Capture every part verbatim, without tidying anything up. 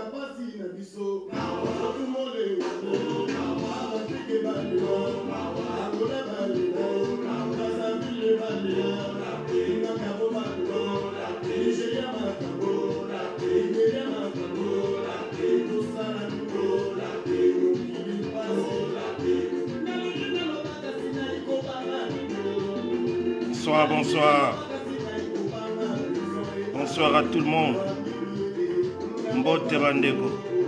Bonsoir, bonsoir. Bonsoir à tout le monde. Mbote Bandeko.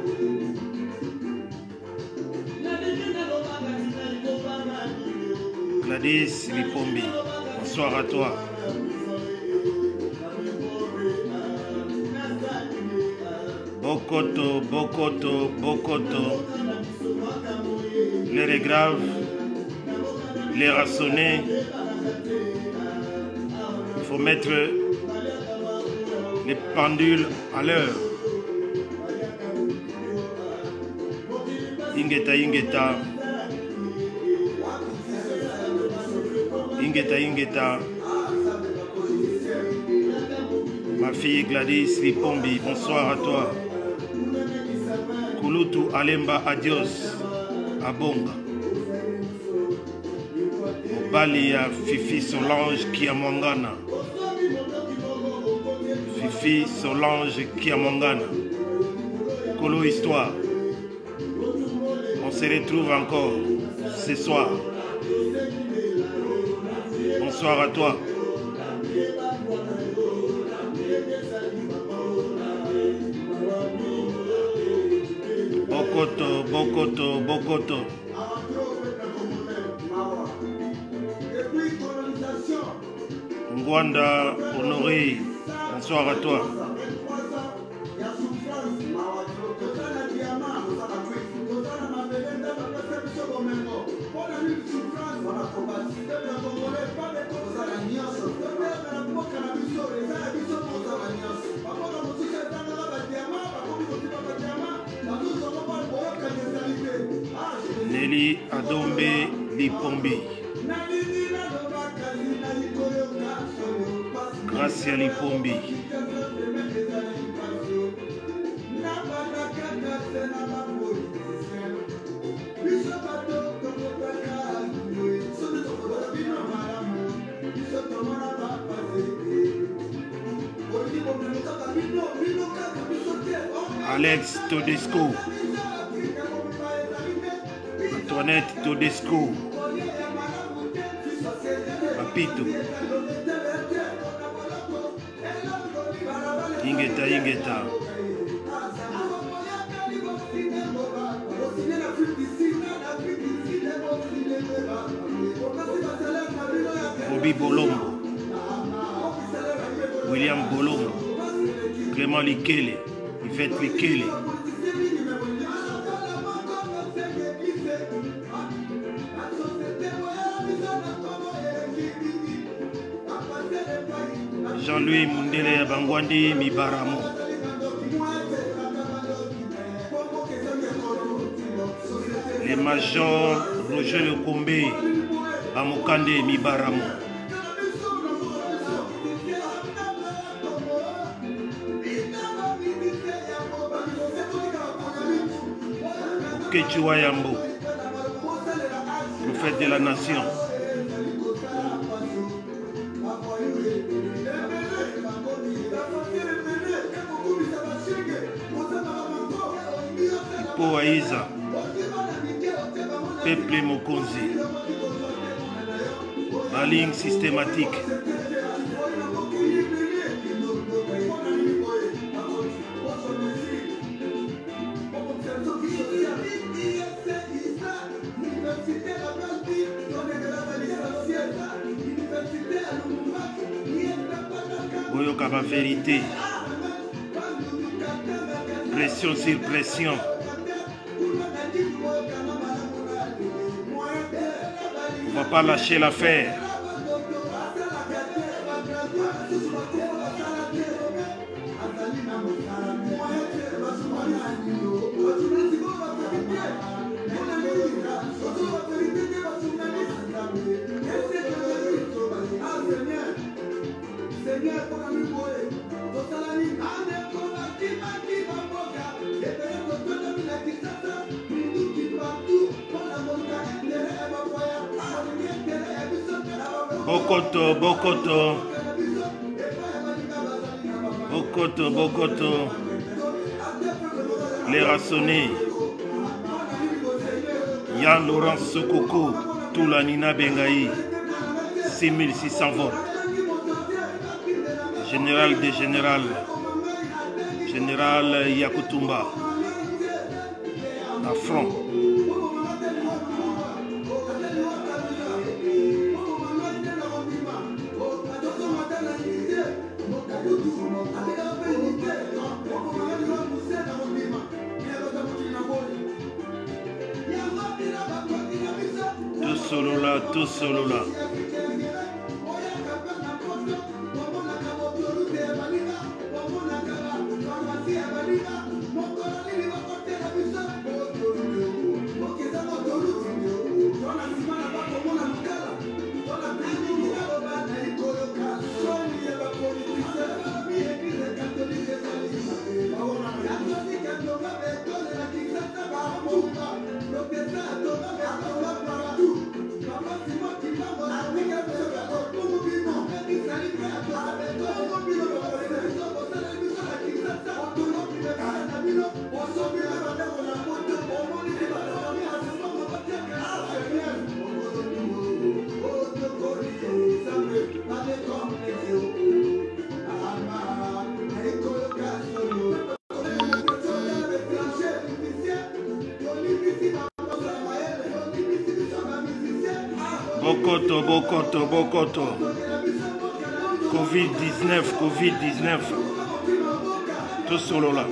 Gladys Lipombi. Bonsoir à toi. Bokoto, Bokoto, Bokoto. L'air est grave. L'air a sonné. Il faut mettre les pendules à l'heure. Ingeta, Ingeta. Ingeta, Ingeta. Ma fille Gladys Lipombi, bonsoir à toi. Kulutu Alemba, adios. Abonga. Bali ya Fifi Solange Kiamangana. Fifi Solange Kiamangana. Kolo Histoire. On se retrouve encore ce soir. Bonsoir à toi. Bokoto, Bokoto, Bokoto. Ngwanda Honoré, bonsoir à toi. Nelly Adombe Lipombi. Gracia Lipombi. Alex Todesco. Antoinette Todesco. Papito. Ingeta, Ingeta. Bobby Bolombo. William Bolombo. Clément Likele. Yvette Likele. Jean-Louis Mundele Bangwandi Mibaramo. Les majors Roger Lekombe Bamokande Mibaramo. Okechiwa Yambo, prophète de la nation. Ipo Aiza, Peuple Mokonzi, Baling systématique. Boyoka ma vérité. Pression sur pression. On va pas lâcher l'affaire. Bokoto, Bokoto. Bokoto, Bokoto. Les Rassonnés. Yann Laurent Sokoko. Toulanina Bengaï. six mille six cents votes. Général des générales. Général Yakutumba. À front. Tout solo là, tout solo là. Bokoto, Bokoto, Bokoto. Covid dix-neuf, Covid dix-neuf. Tout solo là.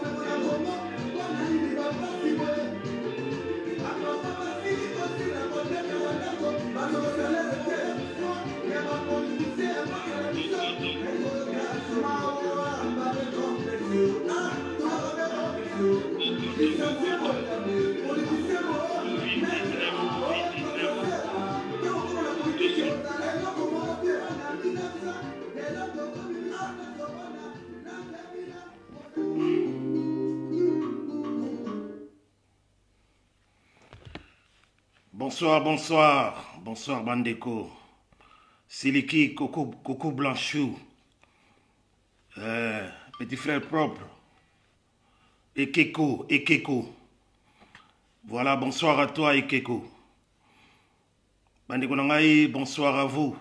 Bonsoir, bonsoir, bonsoir Bandeko. Siliki, Coco, Coco Blanchou, euh, petit frère propre, Ekeko, Ekeko. Voilà, bonsoir à toi Ekeko. Bandeko Nangaï, bonsoir à vous.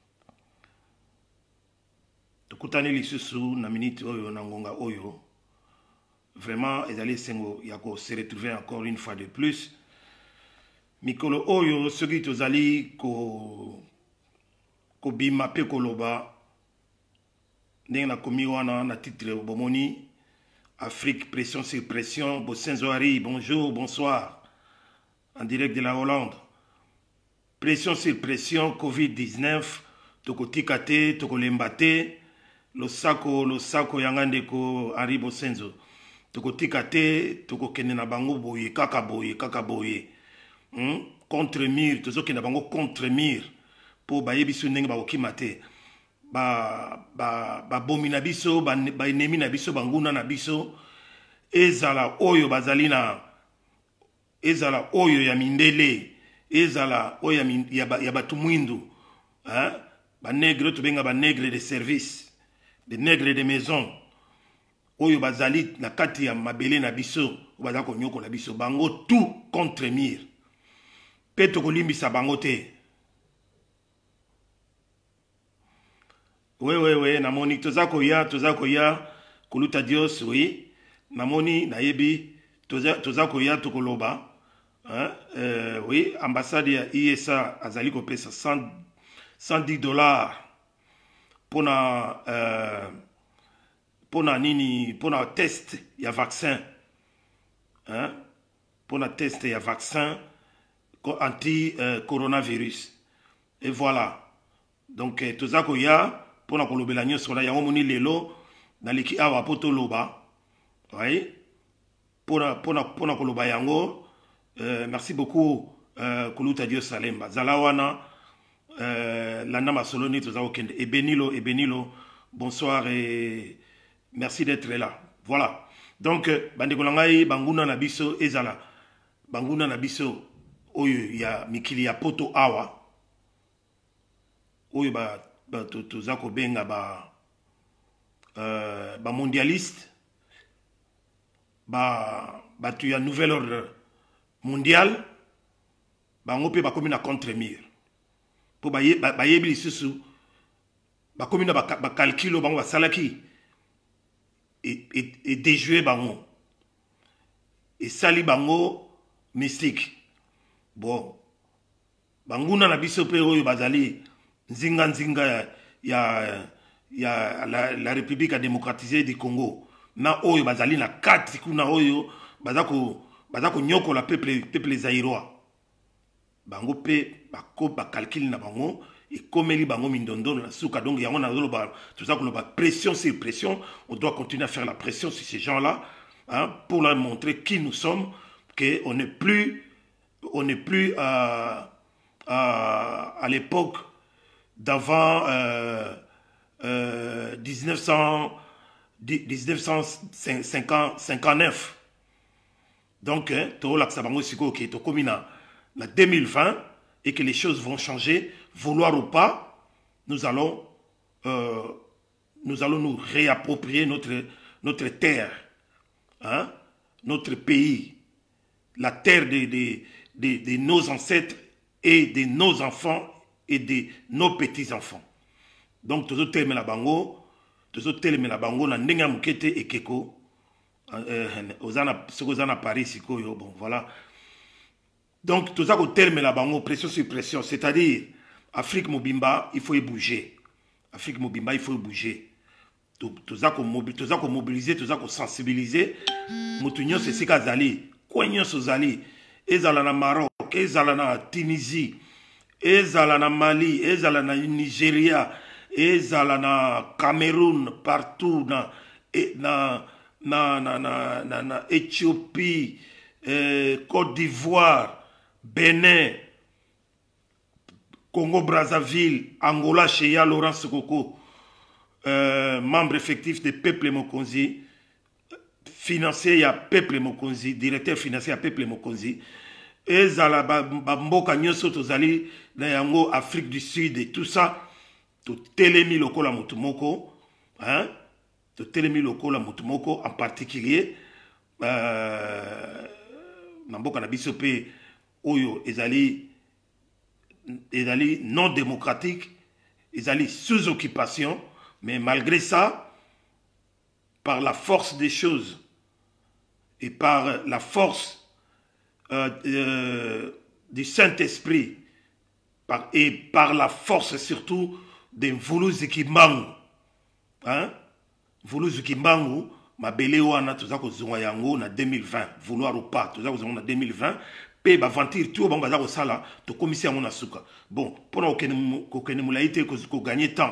Tokutani lisusu na minute oyo nangonga oyo. Vraiment, ezali sengo yako se retrouver encore une fois de plus. Mikolo oyo soki tozali ko ko bima pe koloba ndenge na komi wana na titre bomoni Afrique pression sur pression. Bosenzoari, bonjour, bonsoir en direct de la Hollande. Pression sur pression, Covid dix-neuf, toko tikate, toko lembate, lo sako, lo sako yangandeko Henri Bosenzo. Toko tikate, toko kende na bango boye, kaka boye, kaka boye. Hmm? Contre mur, tozo kende bango contre mur. Po ba yebiso ndenge ba okimate. Ba ba ba bomina biso, ba ba enemi na biso, banguna na biso. Ezala oyo bazali na ezala oyo ya mindele. Ezala oyo ya ba ya batu mwindu. Hein? Ba nègre to benga ba nègre de service, de nègre de maison. Oyo bazali na kati ya mabele na biso, bazali ko nyoko na biso, bango tout contre mur. Peto kolimbisa bango te. Oui, oui, oui, namoni tozako ya, tozako ya, kuluta Dios, oui. Namoni nayebi tozako ya tokoloba. Hein? Euh, oui, ambassade ya I S A azali ko pesa cent dix dollars pour na euh, pour na nini, pour na test ya vaccin. Hein? Pour na test ya vaccin anti-coronavirus. Euh, Et voilà. Donc, tout ça qu'il y a, pour la kolobela nyonso la yango moni lelo, dans les ki awa poto loba. Oui. Pour la pour la pour la koloba yango, euh, merci beaucoup, euh, Kuluta Dios Salemba. Zalawana, euh, Lana Masoloni, tout ça au Kende. Et Benilo, et Benilo, bonsoir et merci d'être là. Voilà. Donc, Bandekolangai, Banguna Nabiso, Ezala. Banguna Nabiso. Oyo ya mikili ya poto awa oyo ba ba toza ko benga ba euh, ba mondialiste ba ba tu ya nouvel ordre mondial bango pe ba komi na contre mur po ba ye ba yebi lisusu ba komi na ba, ba calculo bango ba salaki et et, et déjouer bango et sali bango mystique bon banguna na biso pe oyo bazali nzinga nzinga ya ya, ya la, la République démocratisée du Congo na oyo bazali na kati kuna oyo bazako bazako nyoko la peuple peuple zaïrois bango pe bako ba calcul na bango et komeli bango mindondo na suka donc yango na zoloba tout ça qu'on ba pression sur pression on doit continuer à faire la pression sur ces gens-là hein, pour leur montrer qui nous sommes que on n'est plus on n'est plus à à, à l'époque d'avant euh, euh, dix-neuf cent cinquante-neuf. Donc, hein, la deux mille vingt et que les choses vont changer, vouloir ou pas, nous allons, euh, nous, allons nous réapproprier notre, notre terre, hein, notre pays, la terre de, de, de, de nos ancêtres et de nos enfants et de nos petits-enfants. Donc, tous les termes la bango, tous les termes la bango, na ndenga mukete et keko, ozana, ce que ozana Paris, siko yo, bon, voilà. Donc, tous les termes la bango, pression sur pression, c'est-à-dire, Afrique Mobimba, il faut y bouger. Afrique Mobimba, il faut y bouger. Tous les mobiliser, tous les sensibiliser, Moutounion, c'est ce qu'a zali, Kouignon, c'est zali, ezala na Maroc, ezala na Tunisie, ezala na Mali, ezala na Nigeria, ezala na Cameroun, partout, na, na, na, na, na, na, na Éthiopie, eh, Côte d'Ivoire, Bénin, Congo-Brazzaville, Angola, Cheya, Laurent Sokoko, euh, membre effectif de Peuple Mokonzi, financier à Peuple Mokonzi, directeur financier à Peuple Mokonzi, ezala bamboka nyoso tozali na yango Afrique du Sud et tout ça, to telemi lokola mutumoko, hein, to telemi lokola mutumoko en particulier, euh, namboka na biso pe oyo ezali ezali non démocratique, ezali sous occupation, mais malgré ça, par la force des choses et par la force Euh, euh, du Saint-Esprit par, et par la force surtout de Vuluzi Kimbangu. Hein? Vuluzi Kimbangu, ma belle wana tout ça ko zonga yango na deux mille vingt, vouloir ou pas, tout ça ko zonga na deux mille vingt, pe ba ventir tout ba bazako sala to commission ngona suka. Bon, pour na okene ko kene mulaite ko ko gagner temps.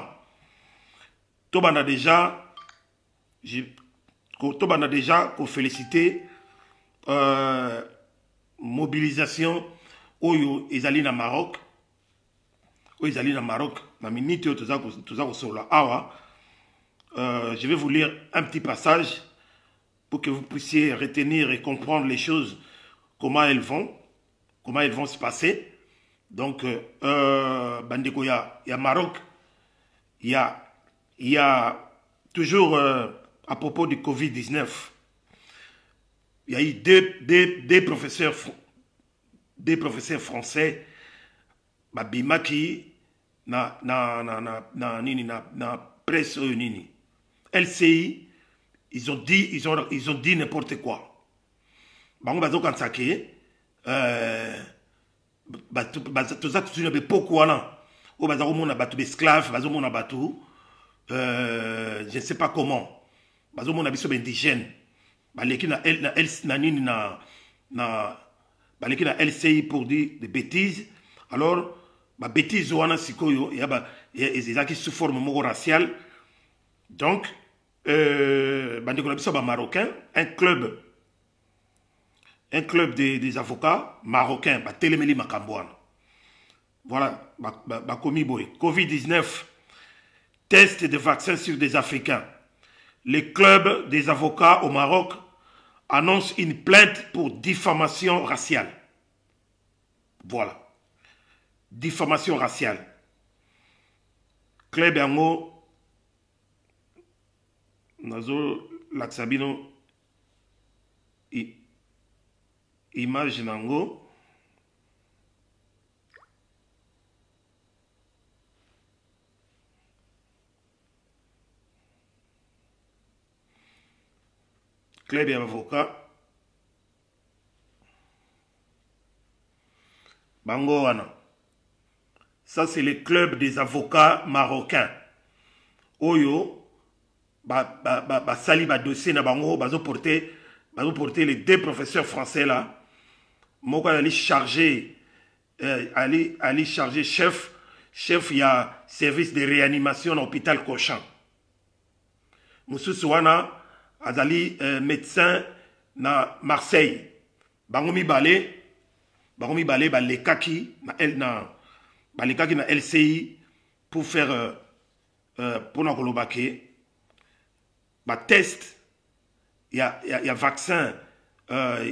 To bana déjà j'ai to bana déjà ko féliciter euh mobilisation oyo ezali na Maroc oyo ezali na Maroc na minute oyo toza ko sola awa euh, je vais vous lire un petit passage pour que vous puissiez retenir et comprendre les choses comment elles vont comment elles vont se passer. Donc euh, bandeko ya ya Maroc il y a il y a toujours euh, à propos du Covid dix-neuf. Il y a eu deux, deux, deux, professeurs, deux professeurs français, Babimaki, na, na, na, na, na, nini, na, na presse, nini. L C I, ils ont dit, ils ont, ils ont dit n'importe quoi. Bango bazo kansake, euh, bato, bato, ça, tu n'avais pas quoi là. Ou bazo mona bato d'esclaves, bazo mona bato, euh, je ne sais pas comment. Bazo mona biso indigène. Baleki na L na L na nini na na baleki na L C I pour dire des bêtises. Alors ba bêtises wana sikoyo ya ba ezaki sous forme moko raciale. Donc euh bandeko na biso ba marocain, un club un club des, des avocats marocains ba telemeli makambwana. Voilà ba ba, ba komi boy Covid dix-neuf, test de vaccins sur des Africains. Le club des avocats au Maroc annonce une plainte pour diffamation raciale. Voilà. Diffamation raciale. club yango nazo laksabino image nango club ya avocat bango wana. Ça c'est le club des avocats marocains. Oyo ba ba ba, ba sali ba dossier na bango bazo porter bazo porter les deux professeurs français là. Moko ali chargé euh, ali ali chargé chef chef ya service de réanimation à l'hôpital Cochin. Mususu wana azali euh, médecin na Marseille. Bango mi balé bango mi balé ba lekaki na el na ba lekaki na L C I pour faire euh, euh, pour na kolobake ba test il y a il y a vaccin euh,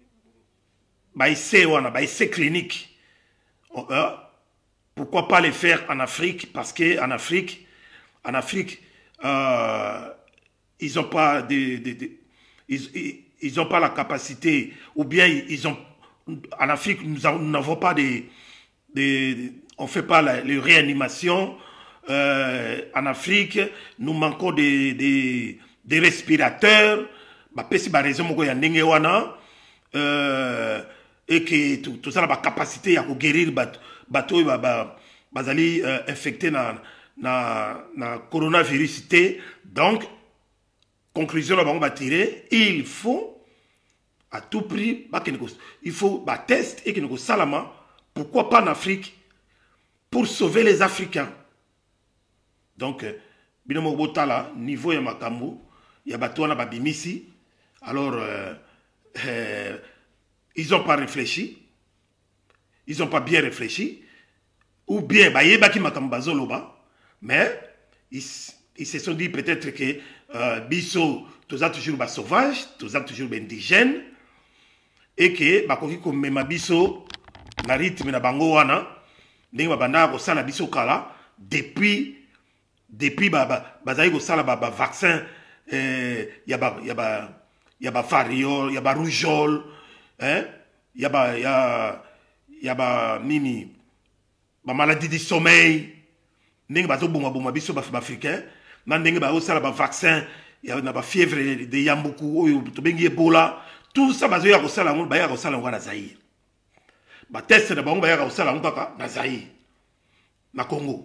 ba essai wana ba essai clinique euh, pourquoi pas les faire en Afrique parce que en Afrique en Afrique euh, ils ont pas de, de, de ils, ils, ils ont pas la capacité ou bien ils ont en Afrique nous n'avons pas de, de, de on fait pas la, les réanimations euh, en Afrique nous manquons des des des respirateurs ba pesi ba raison moko ya ndenge wana euh, et que tout, tout ça la capacité à guérir bateau ba ba bazali euh, infecté na na na coronavirus. Donc conclusion là on va tirer, il faut à tout prix il faut ba test et que nous salama pourquoi pas en Afrique pour sauver les Africains. Donc binomo botala niveau ya makambo ya bato na babimisi alors euh, euh, ils ont pas réfléchi, ils ont pas bien réfléchi ou bien ba yebaki makambo bazoloba mais ils, ils se sont dit peut-être que euh, biso toza toujours ba sauvage, toza toujours ba indigène et que ba koki ko mema biso na rythme na bango wana ndenge babanda ko sala biso kala depuis depuis ba ba bazali ko sala ba, ba vaccin euh ya ba ya ba ya ba variole ya ba rougeole hein ya ba ya ya ba nini ba maladie du sommeil ndenge bazo bonga bonga biso ba africain na ndenge ba osala ba vaccin ya na ba fièvre de yambuku oyo to bengi Ebola tout ça bazo ya ko sala ngo ba ya ko sala ngo na Zaïre ba test na bango ba ya ko sala ngo kaka na Zaïre na Congo.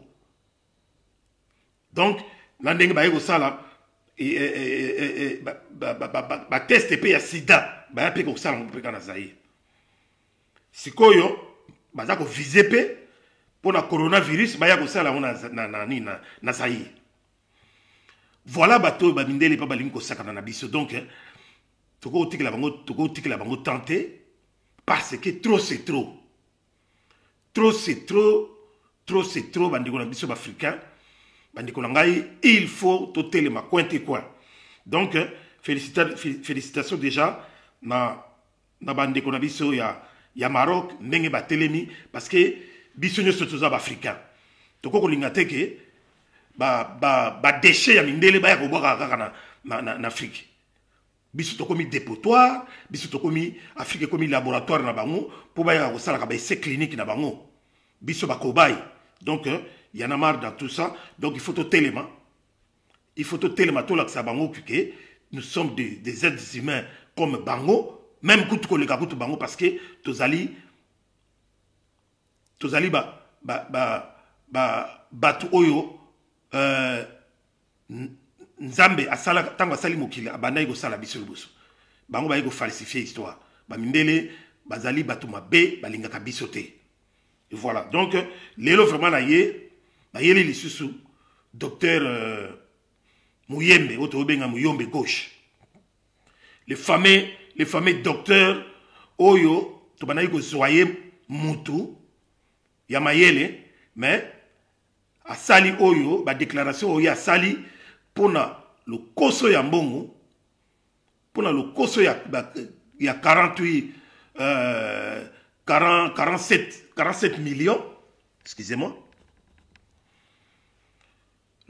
Donc na ndenge ba ya ko sala et ba ba ba ba test pe ya sida ba ya pe ko sala ngo pe na Zaïre sikoyo baza ko viser pe pour la coronavirus ba ya ko sala ngo na na na na Zaïre. Voilà bateau ba mindele pa balingo sakana na biso. Donc toko tikela bango toko tikela bango tenter parce que trop c'est trop trop c'est trop trop c'est trop bandiko na biso africain bandiko na ngai il faut totele ma cointe quoi. Donc félicitations félicitations déjà na na bandiko na biso ya ya Maroc ndenge ba telemi parce que biso nyoso toza ba africain toko ko linga teke ba ba ba déchet ya mindele ba ya ko boka kaka na na na Afrique biso to komi dépotoir biso to komi Afrique komi laboratoire na bango pour ba ya ko sala ka ba essai clinique na bango biso ba cobaye. Donc il y en a marre dans tout ça. Donc il faut tout élément il faut tout élément tout là que ça bango que nous sommes des, des êtres humains comme bango même coup ko le ka coup bango parce que tozali tozali ba ba ba ba batu oyo Euh, Nzambe asala tango asali mokili abanda yiko sala biso liboso bango ba yiko falsifier histoire ba mindele bazali bato mabe balingaka biso te. Et voilà donc lelo vraiment na ye na yeli lisusu docteur euh, Muyembe oto benga Muyombe gauche le fameux le fameux docteur oyo to bana yiko soyer mutu ya mayele mais asali oyo ba déclaration oyo asali pona le koso ya mbongo pona le koso ya ya quarante-huit euh quarante quarante-sept quarante-sept millions excusez-moi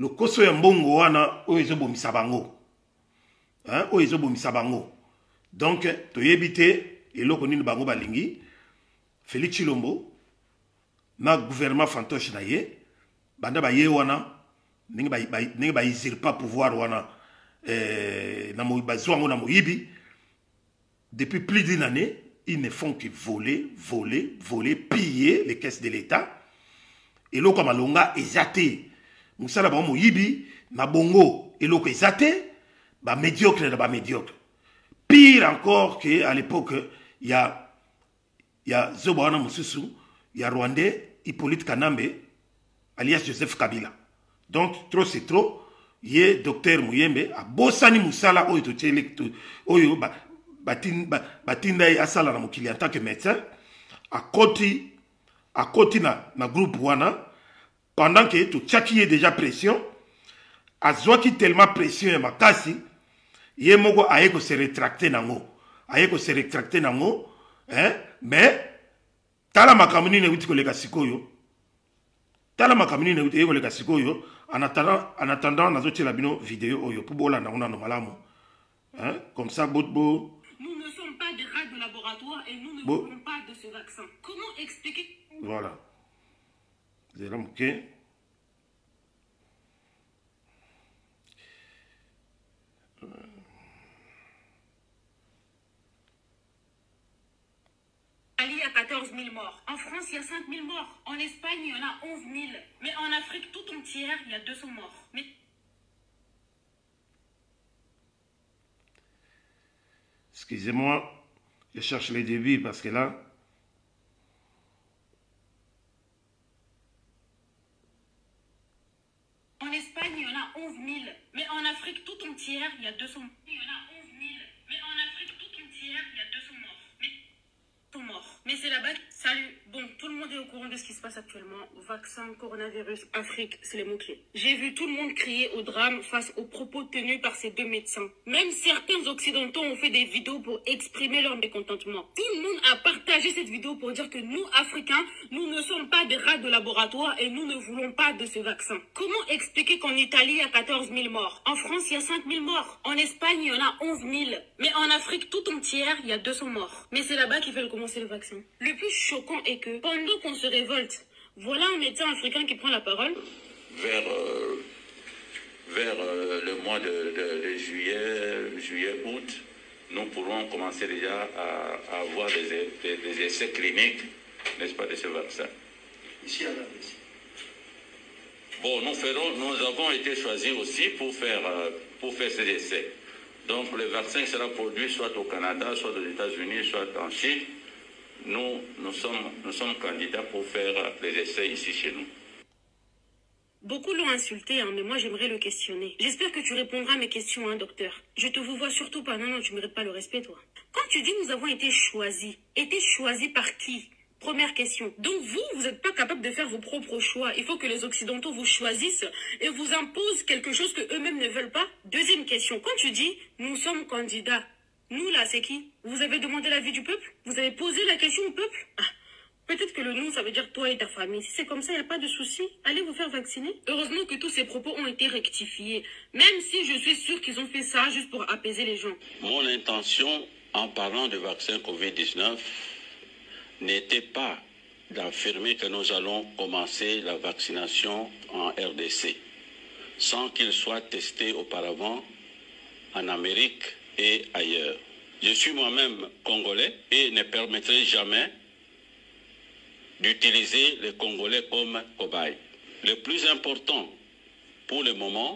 le koso ya mbongo wana oyo ezobomisa bango. Hein, oyo ezobomisa bango. Donc toyebi te eloko nini bango balingi. Félix Tshilombo na gouvernement fantoche na ye banda ba ye wana ningi ba ningi ba usurpa pouvoir wana eh na mo bazwango na moyibi. Depuis plus d'une année, ils ne font que voler, voler, voler, piller les caisses de l'État. Et l'eau comme alonga ezate. Moussala ba moyibi na bongo et l'eau ezate ba médiocre ba médiocre. Pire encore que à l'époque il y a il y a Zobawana Moussousou, il y a Rwandais Hippolyte Kanambe alias Joseph Kabila. Donc trop c'est trop. Il y a docteur Mouyembe a bossani Moussala oyo to tchele oyo ba batinda asala na mokili en tant que médecin à côté à côté na na groupe wana pendant que tu tchaki déjà pression azwaki tellement pression ma kasi ye moko ayeko se rétracter nango ayeko se rétracter nango hein mais tala makamuni ne wuti koleka sikoyo tala makamuni ne wuti koleka sikoyo en attendant en attendant nazo tshela bino vidéo oyo pour bola na ona no malamu hein comme ça botbo. Nous ne sommes pas des rats de laboratoire et nous ne bon. voulons pas de ce vaccin. Comment expliquer? Voilà. C'est là, ok. Il y a quatorze mille morts. En France, il y a cinq mille morts. En Espagne, il y en a onze mille. Mais en Afrique tout entière, il y a deux cents morts. Mais... Excusez-moi, je cherche les débuts parce que là... En Espagne, il y en a onze mille. Mais en Afrique tout entière, il y a deux cents morts. Il y en a onze mille. Mais en Afrique tout entière, il y a deux cents morts. Mais... morts. Mais c'est là-bas. Salut. Bon, tout le monde est au courant de ce qui se passe actuellement. Vaccin, coronavirus, Afrique, c'est les mots-clés. J'ai vu tout le monde crier au drame face aux propos tenus par ces deux médecins. Même certains occidentaux ont fait des vidéos pour exprimer leur mécontentement. Tout le monde a partagé cette vidéo pour dire que nous, Africains, nous ne sommes pas des rats de laboratoire et nous ne voulons pas de ce vaccin. Comment expliquer qu'en Italie, il y a quatorze mille morts? En France, il y a cinq mille morts. En Espagne, il y en a onze mille. Mais en Afrique tout entière, il y a deux cents morts. Mais c'est là-bas qu'ils veulent commencer le vaccin. Le plus choquant est que, pendant qu'on se révolte, voilà un médecin africain qui prend la parole. Vers, euh, vers euh, le mois de, de, de juillet, juillet, août, nous pourrons commencer déjà à, à avoir des, des, des essais cliniques, n'est-ce pas, de ce vaccin. Ici à la Russie. Bon, nous, ferons, nous avons été choisis aussi pour faire, euh, pour faire ces essais. Donc le vaccin sera produit soit au Canada, soit aux États-Unis, soit en Chine. Nous, nous, sommes, nous sommes candidats pour faire les essais ici chez nous. Beaucoup l'ont insulté, hein, mais moi j'aimerais le questionner. J'espère que tu répondras à mes questions, hein, docteur. Je te vous vois surtout pas. Non, non, tu ne mérites pas le respect, toi. Quand tu dis nous avons été choisis, été choisis par qui? Première question. Donc vous, vous n'êtes pas capable de faire vos propres choix. Il faut que les Occidentaux vous choisissent et vous imposent quelque chose que eux-mêmes ne veulent pas. Deuxième question. Quand tu dis nous sommes candidats, nous là, c'est qui? Vous avez demandé l'avis du peuple? Vous avez posé la question au peuple? Ah, peut-être que le nous, ça veut dire toi et ta famille. Si c'est comme ça, il n'y a pas de souci. Allez vous faire vacciner. Heureusement que tous ces propos ont été rectifiés. Même si je suis sûr qu'ils ont fait ça juste pour apaiser les gens. Mon intention, en parlant de vaccin Covid dix-neuf, n'était pas d'affirmer que nous allons commencer la vaccination en R D C, sans qu'il soit testé auparavant en Amérique et ailleurs. Je suis moi-même congolais et ne permettrai jamais d'utiliser les Congolais comme cobayes. Le plus important pour le moment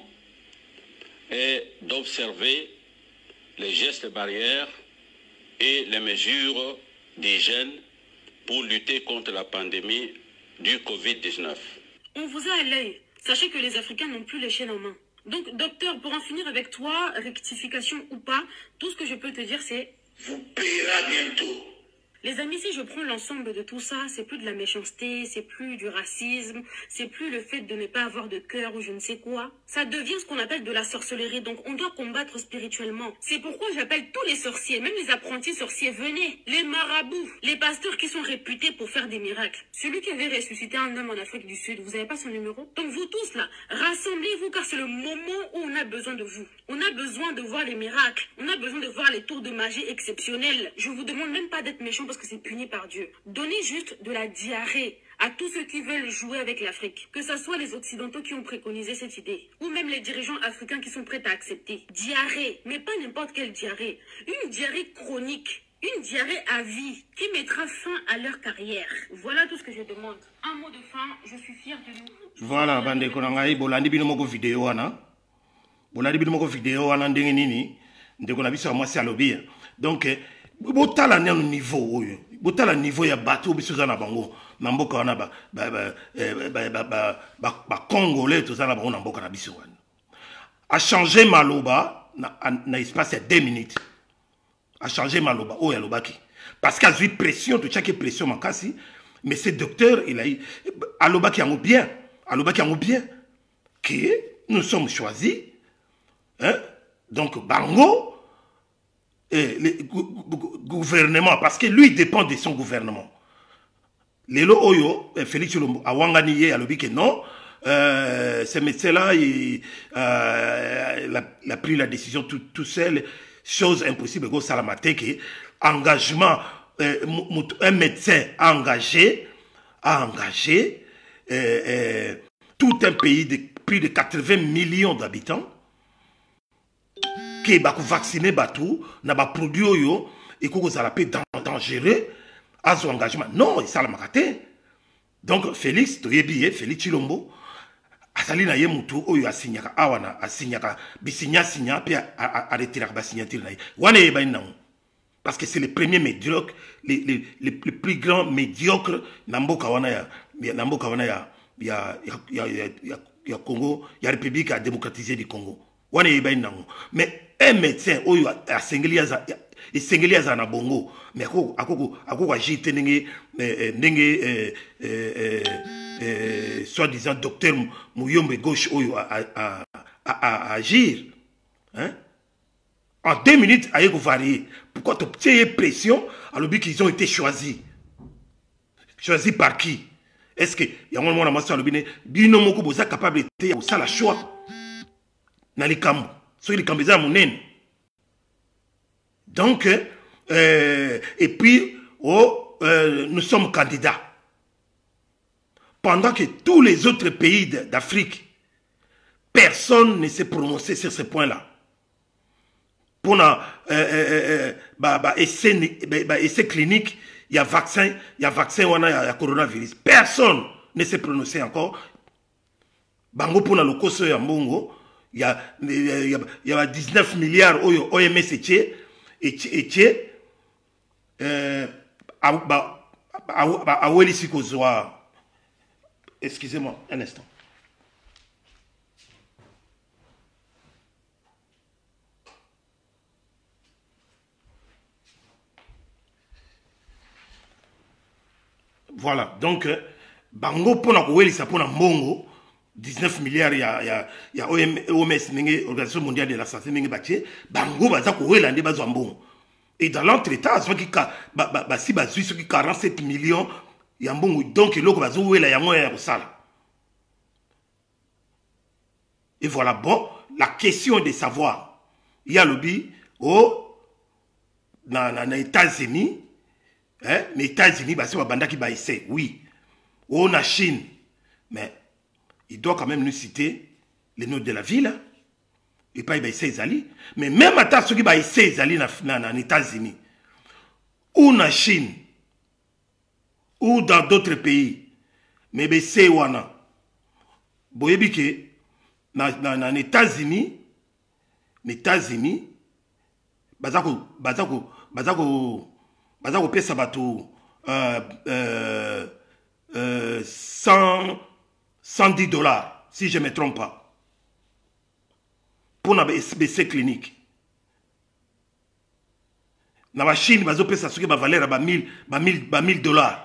est d'observer les gestes barrières et les mesures d'hygiène pour lutter contre la pandémie du Covid dix-neuf. On vous a à l'œil. Sachez que les Africains n'ont plus les chaînes en main. Donc, docteur, pour en finir avec toi, rectification ou pas, tout ce que je peux te dire, c'est... Vous payerez bientôt. Les amis, si je prends l'ensemble de tout ça, c'est plus de la méchanceté, c'est plus du racisme, c'est plus le fait de ne pas avoir de cœur ou je ne sais quoi. Ça devient ce qu'on appelle de la sorcellerie, donc on doit combattre spirituellement. C'est pourquoi j'appelle tous les sorciers, même les apprentis sorciers, venez, les marabouts, les pasteurs qui sont réputés pour faire des miracles. Celui qui avait ressuscité un homme en Afrique du Sud, vous n'avez pas son numéro? Donc vous tous là, rassemblez-vous car c'est le moment où on a besoin de vous. On a besoin de voir les miracles, on a besoin de voir les tours de magie exceptionnels. Je vous demande même pas d'être méchant parce que c'est puni par Dieu. Donnez juste de la diarrhée à tous ceux qui veulent jouer avec l'Afrique. Que ce soit les Occidentaux qui ont préconisé cette idée, ou même les dirigeants africains qui sont prêts à accepter. Diarrhée, mais pas n'importe quelle diarrhée. Une diarrhée chronique, une diarrhée à vie, qui mettra fin à leur carrière. Voilà tout ce que je demande. Un mot de fin, je suis fière de nous. Voilà, bande konangai, bolandi bino moko vidéo wana. Bolandi bino moko vidéo wana ndenge nini. Ndeko na biso mwasi alobi. Donc, botala na niveau oyo. Botala niveau ya bateau biso za na bango. Na mboka wana ba ba ba ba ba ba congolais to za na bango na mboka na biso wana. A changer maloba na na espace de deux minutes. A changer maloba oyo alobaki. Parce qu'à vu pression, tout chaque pression makasi, mais ce docteur il a eu alobaki yango bien, alobaki yango bien que nous sommes choisis hein? Donc bango et le gouvernement, parce que lui dépend de son gouvernement. Lelo Oyo, Félix Chilombo, a Wanganiye, a l'obé que non, euh, ce médecin-là, il, euh, il, a, il a pris la décision tout, tout seul, chose impossible, go Salamateke, engagement, euh, un médecin engagé, a engagé euh, euh, tout un pays de plus de quatre-vingts millions d'habitants, qui va vacciner batou na ba produit yo et ko za la paix dangereux à son engagement non ça la makate donc Félix to yebi Félix Chilombo asali na ye mutu oyo asinyaka awana asinyaka bisinya sinya puis a retirer ba signature na ye wana ye ba nango parce que c'est le premier médiocre les les les plus grands médiocres na mboka wana ya na mboka wana ya ya ya ya ya Congo ya République démocratisée du Congo wana ye ba nango mais un médecin oyo a sengeli aza et sengeli aza na bongo mais ako ako ako agite ndenge ndenge euh soi-disant docteur Muyombe gauche oyo a a a agir hein en deux minutes aye ko varier pourquoi tu tiens pression alors qu'ils ont été choisis choisis par qui est-ce que yango mona maso alobine bino moko boza capable de au ça la choix na likambo. Donc, euh, et puis, oh, euh, nous sommes candidats. Pendant que tous les autres pays d'Afrique, personne ne s'est prononcé sur ce point-là. Pour un euh, euh, bah, bah, essai, bah, essai clinique, il y a vaccin, il y a vaccin, il y a coronavirus. Personne ne s'est prononcé encore. Bango pour le coso ya mbongo. Il y a, il y a, il y a dix-neuf milliards O M S et et euh excusez-moi un instant. Voilà, donc bango pona ko welisa pona mbongo dix-neuf milliards, il y a, il y a, il y a O M S, Organisation mondiale de la santé, bango baza ko welande bazambon. Et dans l'entretemps, si bazu qui quarante-sept millions, il y a bon donc loko bazo wela yango ya sala. Et voilà bon, la question de savoir, il y a le bi oh na na na États-Unis, hein, les États-Unis basi ba banda ki ba essaie, oui. Oh na Chine, mais il doit quand même nous citer les noms de la ville. Et pas il va essayer Zali. Mais même à ceux qui va essayer Zali dans les États-Unis, ou en Chine, ou dans d'autres pays, mais ben c'est wana. Boyebi que dans les États-Unis, les États-Unis, bazako bazako bazako bazako pesa bato euh euh euh cent cent dix dollars, si je ne me trompe pas, pour un B C clinique. na ba Chine bazopesa soki ba valeur ba mille ba mille ba mille dollars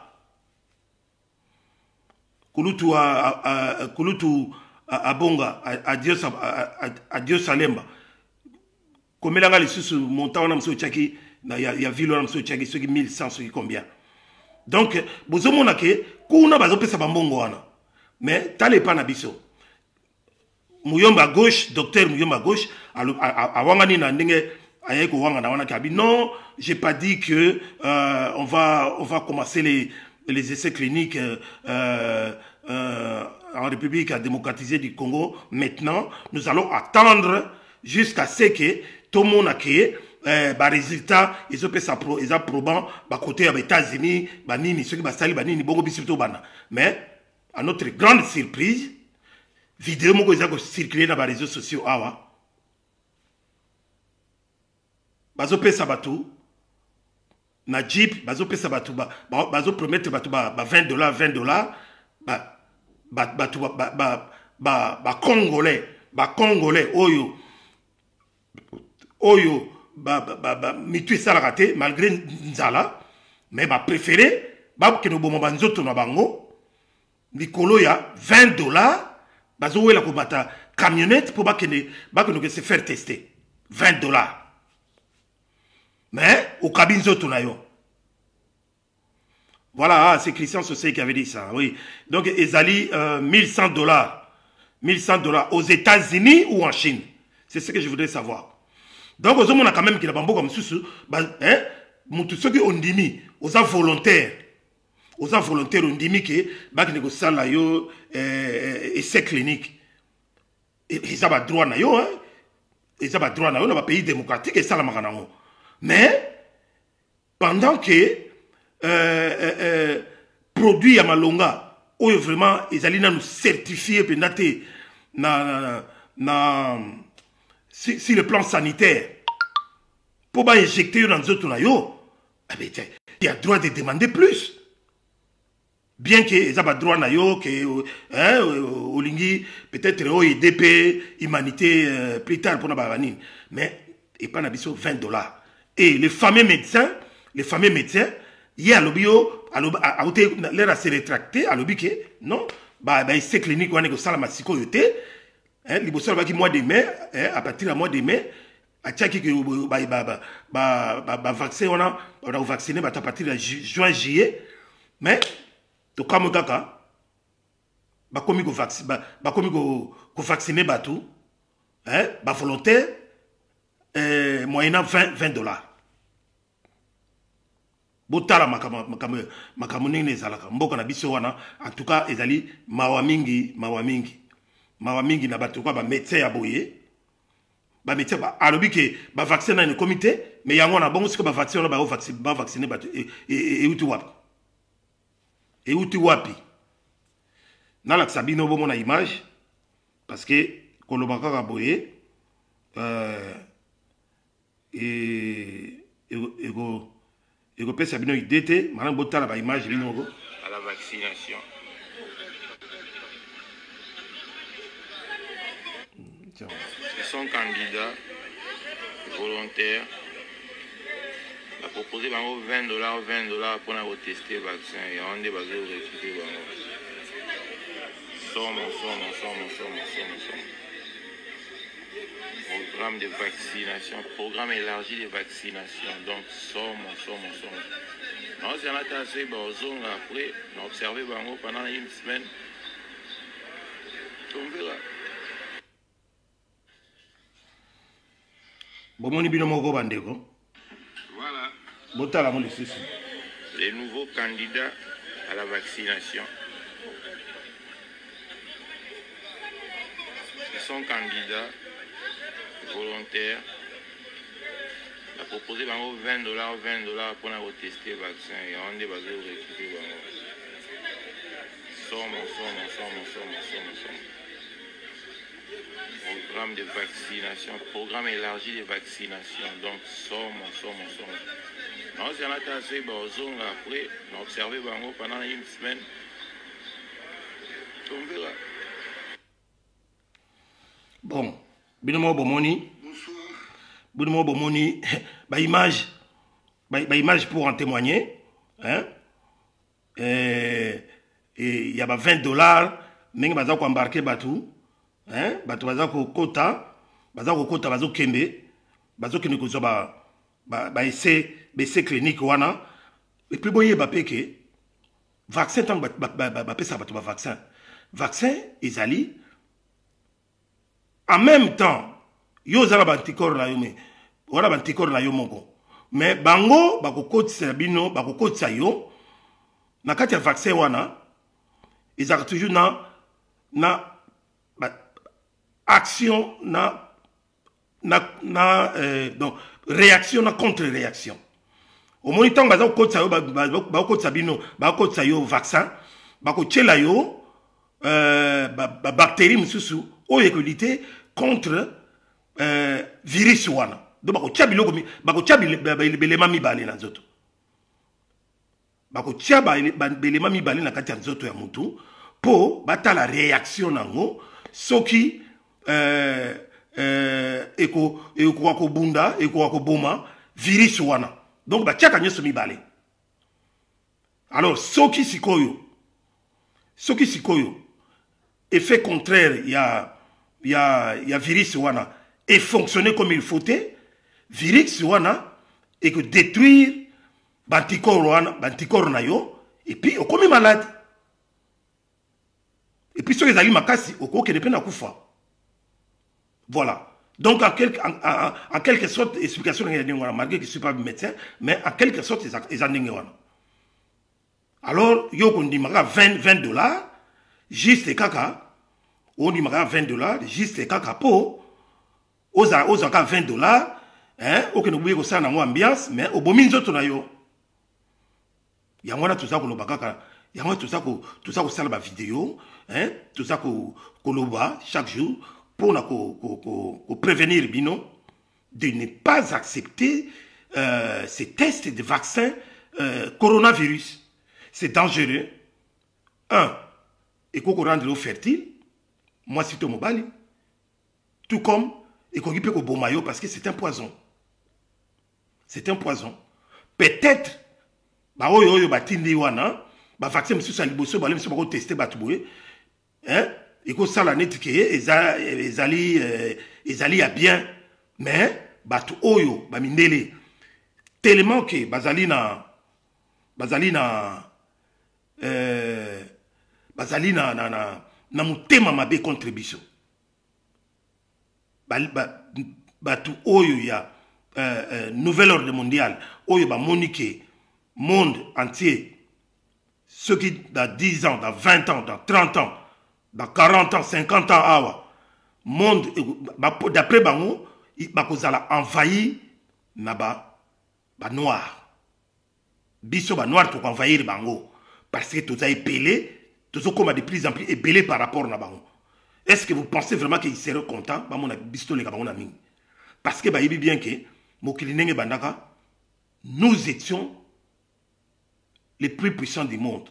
kulutu a kulutu a bonga a Dieu a Dieu Salemba komelanga lisusu montant na mso chaki na ya ya vilo na mso chaki soki mille cent soki combien donc bozomona ke kuna bazopesa bambongo wana mais tale pa na biso Muyomba gauche docteur Muyomba gauche awangani na ndenge ayeko wanga na wana kabi non j'ai pas dit que euh, on va on va commencer les les essais cliniques euh, euh, en République démocratisée du Congo maintenant nous allons attendre jusqu'à ce que tout le monde a créé euh, bah résultat ils ont fait ça pro ils ont probant bah côté aux États-Unis bah nini ceux qui bah sali bah nini bongo bisito bana mais à notre grande surprise vidéo moko ils ont circulé dans les réseaux sociaux awa bazo pesa batu na jeep bazo pesa batu ba bazo promettre batu ba vingt dollars vingt dollars ba ba batu ba ba ba ba congolais ba congolais oyo oyo ba ba ba mitu sala raté malgré nzala mais ba préféré ba ke no bomo banzoto na bango likolo ya vingt dollars bazo wela ko bata camionnette pour ba ke ne ba ke no se faire tester vingt dollars. Mais au cabinzo tunayo. Voilà, c'est Christian Sosé qui avait dit ça. Oui. Donc, Ezali, euh, mille cent dollars. mille cent dollars aux États-Unis ou en Chine. C'est ce que je voudrais savoir. Donc, aux hommes, on a quand même qui l'a bambou comme sous hein, ceux qui ont dit, aux volontaires. Aux volontaires ont dit que, bah, que ça là, yo, essai clinique. Et ça va droit na yo, hein. Et ça va droit na yo, dans un pays démocratique, et ça la maranao. Mais, pendant que euh, euh, euh, produit à Malonga, où vraiment, ils allaient nous certifier na, na, na, si, si le plan sanitaire, pour pas injecter dans d'autres nayo, il y a droit de demander plus. Bien que ils aient droit nayo, que hein, Olingi, peut-être O I D P, humanité, euh, plus tard pour la mais et pas n'abisso vingt dollars. Et les fameux médecins, les fameux médecins, il y a l'obio, à côté, l'air à se rétracter, à l'obio, non, bah, bah, c'est clinique, on est au salam à siko yoté, hein, les bossons, bah, qui mois de mai, hein, à partir du mois de mai, à tchaki que, bah, bah, bah, bah, bah, vaccin, on a, on a vacciné, bah, à partir de juin, juillet, mais, to comme kaka, bah, comme il vaccine, bah, bah, comme il vacciner, bah, tout, hein, bah, volontaire, Euh, moyennant vingt dollars. Botala makamuning ne zalaka. Mboka na biso wana, en tout cas, ezali mawamingi, mawamingi. Mawamingi na batuka ba médecin ya boye. Ba médecin ba alobi ke ba vaccin na une comité, mais yango na bongo siko ba vaccin na ba vacciner ba vacciner ba et et uti wapi. Et uti wapi. Na la sabino bomo na image parce que kolobaka ka boye euh et ego ego pesa bino idée manan botala ba image bino à la vaccination. Ils sont candidats volontaires. On a proposé vingt dollars vingt dollars pour tester le vaccin et on a récupérer. Somme, somme, somme, somme, somme, somme. Programme de vaccination, programme élargi de vaccination. Donc, somme, somme, somme. Non, c'est un attaché, bon, après, on a observé pendant une semaine. On verra. Voilà. Les nouveaux candidats à la vaccination. Ils sont candidats volontaires. On a proposé vingt dollars vingt dollars pour tester le vaccin et on a récupérer. Somme, somme, somme, somme, somme, somme. Programme de vaccination, programme élargi de vaccination. Donc, somme, somme, somme. Non, c'est un attaché, bon, après, on a observé pendant une semaine. On verra. Bon, binomo bomoni. Bonsoir. Binomo bomoni, ba image, bah, bah, image pour en témoigner. Hein? Et il y a vingt dollars, mais il y a embarqué bateau. Hein? Bateau, il y a quota, il y a quota, il y a kembe, il y a kembe, il y a essai clinique. Et puis, il y a que vaccin, tant que ça va vaccin. Vaccin, ils allaient. En même temps, il y a des anticorps là, mais il y a des anticorps là, mais bango, bako kotisa bino, bako kotisa yo, na kati ya vaccin wana, ils ont toujours na, na, ba, action, na, na, na, euh, donc, réaction, na contre-réaction. Au moins, tant que bako kotisa yo, bako kotisa bino, bako kotisa yo vaccin, bako tchela yo, euh, ba, ba, bactérie msusu, o équité contre, euh, virus wana. Donc, bako tia biloko mi, bako tia belema mibale na nzoto. Bako tia belema mibale na kati ya nzoto ya mutu, po bata la réaction nango, soki, euh, euh, eko, eko wako bunda, eko wako boma, virus wana. Donc, ba tia kanyoso mibale. Alors, soki sikoyo, soki sikoyo, effet contraire, ya, ya, ya virus wana, et fonctionner comme il faut, virus wana et que détruire bantikor wana bantikor na yo et puis on comme malade et puis ceux qui allaient makasi au ko ke na kufa. Voilà, donc en quelque en, en, en quelque sorte explication malgré que je suis pas médecin, mais en quelque sorte ils en wana. Alors yo qu'on dit maka vingt dollars juste kaka on dit maka vingt dollars juste kaka po aux aux vingt dollars. Hein, ok, nous voulons que ça ait ambiance, mais au bout de tout yo, il y a tout ça qu'on a bakaka, il y a tout ça qu'on tout ça qu'on sait la vidéo, hein, tout ça qu'on qu'on le voit chaque jour pour nous prévenir bino de ne pas accepter euh, ces tests de vaccin euh, coronavirus. C'est dangereux. Un, et qu'on rende l'eau fertile. Moi, c'est au mobile. Tout comme et qu'on peut au bomayo parce que c'est un poison. C'est un poison. Peut-être, bah oh yo yo bah tindi wana, bah vaccin monsieur saliboso, bah monsieur bah tester bah tout hein, et qu'on ça la net qui est, ils allaient, ils allaient à bien, mais bah tout oyo bah mindele, tellement que bazali na, bazali na, euh, bazali na na na na mutema mabe contribution. Bah bah bah tout oyo ya Euh, euh, nouvel ordre mondial, oyo ba monique monde entier, ceux qui dans dix ans, dans vingt ans, dans trente ans, dans quarante ans, cinquante ans, awa, monde, d'après bango, ba kozala envahi na ba, ba noir. Biso ba noir pour envahir bango. Parce que tout ça est pelé, tout ça comme de plus en plus ébélé par rapport na bango. Est-ce que vous pensez vraiment qu'ils seraient contents? Ba mon bisto les bango na mingi. Parce que ba yebi bien que nous étions les plus puissants du monde.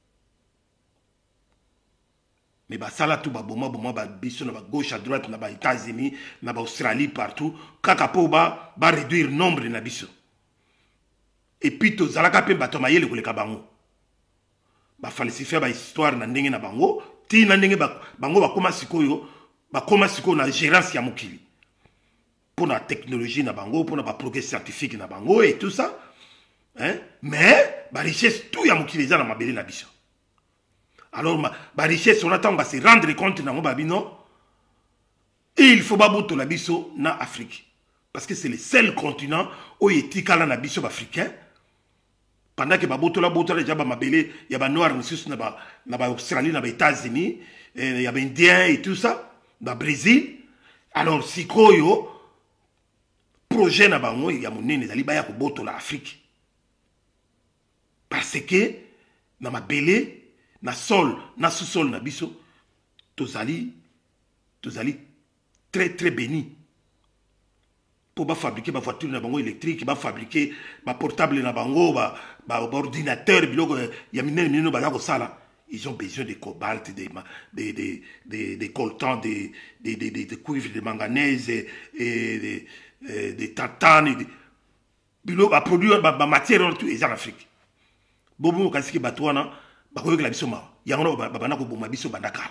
Mais bah ça là tout bah boma boma bah biso na ba gauche à droite na ba États-Unis na ba Australie partout kakapo ba ba réduire nombre na biso. Et puis to zalaka pe bato mayele ko le kabango. Ba falsifier ba histoire na ndenge na bango, ti na ndenge ba bango ba koma sikoyo, ba koma sikoyo na gérance ya mokili. Pour la technologie na bango, pour la progrès scientifique na bango et tout ça. Hein? Mais, la richesse, tout y a mokili za na mabele na biso. Alors, la richesse, on attend, on va se rendre compte na mobabino. Et il faut pas bouto la biso na Afrique. Parce que c'est le seul continent où il y a na biso africain. Pendant que baboto la boto la jaba mabele, il y a ba noir monsieur na ba na ba Australie, na ba États-Unis, il y a ba Indiens et tout ça, na Brésil. Alors, si koyo projet na bango ya monene ezali baya ko boto la Afrique. Parce que na mabele, na sol, na sous-sol na biso, tozali tozali très très béni. Pour ba fabriquer ba voiture na bango électrique, ba fabriquer ba portable na bango, ba ba ordinateur biloko ya minene minene ba ko sala. Ils ont besoin de cobalt, de de de de de coltan, de de de de cuivre, de manganèse et de de tatane. bilo ba produire ba matière tout est en Afrique bobo kasiki batwana ba ko la biso ma yango ba bana ko boma biso bandakara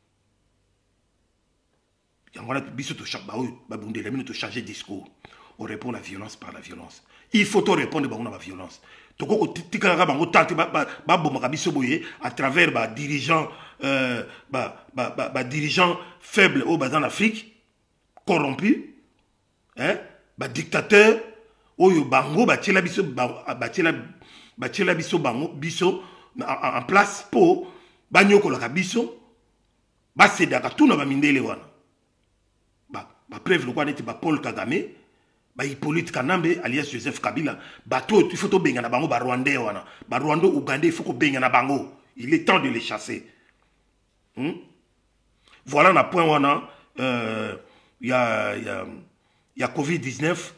yango la biso to chaque ba ba bundela mino to changer discours on répond à la violence par la violence il faut to répondre ba la violence to ko tikaka bango tante ba ba boma biso boye à travers ba dirigeants euh ba ba ba dirigeants faibles au bas en Afrique corrompus hein ba dictateurs oyo bango batiela biso batiela batiela biso bango biso en place po banyokolaka biso basedaka tuna bamindele wana ba ba preuve lokwa neti ba Paul Kagame ba Hippolyte Kanambe alias Joseph Kabila bato il faut to benga na bango ba Rwandais wana ba Rwando Ougandais il faut ko benga na bango il est temps de les chasser hmm? Voilà na point wana euh il y a il y a il y a Covid dix-neuf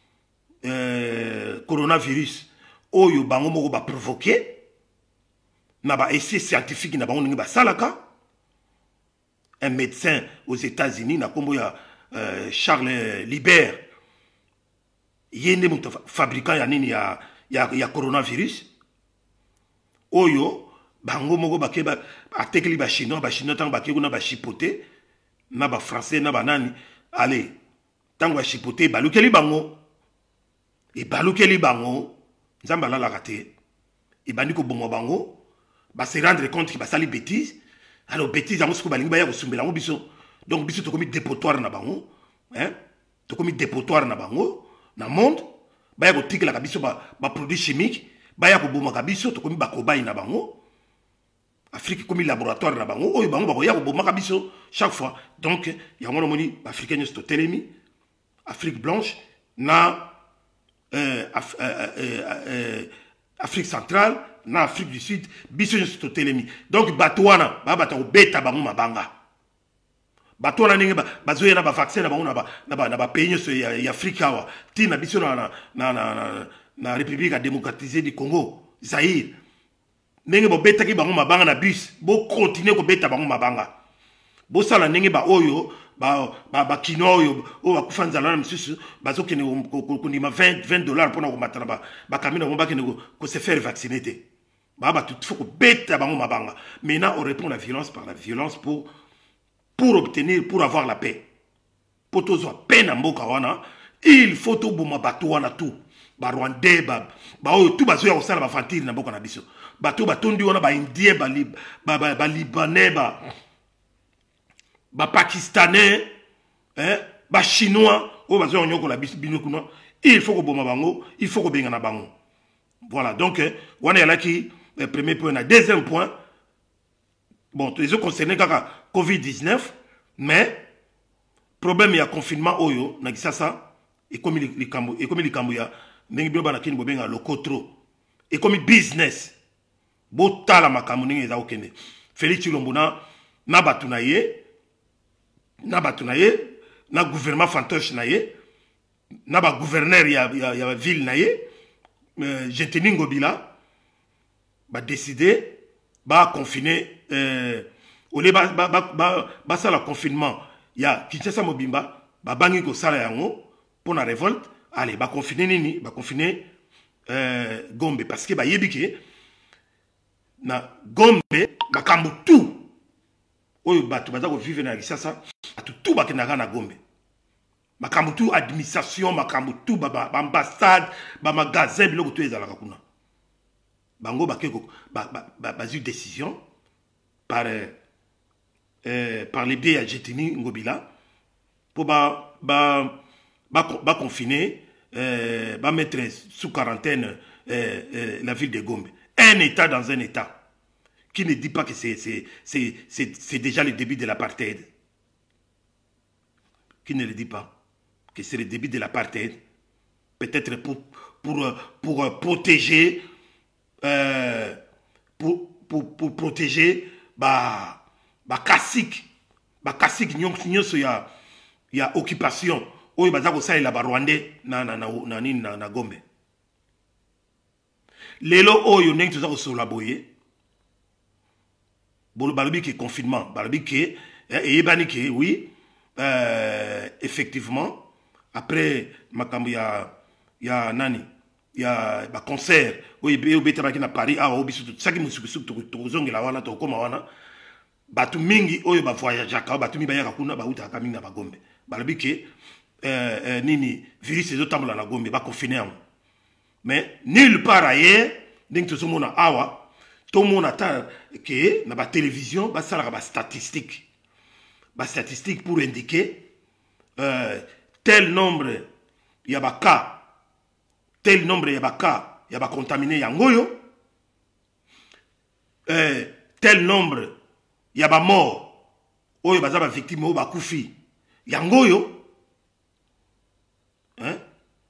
euh, coronavirus oyo bango moko ba provoquer na ba essai scientifique na bango ningi ba salaka un médecin aux États-Unis na kombo ya euh, Charles Libert yende muto fabricant ya nini ya ya, ya coronavirus oyo bango moko ba ke ba atekeli ba chinois ba chinois tang ba ke kuna ba chipoter na ba français na ba nani allez tango ba chipoter ba lukeli bango et balukeli bango nzamba la la raté et bandi ko bomo bango ba se rendre compte que ba sali bêtise alors bêtise amusko balingi ba ya ko sumbela ngo biso donc biso to komi dépotoir na bango hein to komi dépotoir na bango na monde ba ya ko tikela ka biso ba ba produit chimique ba ya ko bomo ka biso to komi ba kobai na bango Afrique komi laboratoire na bango oyo bango ba ko ya ko bomo ka biso chaque fois donc ya ngono moni africain sto telemi Afrique blanche na Euh, Af euh, euh, euh, Afrique centrale, na Afrique du Sud, biso to telemi. Donc batouana, ba bata beta bango mabanga. Batouana ninge ba bazoya na ba vaccin na bango na ba na ba na ba pays so ya Afrika wa. Ti na biso na na na na, na République démocratisée du Congo, Zaïre. Ninge bo beta ki bango mabanga na bus, bo continuer ko beta bango mabanga. Bo sala ninge ba oyo ba ba ba kino yo o ba kufanza na msusu bazo kene ko ndima vingt dollars pour na ko matana ba ba kamina ko ba kene ko se faire vacciner te ba ba tout faut ko beta bango mabanga. Maintenant on répond à la violence par la violence pour pour obtenir pour avoir la paix pour tozo paix na mboka wana il faut to boma bato wana tout ba Rwandais ba ba o tout bazo ya ko sala ba fantine na mboka na biso bato batondi wana ba indien ba ba ba libanais ba ba pakistanais hein ba chinois o bazo nyoko la bino kuna il faut ko boma bango il faut ko benga na bango voilà donc wana yala ki premier point na deuxième point bon les autres concernés kaka Covid dix-neuf mais problème ya confinement oyo na kisasa et comme les kambo et comme les kambo ya ndenge bino bana kini bo benga lokotro et comme business bo tala makambo ndenge za okende Félix Tshilombo na na batu na ye na batu na ye na gouvernement fantoche na ye na ba gouverneur ya ya, ya ville na ye euh, Jeteni Ngobila ba décider ba confiner euh ole ba ba ba ba ça le confinement ya Kinshasa Mobimba ba bangi ko sala yango pour la révolte allez ba confiner nini ba confiner euh Gombe parce que ba yebike na Gombe ba kambu tout oyo bato baza ko vivre na Kinshasa atu tout bakendaka na Gombe makambo tout administration makambo tout ba, ba ambassade ba magasin biloko tout ezalaka kuna bango bakeko ba ba, ba, ba eu décision par euh, par les biais à Jeteni Ngobila pour ba ba ba, ba confiner euh, ba mettre sous quarantaine euh, euh, la ville de Gombe, un état dans un état qui ne dit pas que c'est déjà le début de l'apartheid. Qui ne le dit pas que c'est le début de l'apartheid. Peut-être pour, pour, pour protéger, euh, pour, pour, pour protéger, bah, bah, Kassik, bah, Kassik, il y a occupation. Oui, bah, ça, il y a Rwandais, na, na, na, na, na, na, Gombe. Lelo, oh, il y a tout ça sur la boye. Bon, balobi qui est confinement, balobi qui est, et bani qui oui, euh, effectivement, après, makambo ya, ya nani, il y a un concert où il y a à Paris ah au bisu ça qui me suit tout tout zonge la wana to koma wana batu mingi oyo ba voyage ka batu mi ba ya kuna ba uta ka mingi na bagombe balobi ke euh nini virus ezo tambola na gombe ba confiner mais nulle part ailleurs ding to mona awa to mona ta ke na ba télévision ba sala ba statistique ba statistique pour indiquer euh, tel nombre il y a ba cas tel nombre il y a ba cas il y a ba contaminé yangoyo euh, tel nombre il y a ba mort oyo baza ba victime o ba kufi yangoyo hein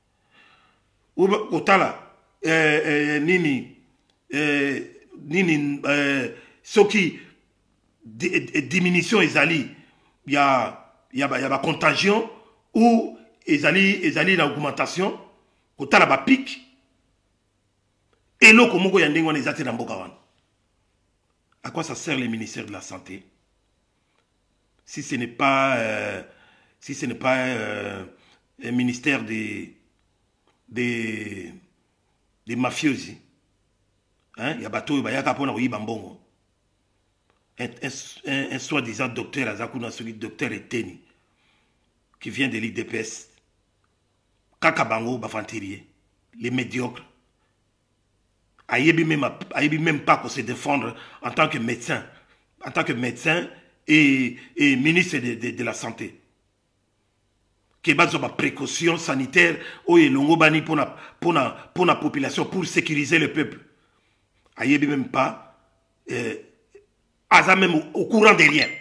otala euh, euh, nini euh, nini euh, soki diminution ezali il y a il y a il y a ba contagion ou ezali ezali la augmentation otala ba pic et loko moko ya ndenge wana ezate na mboka wana. À quoi ça sert le ministère de la Santé si ce n'est pas euh, si ce n'est pas euh, un ministère des des des mafiosi, hein? Il y a bateau il y a kapona oyiba mbongo un, un, un, un soi-disant docteur Azakuna celui docteur Eteni qui vient de l'I D P S Kakabango bafantirier les médiocres ayebi même ayebi même pas qu'on se défendre en tant que médecin en tant que médecin et, et ministre de, de, de la santé qui base sur ma précaution sanitaire ou elongo bani pour la pour la pour la population pour sécuriser le peuple ayebi même pas euh, aza même au, au courant de rien.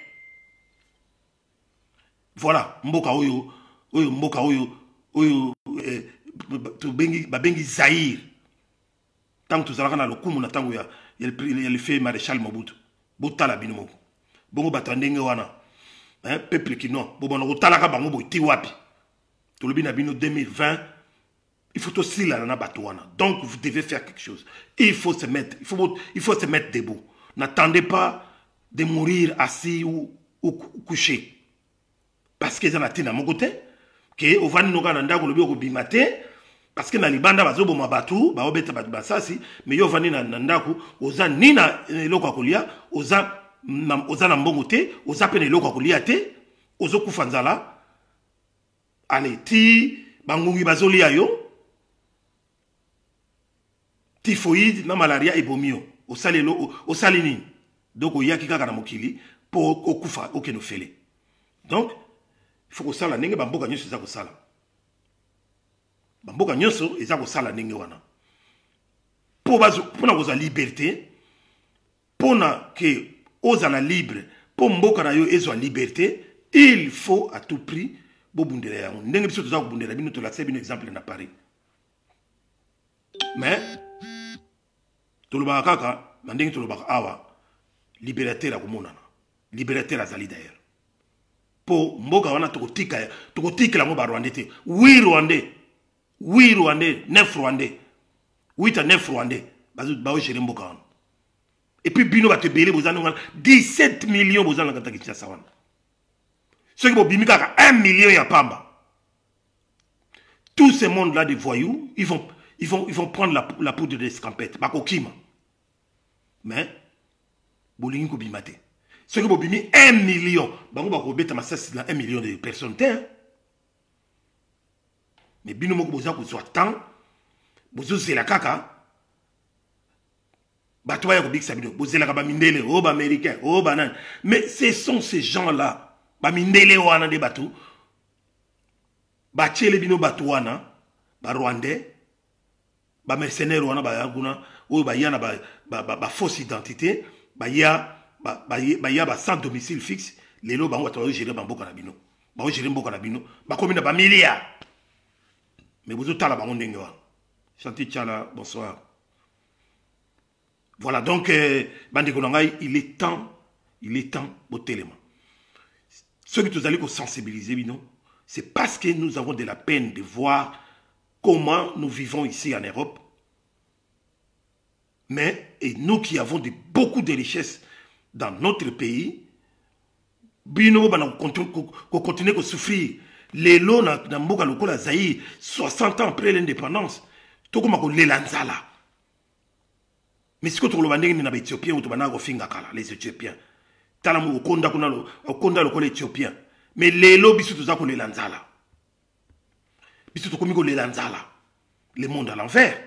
Voilà mboka oyo oyo mboka oyo oyo euh, to bengi ba bengi Zaïre tant que tu as le coup, il y a le fait maréchal Mobutu. Botala binomo. Bongo batandenge wana. Hein, peuple qui non. Bon, on talaka bango bo tiwapi. Tout le bina bino deux mille vingt. Il faut aussi la na batouana. Donc vous devez faire quelque chose. Il faut se mettre, il faut, il faut se mettre debout. N'attendez pas de mourir assis ou, ou couché. Parce que ça n'a pas mon côté. Que au van noga nanda ko lobi ko bimate. Parce que na libanda bazobo mabatu ba obeta batu basasi mais yo vani na ndako oza nina eloko akolia oza na oza na mbongo te oza pene eloko akolia te ozo kufa nzala ale ti bangungi bazolia yo typhoïde na malaria ebomio osali lo osali nini donc oyaki kaka na mokili po okufa okeno fele donc il faut que ça la ndenge bamboka nyoso za ko sala bamboka nyonso eza kosala ndenge wana po bazo pona koza liberté pona ke ozala libre po mboka na yo ezwa liberté il faut à tout prix bobundela yango ndenge biso toza kobundela bino tolakisa bino exemple na Paris mais tolobaka kaka na ndenge tolobaka awa libérateur akomonana libérateur azali d'ailleurs po mboka wana tokotika tokotikela ngo ba Rwandais te oui Rwandais oui Rwandais, neuf Rwandais, huit à neuf Rwandais, bah gérer Mboka. Et puis Bino va te béler, vous avez dix-sept millions, vous avez la Kinshasa. Ceux qui vont bimika un million ya pamba. Tous ces mondes-là de voyous, ils vont, ils vont, ils vont prendre la, la poudre d'escampette, bako kima. Mais, bolingi ko bimate. Ceux qui vont bimi un million, bango bako beta masasi na un million de personnes, hein. Mais bino moko boza ko soit temps bozo zela kaka bato ya ko bikisa bino bozela ka ba mindele o ba américain o ba nan mais ce sont ces gens là ba mindele wana de bato ba tchele bino bato wana ba Rwandais ba mercenaires wana ba yaguna o ba yana ba ba, ba, ba fausse identité ba ya ba ba ya ba sans domicile fixe lelo bango bato gérer ba mboka na bino ba gérer mboka na bino ba komi na ba milliards. Mais vous êtes là, Chanty Tchala, bonsoir. Voilà, donc, euh, il est temps, il est temps, au téléma. Ceux qui vous allez sensibiliser, c'est parce que nous avons de la peine de voir comment nous vivons ici en Europe. Mais, et nous qui avons de, beaucoup de richesses dans notre pays, nous continuons à souffrir. Les lots dans Mboka Lokola Zaïre, soixante ans après l'indépendance, tokoma kolela nzala. Mais si tu as des Éthiopiens ou tu as les Éthiopiens, tu as les Éthiopiens. Mais les lobbies sont tous les lanzala. Ils sont tous les lanzala. Le monde à l'envers.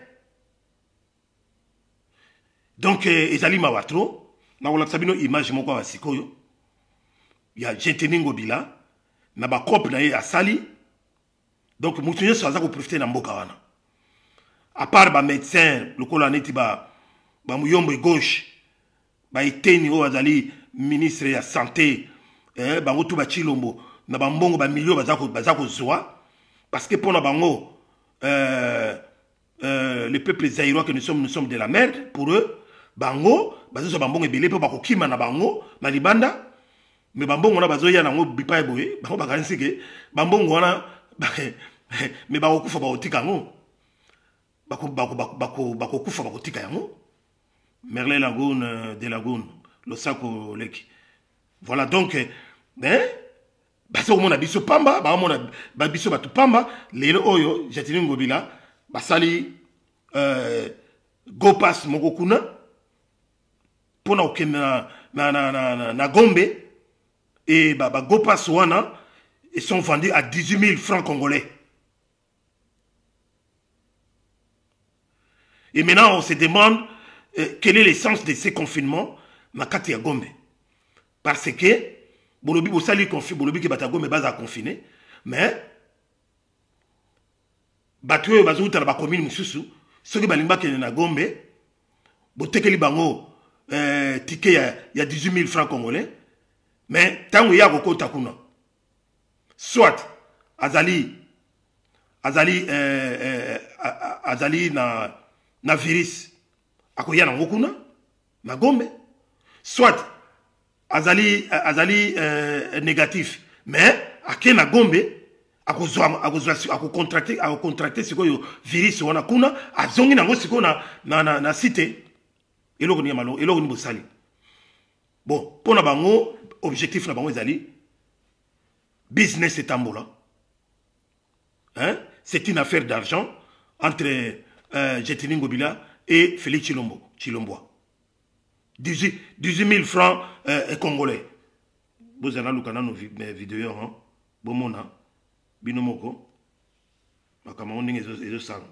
Donc, Ezali Mawatro, na wala sabino image moko wa sikoyo. Ya Jeteningo Bila, na ba cop na ye asali. Donc, mutunye so azako profiter na mboka wana. À part ba médecin, le colonel ba ba muyombo gauche ba iteni o azali ministre ya santé eh ba ngotu ba chilombo na ba mbongo ba millions bazako bazako zoa parce que pour na bango euh euh les peuples zaïrois que nous sommes nous sommes de la merde pour eux bango bazo ba mbongo ebele pe ba kokima na bango na libanda mais ba mbongo na bazo ya nango bipa boye bango ba kanisi ke ba mbongo wana mais ba kokufa ba otika ngo bako bako bako bako kufa ba kotika yango. Merle Lagoon de Lagoon, le Sako Leki. Voilà donc, hein, parce que mon abisso pamba, bah mon abisso batu pamba, les oyo, j'attends ngobila, basali, euh, go pass mogokuna, pour na okena na na na na na Gombe, et bah bah go pass wana, ils sont vendus à dix-huit mille francs congolais. Et maintenant on se demande Euh, quel est l'essence de ces confinements na kati ya Gombe? Parce que bolobi bosali confi bolobi ke bata Gombe baza confiné mais batu bazo utala ba commune mususu soki balimba kene na Gombe botekeli bango euh ticket ya ya dix-huit mille francs congolais mais tango ya kokota kuna soit azali azali euh, euh azali na na virus akoya na ngokuna na Gombe soit azali azali euh, négatif mais ake na Gombe akozwa akozwa akocontracter akocontracter sikoyo virus wana kuna azongi nango siko na na na, na cité eloko ni malo eloko ni bosali bon pona bango objectif na bango ezali business etambola hein c'est une affaire d'argent entre euh, Jeteningo Bila et Félix Chilombo, Chilombois. dix-huit mille francs euh, congolais. Vous avez vu nos vidéos, hein? Bomona, Binomoko, Makamonding et les sang.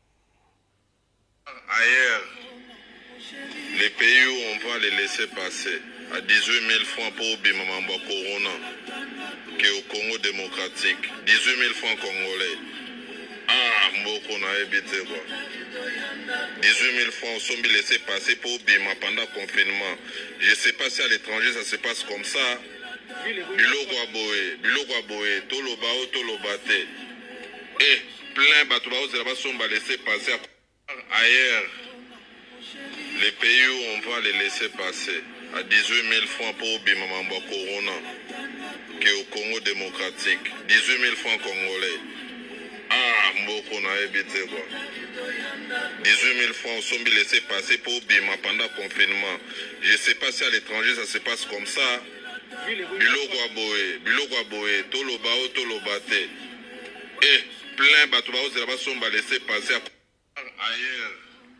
Ailleurs, les pays où on va les laisser passer à dix-huit mille francs pour Bimamamba Corona, qui est au Congo démocratique, dix-huit mille francs congolais. Ah, Mboko n'a évité quoi. dix-huit mille francs sont laissés passer pour Bima pendant le confinement. Je ne sais pas si à l'étranger ça se passe comme ça. Biloko Aboé, Biloko Aboé, Tolobao, Tolobate. Et plein Batobao, c'est là-bas sont laissés passer ailleurs. Les pays où on va les laisser passer à dix-huit mille francs pour Bima Mamba Corona, qui est au Congo démocratique, dix-huit mille francs congolais. Ah, Mboko n'a évité quoi. dix-huit mille francs sont laissés passer pour Bima pendant le confinement. Je ne sais pas si à l'étranger ça se passe comme ça. Biloko Aboé, Biloko Aboé, Tolobao, Tolobate. Et plein Batobao, c'est là-bas sont laissés passer ailleurs.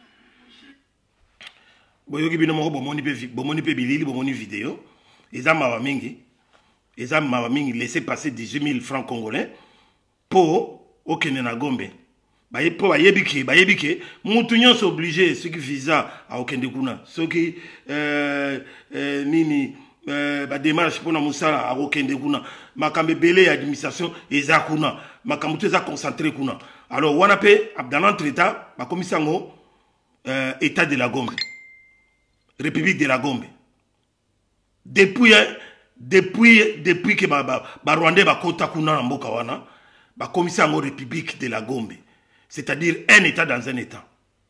Boyoki bino moko bomoni pe bomoni pe bilili bomoni vidéo. Eza mawa mingi. Eza mawa mingi laisser passer dix-huit mille francs congolais pour okene na Gombe. Baye po bayebiki bayebiki mutu nyonso obligé ceux qui visa a okende kuna. Ceux qui euh, euh nini euh ba démarche pour na musala a okende kuna. Makambe belé administration eza kuna. Makambe eza concentré kuna. Alors wana pe dans l'entretemps ba komisango euh état de la Gombe. République de la Gombe. Depuis depuis depuis que ba ba Rwandais ba kota kuna na mboka wana ba commissaire en République de la Gombe, c'est-à-dire un état dans un état.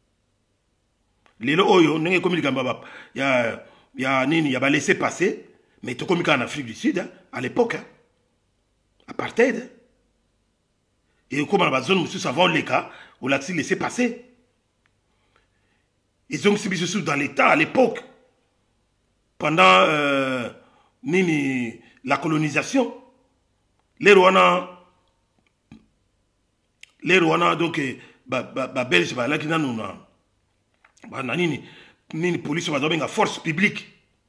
Lelo oyo nenge komika baba ya ya nini ya ba laisser passer mais to komika en Afrique du Sud hein, à l'époque hein, apartheid hein. Et comme dans la zone monsieur savant les cas on l'a laissé passer. Ils ont subi ce dans l'état à l'époque pendant euh, nini la colonisation les Rwandais les Rwandais donc ba ba ba belge ba la kina nuna ba nani ni police ba dobenga force publique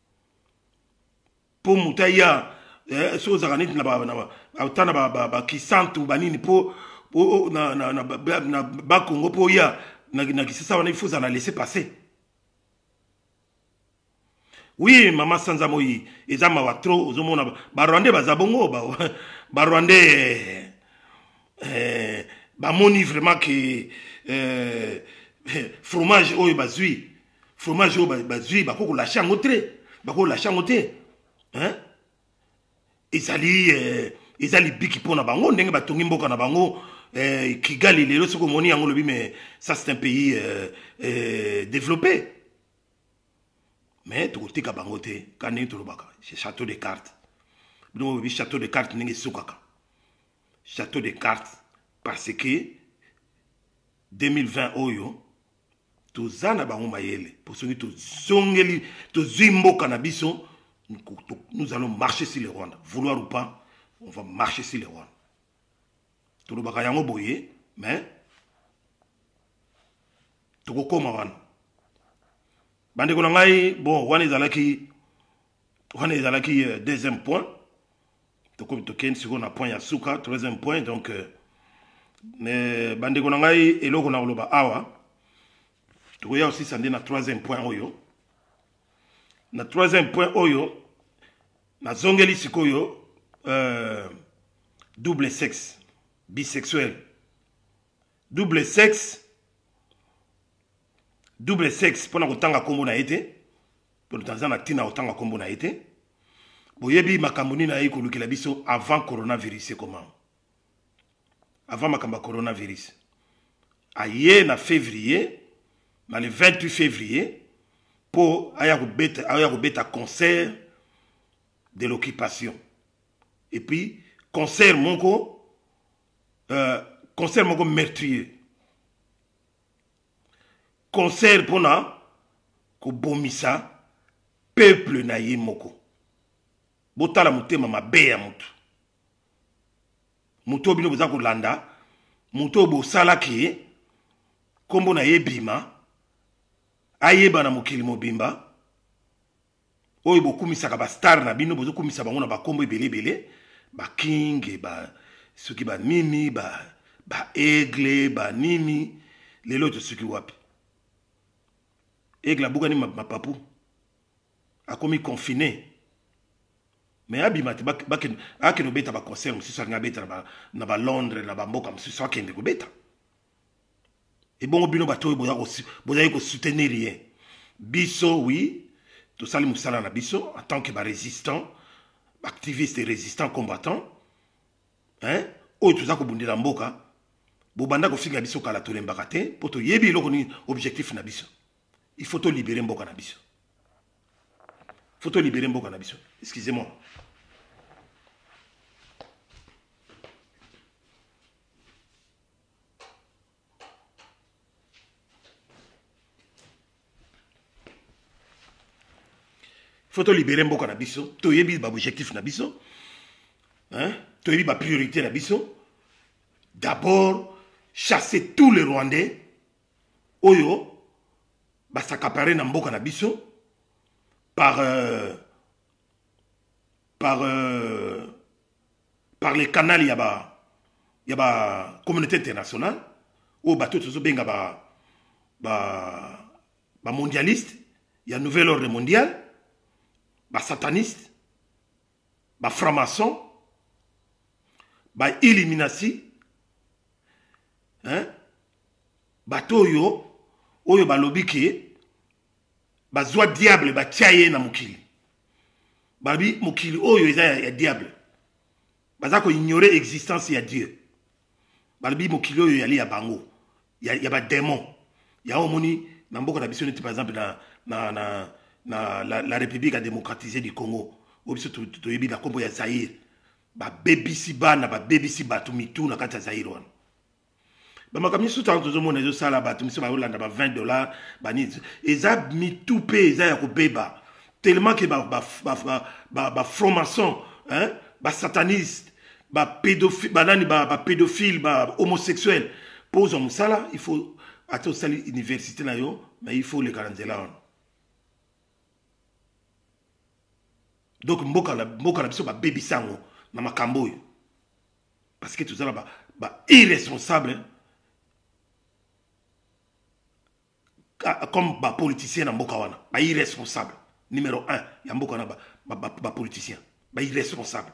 pour mutaya so za kaniti na ba na autana ba ba, ba kisantu ba nini po na na na na ba Congo po ya na na kisasa wana il faut en laisser passer. Oui, maman Sanza Moyi, eza mawatro, ozomona ba Rwandais bazabongo ba ba Rwandais eh ba moni vraiment que euh fromage oyo bazui, fromage oyo bazui ba ko la changotre, ba ko la changote. Hein? Ezali euh ezali biki pona bango ndenge batongi mboka na bango eh Kigali lelo soko moni yango lobi mais ça c'est un pays euh, euh développé. Mais tu as bangote quand tu c'est château de cartes. Donc oui château de cartes n'est pas château de cartes parce que deux mille vingt oyo tu zana bango mayele pour ceux qui tu zongeli tu zimbo cannabiso nous allons marcher sur le Rwanda vouloir ou pas on va marcher sur le Rwanda. Tu le baka yango boye mais tu ko koma wana. Bande konangai bon wana ezalaki wana ezalaki euh, deuxième point to comme to ken siko na point ya suka troisième point donc euh, mais bande konangai eloko na loba awa to ya aussi sande na troisième point oyo na troisième point oyo na zongeli sikoyo euh, double sexe bisexuel double sexe double sexe pour na kotanga kombo na été pour Tanzania tina kotanga kombo na été boyebi makamboni na yiko lukela biso avant coronavirus c'est comment avant makamba coronavirus aye na février na le vingt-huit février pour aya ko beta aya ko beta concert de l'occupation et puis concert moko euh, concert moko meurtrier concert pona ko bomisa peuple na ye moko botala mutema mabe ya mutu muto bino boza ko landa muto bo sala ki kombo na ye bima ayeba na mokili mobimba oyo bokumisa ka ba star na bino bozo kumisa bango na ba kombo ebele bele ba king ba soki ba nini ba ba aigle ba nini lelo to soki wapi aigle bukani ma, ma papu a commis confiné mais abimati bak bak akeno beta ba concert musi so nga beta na ba na ba Londres na ba mboka musi so kende ko beta et bon bino bato boza ko boza ko soutenir rien biso oui to sali musala na biso en tant que ba résistant activiste et résistant combattant hein o to za ko bundela mboka bo banda ko finga biso kala to lembaka te poto yebi loko ni objectif na biso il faut te libérer mboka na biso il faut te libérer mboka na biso excusez-moi. Faut te libérer mboka na biso to yebi ba objectif na biso hein to yebi ba priorité na biso d'abord chasser tous les Rwandais oyo ba s'accaparer na mboka na biso par euh, par euh, par les canaux ya ba ya ba communauté internationale o ba tout so benga ba ba ba mondialiste ya nouvel ordre mondial ba sataniste ba franc-maçon ba illuminati hein ba toyo oyo ba lobiki ba zwa diable ba tiaye na mukili babi mukili oyo eza ya, ya diable baza ko ignorer existence ya Dieu babi mukili oyo yali ya bango ya, ya ba démon ya omoni na mboka na biso neti par exemple na na na na la, la République démocratisée du Congo obiso to to yebi na kombo ya Zaïre ba bebisi bana ba bebisi batu mitu na kati ya Zaïre wana ba makamni so tanto zo mona zo sala batu miso ba olanda ba vingt dollars ba ni eza mitu pe eza ya ko beba tellement que ba ba ba ba, ba franc-maçon hein ba sataniste ba pédophile ba nani ba, ba pédophile ba homosexuel pose en musala, il faut attendre ça l'université là yo, mais il faut les quarante-là. Donc mboka la mboka la biso ba baby sango na makambo yo. Parce que tout ça là ba, ba irresponsable comme ba politicien na mboka wana, ba irresponsable numéro un ya mboka na ba ba, ba, ba politicien, ba irresponsable.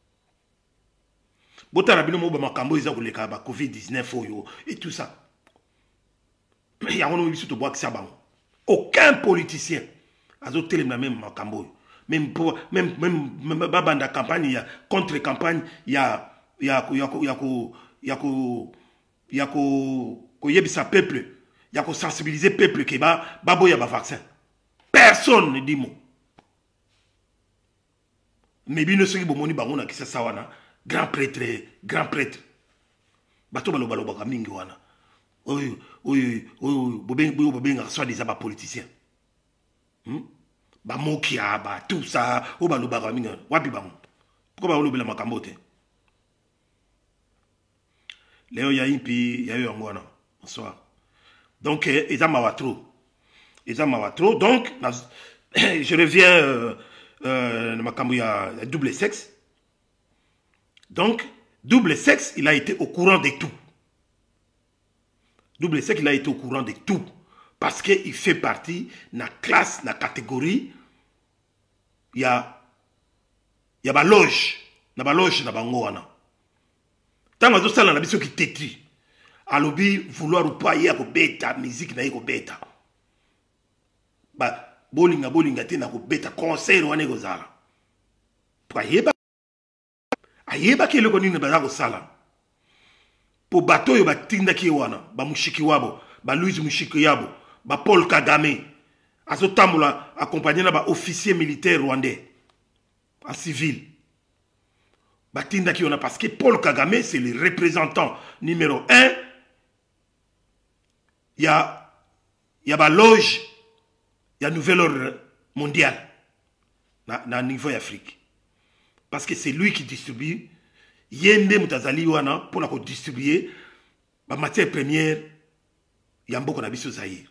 Botara bino mo ba makambo iza koleka ba covid dix-neuf oyo et tout ça. Il y a un biso to bois ça bango. Aucun politicien azo télé na même makambo yo. Même pour même même même banda campagne il y a contre campagne il y a il y a il y a il y a il y a il y a ko yebisa peuple il y a ko sensibiliser peuple que ba babo ya ba vaccin personne ne dit mot mais bino soki bomoni bango na kisa sawana grand prêtre grand prêtre bato balo balo baka mingi wana oyo oyo oyo bobenga bobenga soit des aba politiciens hmm? Ba mokia ba tout ça o ba loba minga wapi bango pourquoi ba lobela makambo te leo ya impi ya yo ngwana bonsoir donc eza mawatro eza mawatro donc je reviens euh, euh, makambo ya double sexe donc double sexe il a été au courant de tout double sexe il a été au courant de tout parce qu'il fait partie de la classe, de la catégorie. Il y a il y a ba loge, na ba loge na bango wana. Tant que ça na biso qui tétri. Alobi vouloir ou pas ya ko beta musique na ko beta. Ba bolinga bolinga te na ko beta concert wana ko zala. Pour yeba ayeba ke le koni na ba ko sala. Po bato yo batinda ki wana, ba mushiki wabo, ba Louise mushiki yabo. Ba Paul Kagame azotambola accompagné na ba officier militaire rwandais en civil batinda ki on a parce que Paul Kagame c'est le représentant numéro un il y a il y a ba loge il y a nouvel ordre mondial na, na niveau Afrique parce que c'est lui qui distribue yende mutazali wana pour na ko distribuer ba matière première yambo na biso Zaïre.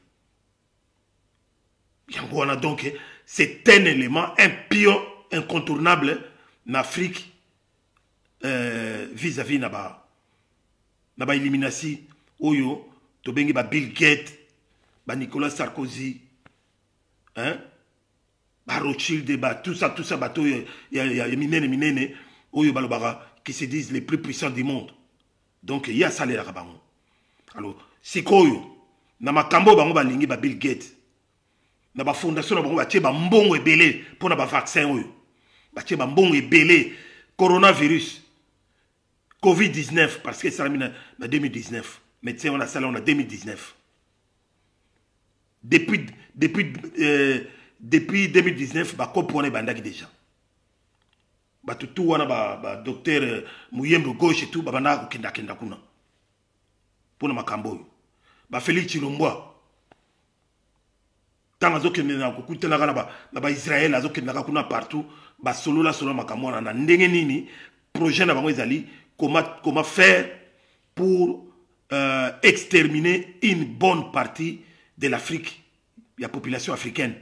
Donc, c'est un élément, un pion incontournable en Afrique euh, vis-à-vis de la élimination. Oyo, to bengi ba Bill Gates, ba Nicolas Sarkozy, hein, ba Rothschild, ba tout ça, tout ça, bateau, il y a, y a minene, minene, oyo balobara, qui se disent les plus puissants du monde. Donc, il y a ça les rabango. Alors, c'est quoi yo? Na makambo bango ba lingi ba Bill Gates. Na ba fondation na bango ba tie ba mbongo ebele pour na ba vaccin oyo ba tie ba mbongo ebele coronavirus covid dix-neuf parce que ça na na deux mille dix-neuf mais tiens on a ça là on a deux mille dix-neuf depuis depuis euh, depuis deux mille dix-neuf ba kopone bandaki déjà ba tout wana ba ba docteur euh, Muyembo gauche et tout ba bana ko kenda kenda kuna pour na makambo oyo ba Félix Chilomboa tant que na kokuta na ba na ba Israël azoke na kuna partout ba solo la solo makamona na ndenge nini projet na bango ezali comment comment faire pour euh, exterminer une bonne partie de l'Afrique la population africaine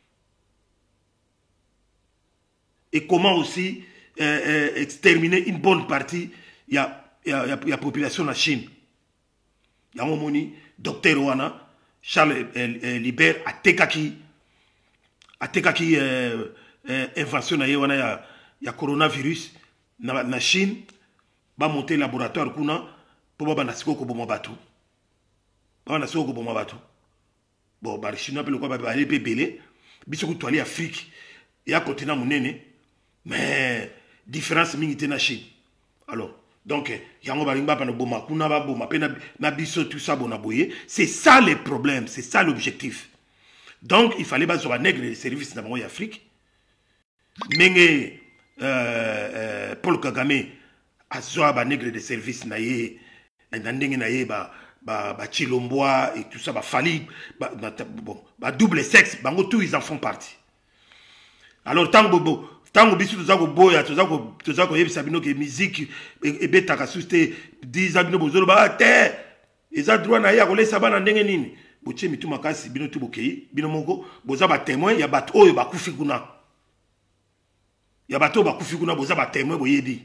et comment aussi euh, euh, exterminer une bonne partie il y a il y a la population en Chine il y a un moni docteur Wana Charles euh, euh, Libert a tekaki a tekaki euh, euh, invention na yewana ya ya coronavirus na, na Chine ba monter laboratoire kuna pour ba na siko ko boma batu ba na siko ko boma batu bon ba Chine pe le ko ba ba belé biso ko toali Afrique ya continent munene mais différence mingi te na Chine alors donc yango balimba pa no boma kuna ba boma pe na biso tout ça bona boye c'est ça le problème c'est ça l'objectif donc il fallait bazo ba nègre les services na bango ya Afrique menge euh, euh, Paul Kagame azoa ba nègre de service na ye na ndenge na ye ba ba ba Chilomboa et tout ça ba Fali ba, bon ba double sexe bango tous ils en font partie alors tango bobo tango bisu tozako boya tozako tozako yebisa bino ke musique ebetaka suste dix abino bozolo ba te eza droit na ye akolesa bana ndenge nini botie mitu makasi bino tu bokei bino moko boza ba témoin ya bato oyo bakufi kuna ya bato bakufi kuna boza ba témoin boyebi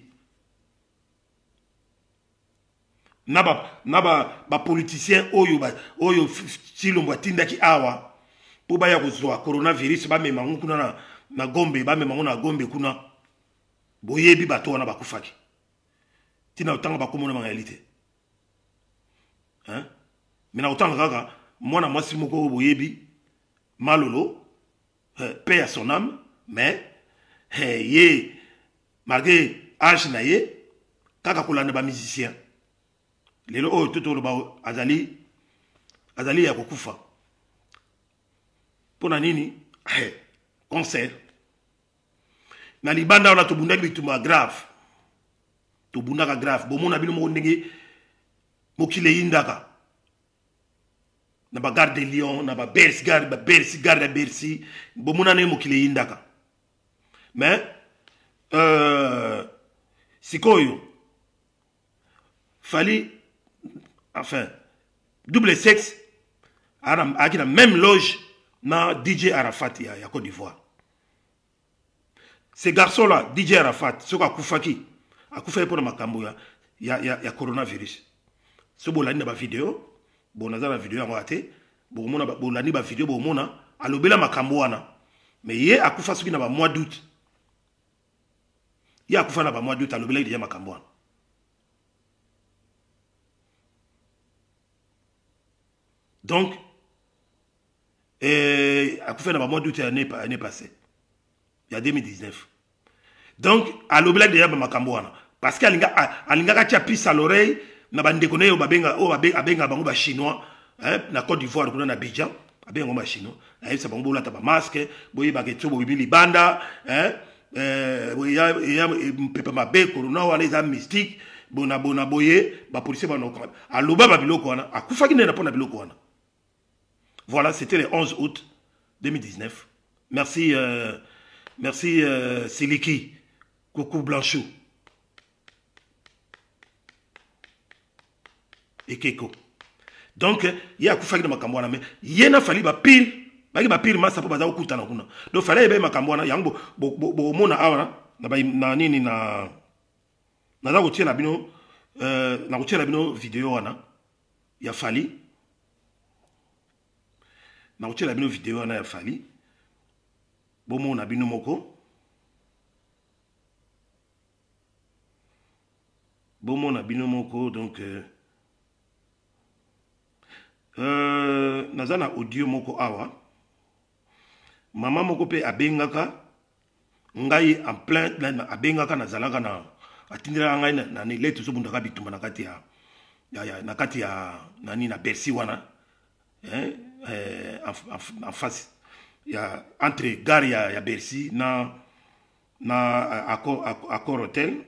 na ba na ba ba politicien oyo ba oyo Chilombo atindaki awa po ba ya kozwa coronavirus ba mema kuna na na Gombe ba mema na Gombe kuna boyebi bato wana bakufaki tina utanga bakomona ma réalité hein mina utanga kaka mwana mwasi moko boyebi malolo euh, paix à son âme mais hey, ye malgré âge na ye kaka kolanda ba musicien lelo oyo toto ba azali azali ya kokufa pona nini hey, concert na libanda ona tobundaki bituma grave tobundaka grave bomona bino moko ndenge mokile yindaka na ba Gare de Lyon na ba Bercy Gare ba Bercy Gare de Bercy bomona ne mokile yindaka mais euh sikoyo fali enfin double sexe a qui la même loge na D J Arafat ya, ya Côte d'Ivoire. Ces garçons là D J Arafat ce qu'a kufaki a kufaki pour makambo ya ya ya, ya coronavirus. Ce bolani na ba vidéo bon na la vidéo yango ate bon mona bolani ba vidéo bon mona alobela makambo wana mais ye akufa soki na ba mois d'août ye akufa na ba mois d'août alobela déjà makambo wana. Donc et akufa na ba mois d'août l'année année passée il y a deux mille dix-neuf. Donc alobela déjà makambo wana parce qu'alinga alinga tia pisse à l'oreille na bande koné o babenga o abenga bango ba chinois hein na Côte d'Ivoire kuna na Abidjan abenga ba chinois ayi sa bango lata ba masque boyi ba ketso bo bibili banda hein euh boyi ya pepa mabe corona wala eza mystique bona bona boye ba policier ba no aloba ba biloko wana akufaki na pona biloko wana. Voilà, c'était le onze août deux mille dix-neuf. Merci euh, merci euh, Siliki Coucou Blanchou et Keko. Donc il y a kufaki na makambo wana mais yena fali ba pire baki ba pire masa po baza okutana kuna. Donc fallait be makambo wana yango bo bo mona awa na ba na nini na na za kotia na bino euh na kotia na bino vidéo wana ya fali na kotia na bino vidéo wana ya fali bo mona bino moko bo mona bino moko donc euh, Euh, nazana audio moko awa mama moko pe abengaka ngai en plein abengaka nazalaka na atindira ngai na, na ni letu sobundaka bitumba na kati ya ya, ya na kati ya nani na Bercy wana hein eh, en, en face ya entre gare ya, ya Bercy na na accord accord hotel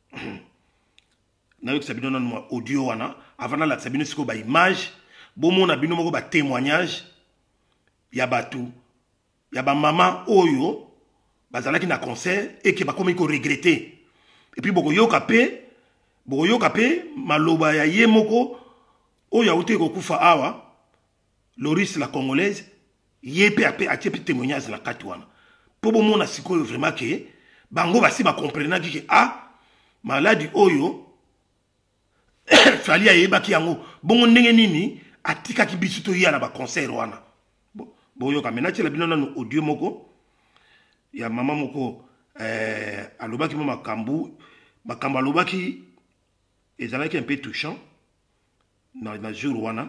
na yoka sabino na audio wana avant la sabino siko ba image bomo na bino moko ba témoignage ya batu ya ba mama oyo bazalaki na concert et que ba komi ko regretter et puis boko yoka pe boko yoka pe maloba ya ye moko oyo auté ko kufa awa Loris la congolaise ye pe ape atie pe témoignage la kati wana po bomo na sikoyo vraiment que bango basi ba comprendre que ah maladie oyo fali ya yebaki yango bongo ndenge nini atika ki bisu to ya na ba concert wana bo yo kamena tshela bino na audio moko ya mama moko euh alobaki mo makambu makambo alobaki ezalaki un peu touchant na na jour wana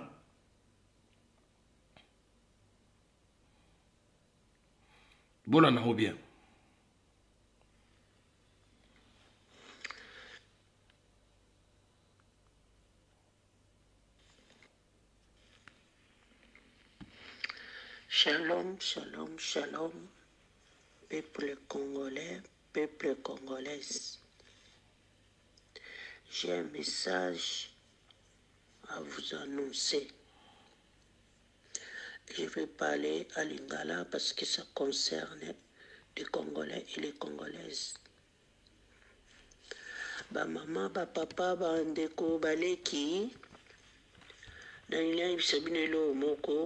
bona na ho bien. Shalom, shalom, shalom, peuple congolais, peuple congolaise. J'ai un message à vous annoncer. Je vais parler à Lingala parce que ça concerne les Congolais et les Congolaises. Ba maman, ba papa, ba ndeko, ba leki, nalingi bisabino elo moko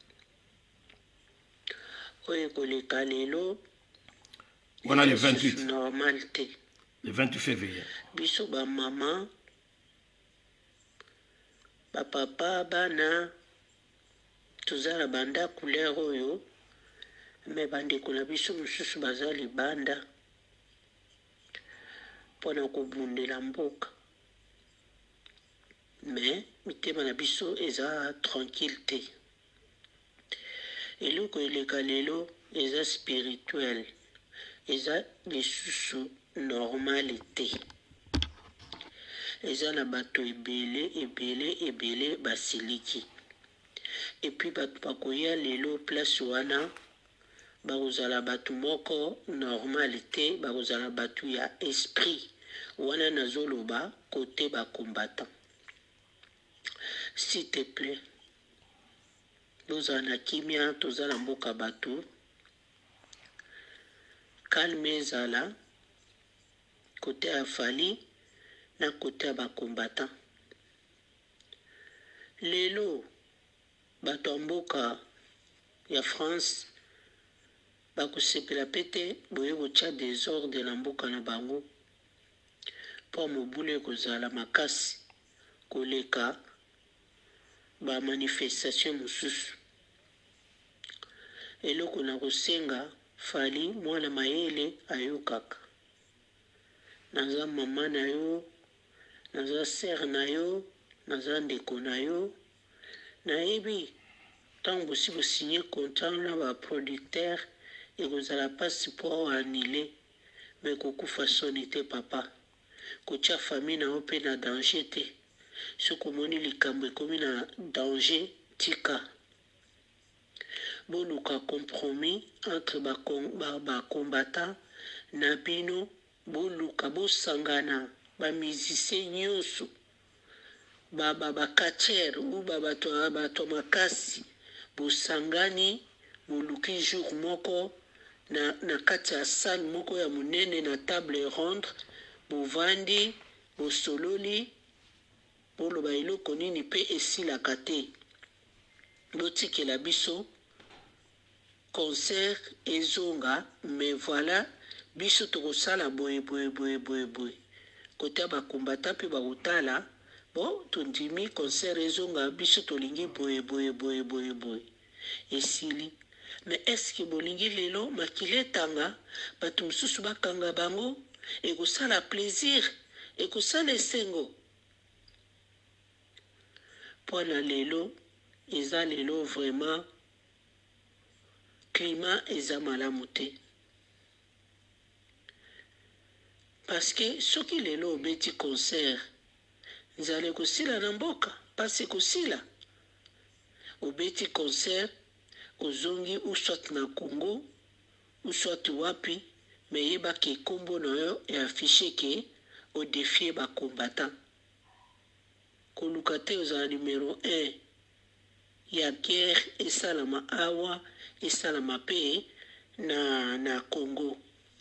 oyo koleka lelo on a le vingt-huit normal te le vingt-huit février biso ba mama ba papa bana tozala banda couleur oyo me bandeko na biso mosusu baza libanda mpona kobundela mboka me mitema na biso eza tranquille te eloko eleka lelo eza spirituel eza lisusu normal te eza na bato ebele ebele ebele basiliki epuis bato bakoya lelo place wana bakozala bato moko normal te bakozala bato ya esprit wana nazoloba kote bakombatant. S'il te plaît bozala na kimia tozala mboka bato kalme ezala kote ya fali na kote ya bakombatant. Lelo bato ya mboka ya France bakosepela pete boye kotya désordre na mboka na bango mpo mobulu ekozala makasi koleka ba manifestation mosusu. Eloko na kosenga fali mwana mayele ayokaka naza mama na yo naza sere na yo naza ndeko na yo nayebi ntango bosi bosinye contrat na baproducteur ekozala mpasi mpo anile me kokufa soni te papa kotya famille na yo mpe na danger te soki omoni likambo ekomi na danger tika boluka compromis entre bakombatant na bino boluka bosangana bamusicien nyonso bakatiere ou bato makasi bosangani boluki jour moko na, na kati ya salle moko ya monene na table ronde bovandi bosololi boloba eloko nini mpe esilaka te botikela biso concert ezonga mais voilà biso tokosala boye boye boye boye boye kote ya bakombata mpe bakotala bon tondimi concert ezonga biso tolingi boye boye boye boye boye esili. Mais est-ce que bolingi lelo makile tanga bato mosusu bakanga bango ekosala plaisir ekosala esengo mpona lelo eza lelo vraiment climat eza malamu te parce que soki lelo obeti concert nzala ekosila na mboka mpasi ekosila obeti concert ozongi ou soit na Congo ou soit wapi me yebaki ekombo na yo eafishe ke odefie bakombatant koluka te ozala numero un ya guerre esalama awa esalama mpe na, na Congo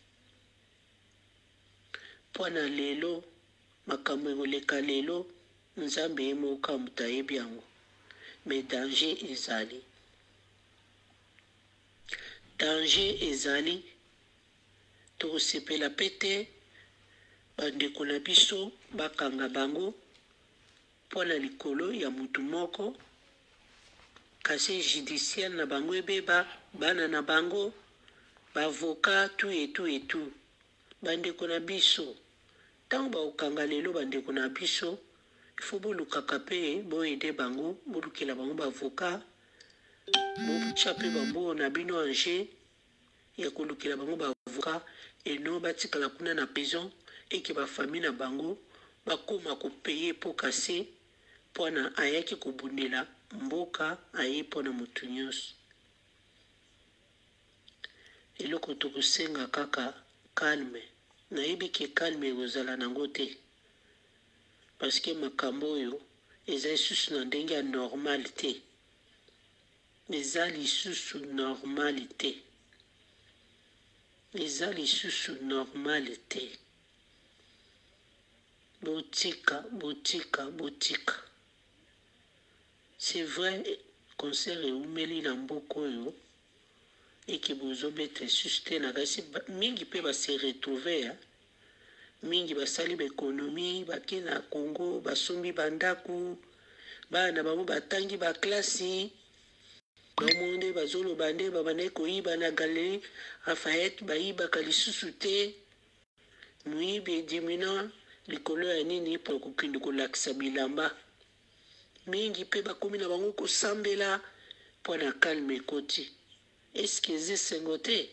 mpona lelo makambo ekoleka lelo nzambe ye moka moto ayebi yango me danger ezali danger ezali tokosepela pete bandeko na biso bakanga bango mpona likolo ya mutu moko kasi judiciaire na bango ebeba bana na bango bavoka tu etu etu bandeko na biso ntango bakokanga lelo bandeko na biso ifo bolukaka mpe boyede bango bolukela bango bavoka botya mpe bambo na bino ange ya kolukela bango bavoka eno batikala kuna na prison eke bafamille na bango bakoma kopeye mpo kase mpona ayaki kobundela mboka aye mpona motu nyonso. Eloko tokosenga kaka calme nayebi ke calme ekozala nango te parce que makambo oyo eza lisusu na ndenge ya normal te eza lisusu normal te eza lisusu normal te botika botika botika c'est vrai concert eumeli na mboka oyo eke bozobeta esusu te na kasi mingi mpe base retrouve ya mingi basali baekonomi bake na Congo basombi bandaku bana bango batangi baklasi bamonde bazoloba nde babandaki koyiba na Galerie Lafayette bayibaka lisusu te moyibi edimina likolo ya nini mpo kokende kolakisa bilamba mingi mpe bakomi na bango kosambela mpo na kalme ekoti eske eza esengo te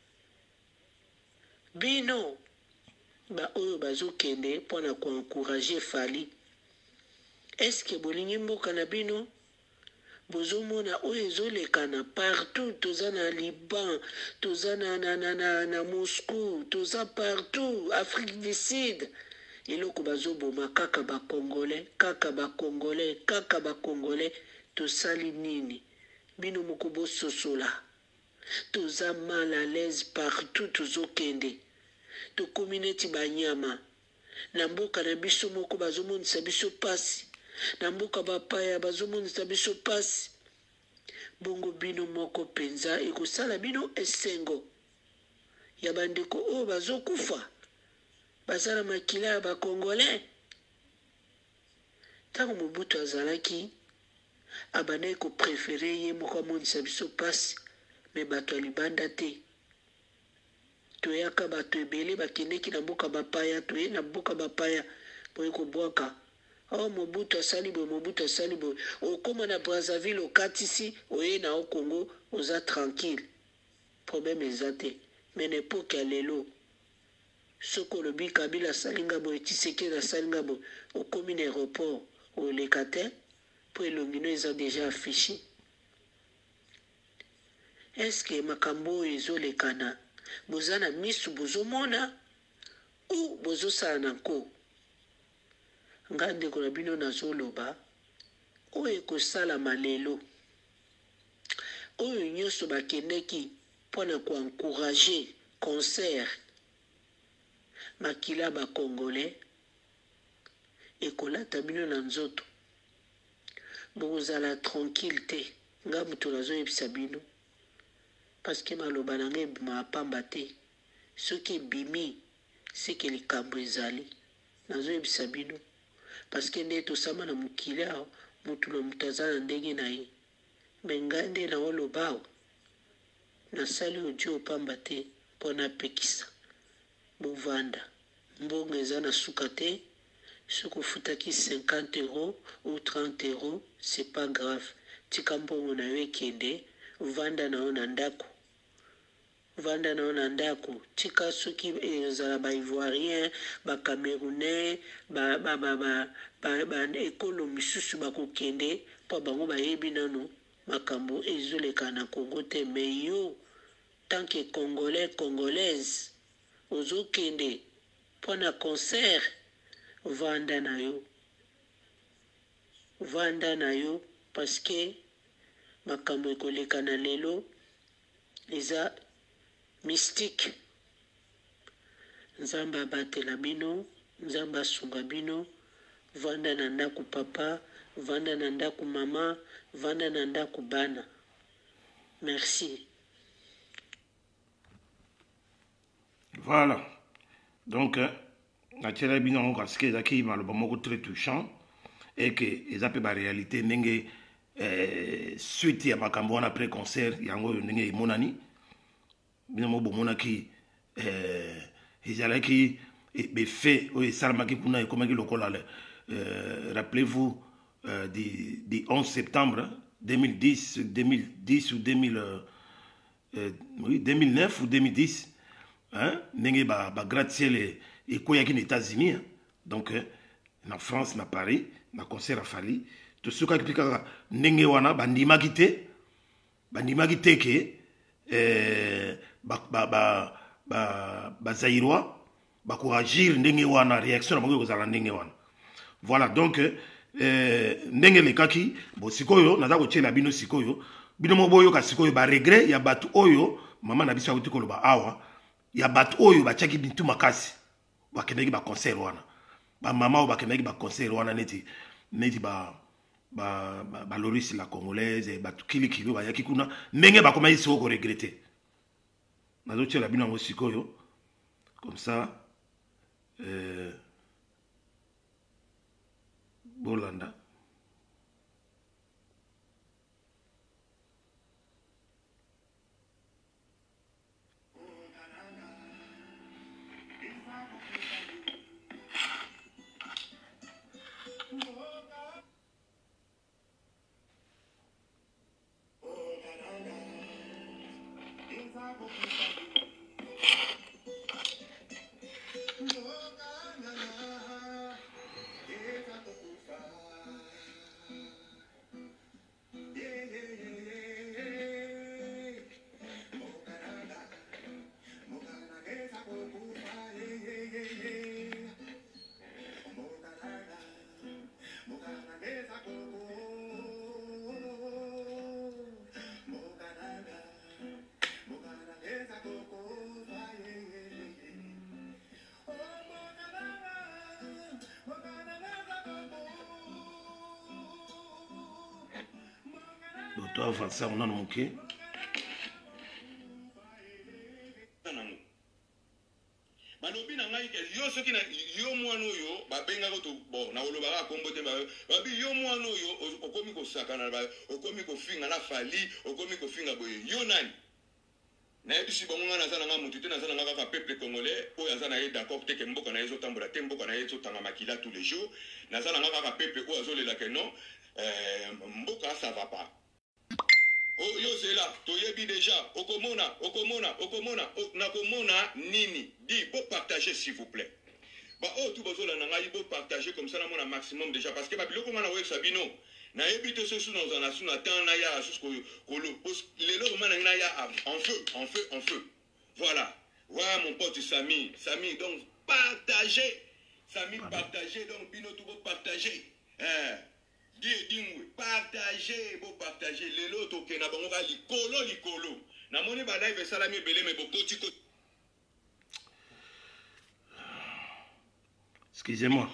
bino baoyo bazokende mpo na koencourage Fally eske bolingi mboka na bino bozomona oyo ezolekana partout toza na Liban toza na, na, na, na, na Moscou toza partout Afrique du Sud eloko bazoboma kaka bakongolais kaka bakongolais kaka bakongolais tosali nini bino moko bososola toza mal à l'aise partout tozokende tokomi neti banyama na mboka na biso moko bazomonisa biso pasi na mboka bapaya bazomonisa biso pasi bongo bino moko penza ekosala bino esengo ya bandeko oyo bazokufa bazala makila ya bakongolais ntango Mobutu azalaki abandaki koprefere ye moko amonisa biso pasi me bato ya libanda te toyaka bato ebele bakendeki na mboka bapaya toye na mboka bapaya boye kobwaka awa Mobutu asali boye Mobutu asali boye okoma na Brazzaville okatisi oye na o Congo oza tranquille problème eza te me na epoke ya lelo soki olobi Kabila asali nga boye Tshisekedi asali nga boye okomi na aéroport oleka te mpo elongino eza deja affiché eske makambo oyo ezolekana boza na misu bozomona ou bozosala na nko nga ndeko na bino nazoloba oyo ekosalama lelo oyo nyonso bakendeki mpo na koencourage concert makila bakongolais ekolata bino na nzoto bokozala tranquille te nga moto nazoyebisa bino parceke maloba na nga ebima apamba te soki ebimi seke likambo ezali nazoyebisa bino parceke nde tosama na mokili awa motu na moto aza na ndenge na ye me ngai nde naoloba awa nasali odio opamba te mpo napekisa bovanda mbongo eza na suka te soki ofutaki cinquante euros ou trente euros c'est pas grave tika mbongo na yo ekende vanda na yo na ndako vanda na yo na ndako tika soki ezala baivoirien bacamerounais baekolo misusu bakokende mpo bango bayebi nano makambo ezoleka na Congo te me yo tanke congolais congolaise ozokende mpo na concert vanda na yo vanda na yo paske makambo ekoleka na lelo eza mystique nzambe abatela bino nzambe asunga bino vanda na ndako papa vanda na ndako mama vanda na ndako bana merci. Voilà donc natira bino parce que zaki maloba moko très touchant et que eza pe ba réalité ndenge eh, suite ya makambo wana après concert yango ndenge emonani bino mo bomonaki eh, ezalaki befe oyo esalamaki kuna ekomaki lokola euh, rappelez-vous euh, du, du onze septembre deux mille dix deux mille dix ou deux mille euh, oui, deux mille neuf ou deux mille dix hein ndenge ba ba gratte-ciel ekoyaki na États-Unis hein? Donc euh, na France na Paris na concert à Fally to suka kipika ndenge wana bandimaki te bandimaki te ke euh, ba ba ba ba ba zaïrois ba ko agir ndenge wana réaction na bango kozala ndenge wana voilà donc euh, ndenge lekaki bo sikoyo naza ko tshela bino sikoyo bino moboyo ka sikoyo ba regret ya batu oyo mama na biso akuti koloba awa ya batu oyo ba tshaki bintu makasi bakendeki ba concert wana ba mama oyo bakendeki ba concert wana neti neti ba ba ba, ba Loris la congolaise ba kili kili ba yaki kuna ndenge ba koma iso ko regretter nazo tshela bino ngo sikoyo comme ça euh Bolanda to avancer on a manqué balobi na ngai ke yo soki na yo mwana oyo babenga ko to bon na oloba ka kombo te babi yo mwana oyo okomi ko sakana ba okomi ko finga na fali okomi ko finga boye yo nani na ebisi bango ngana sana nga mutu te na sana nga ka peuple congolais oyo azana ye d'accord te ke mboka na yezo tambola te mboka na yezo tanga makila tous les jours na sana nga ka peuple oyo azolela ke non euh mboka ça va pas. Oh yo c'est là, toyebi déjà, okomona, okomona, okomona, nakomona nini, dis, bon partager s'il vous plaît. Bah oh tout besoin là, nanga bon partager comme ça na mon maximum déjà parce que bah biloko ngana web sabino, na ebite ce sous dans un sous attend na ya sous ko kolo, les lots mana na ya en feu, en feu, en feu. Voilà. Ouais mon pote Samy, Samy donc partager, Samy partager donc bino tout bon partager. Hein. Partager, vous partagez les lots qui n'a pas likolo likolo. Na moni ba live salami belé mais beaucoup tiko. Excusez-moi.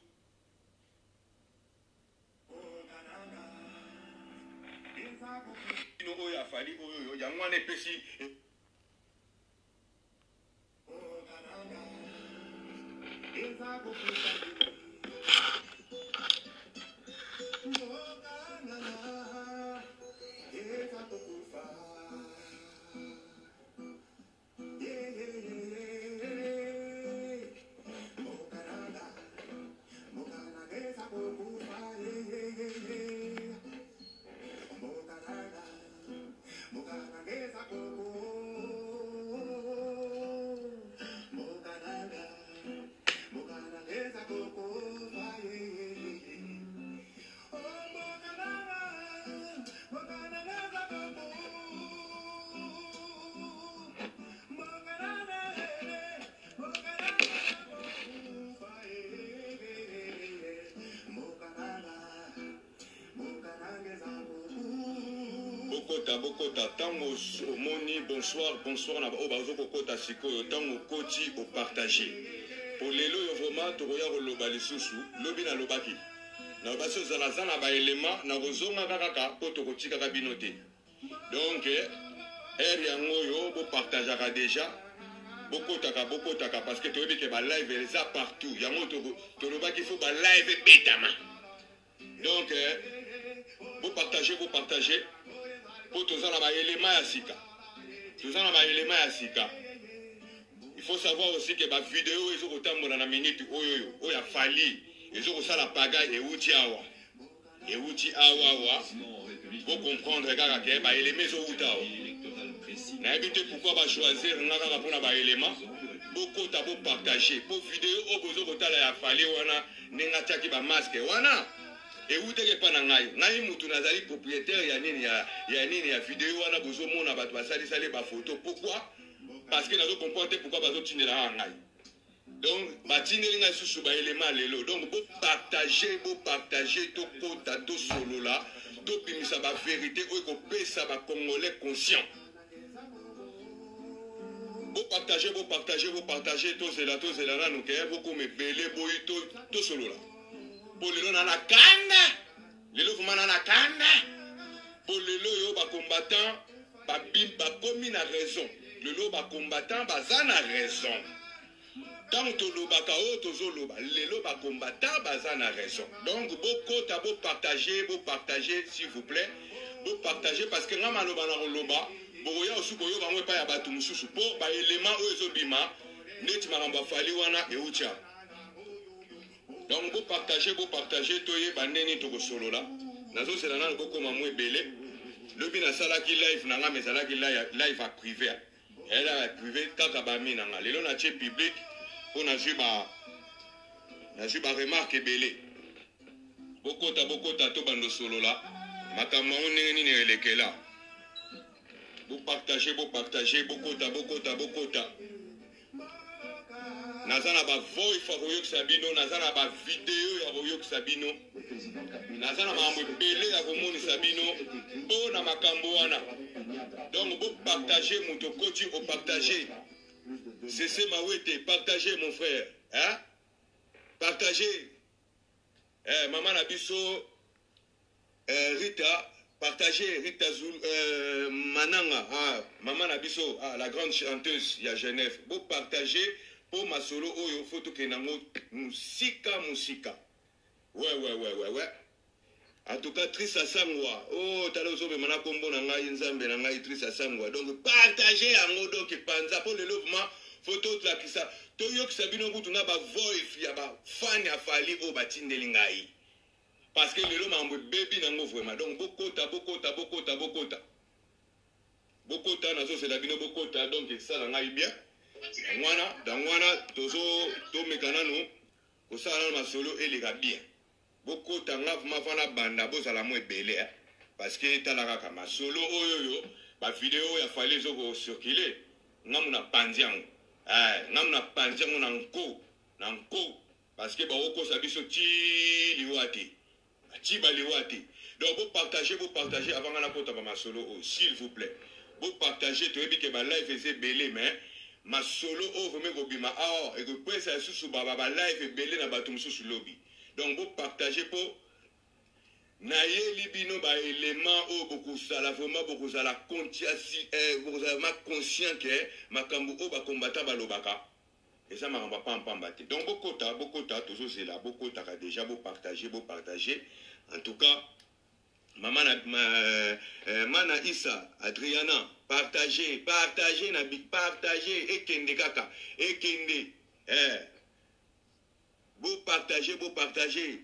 Ino oya fali oyo ya mwana pesi. Bokota bokota tango omoni bonsoir bonsoir na o bazo kokota sikoyo tango koti o partager pour lelo yo vraiment to ya ko loba lisusu lobi na lobaki na baso zala zana ba élément na kozonga kaka poto kotika ka binote donc er yango yo bo partager ka déjà bokota ka bokota ka parce que to yebi ke ba live eza partout yango to to lobaki faut ba live betama donc bo partager bo partager pour tous les éléments à Sika. Tous les éléments à Sika. Il faut savoir aussi que la vidéo est au temps de la minute où il a fallu. Ils ont ça la pagaille et outi awa. Et outi awa. Pour comprendre que les éléments sont outao. N'a évité pourquoi va choisir un pour les éléments. Beaucoup de partager. Pour vidéo au besoin de la fallu wana n'engata qui va masque wana. Et où t'es pas nangai, ngai mutu nazali propriétaire ya nini ya ya nini ya vidéo wana bozo mona bato basali sali ba photo. Pourquoi? Parce que nazo comprendre pourquoi bazo tinela ngai. Donc batine linga susu ba élément lelo. Donc bo partager, bo partager to kota to solo là, to bimisa ba vérité o ko pesa ba congolais conscient. Bo partager, bo partager, bo partager to c'est là to c'est là nous que beaucoup me belé boy to to solo là. Pour les gens à la canne, lelo vraiment na kanda pour lelo yo ba combattant ba bim ba komi na raison lelo ba combattant baza na raison tant to lobaka o tozo loba lelo ba combattant baza na raison donc beaucoup ta beau partager beau partager s'il vous plaît beau partager parce que ngama loba na loba boya osuko yo bamwe pa ya batu mususu po ba élément o ezobima neti makambo fali wana eucha donc beau partager beau partager toye bandeni to ko solola nazo sela na boko mamwe belé lobi na sala ki live na nga mezala ki live a privé elle a privé kaka ba mina nga lelo na tie public pour na juba na juba remarque belé boko ta boko ta to bando solola makama oni ni ne lekela beau partager beau partager boko ta boko ta boko ta nazana ba voix fa royok sabino nazana ba vidéo ya royok sabino nazana mambo belé ya komoni sabino po na makambo wana donc beau partager moto koti au partager c'est c'est ma wete partager mon frère hein partager eh maman na biso eh, Rita partager Rita Zul euh, Mananga ah maman na biso ah, la grande chanteuse ya Genève beau partager pour ma solo oyo photo ke nango musika musika ouais ouais ouais ouais ouais en tout cas Trisa Sangwa oh tala ozo be mana kombo na ngai nzambe na ngai Trisa Sangwa donc partager yango donc panza pour le levement photo la kisa to yok sabino kutu na ba voice ya ba fan ya fali o batindeli ngai parce que le mambo baby nango vraiment donc bokota bokota bokota bokota bokota nazo c'est la bino bokota donc ça la ngai bien Mwana, dans Mwana, tozo, to mekanano, kosala masolo elega bien. Boko tanga mafana banda boza la mwe belé parce que talaka kama solo oyoyo, ba vidéo ya fallait zo circuler. Ngamuna pandiango. Eh, ngamuna pandiango na nko, na nko parce que ba oko sabiso ti liwati. Ti ba liwati. Donc vous partagez, vous partagez avant la kota ba masolo s'il vous plaît. Vous partagez to ebi ke ba live ese belé mais ma solo over me gobima ah et que puis ça sous baba ba live belé na batum sous lobby donc vous partagez pour na ye libino ba élément o beaucoup ça la vraiment beaucoup ça la conscience eh beaucoup ça ma conscient que makambo o ba combattant ba lobaka et ça m'a pas pas pambate donc beaucoup ta beaucoup ta toujours c'est là beaucoup ta déjà vous partagez vous partagez en tout cas maman ma euh, mana Issa Adriana partagez partagez na big partagez et kende kaka et kende eh vous partagez vous partagez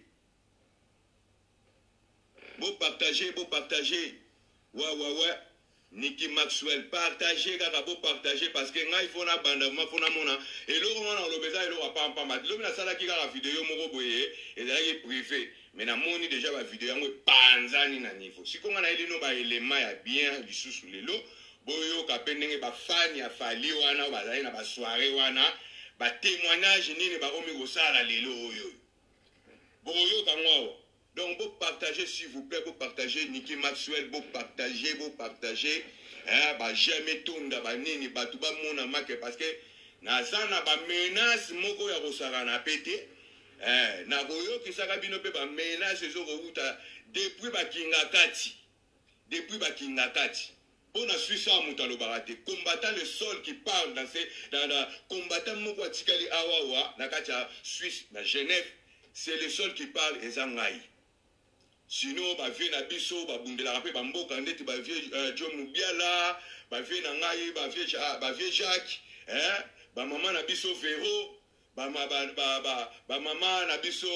vous partagez vous partagez ouais ouais ouais Niki Maxwell partagez kaka vous partagez parce que ngai fona banda ma fona mona et lo mona lo beza lo pa pa ma lo na sala ki kaka vidéo moko boye et là qui privé mais na moni déjà ba vidéo yango panzani na niveau sikonga na elino ba élément ya bien lisusu lelo boyo ka pendenge ba fan ya fali wana ba na ba soirée wana ba témoignage nini ba omi go sala lelo oyo boyo ka ngwa donc vous partagez s'il vous plaît vous partagez Niki Maxwell vous partagez vous partagez hein ba jamais tonda ba nini ba tuba mona make parce que na sana ba menace moko ya go sala na pété eh na boyo kisaka bino pe ba menace zo go uta depuis ba kinga kati depuis ba kinga kati on a su ça mutalo barate combattant le sol qui parle dans ces dans la combattant moko atikali awawa na kati ya Suisse na Genève c'est le sol qui parle ezangai sinon ba vie na biso ba bundela pe ba mboka ndeti ba vie John Mubiala ba vie na ngai ba vie ba vie Jacques hein ba maman na biso Véro ba ba ba ba ba maman na biso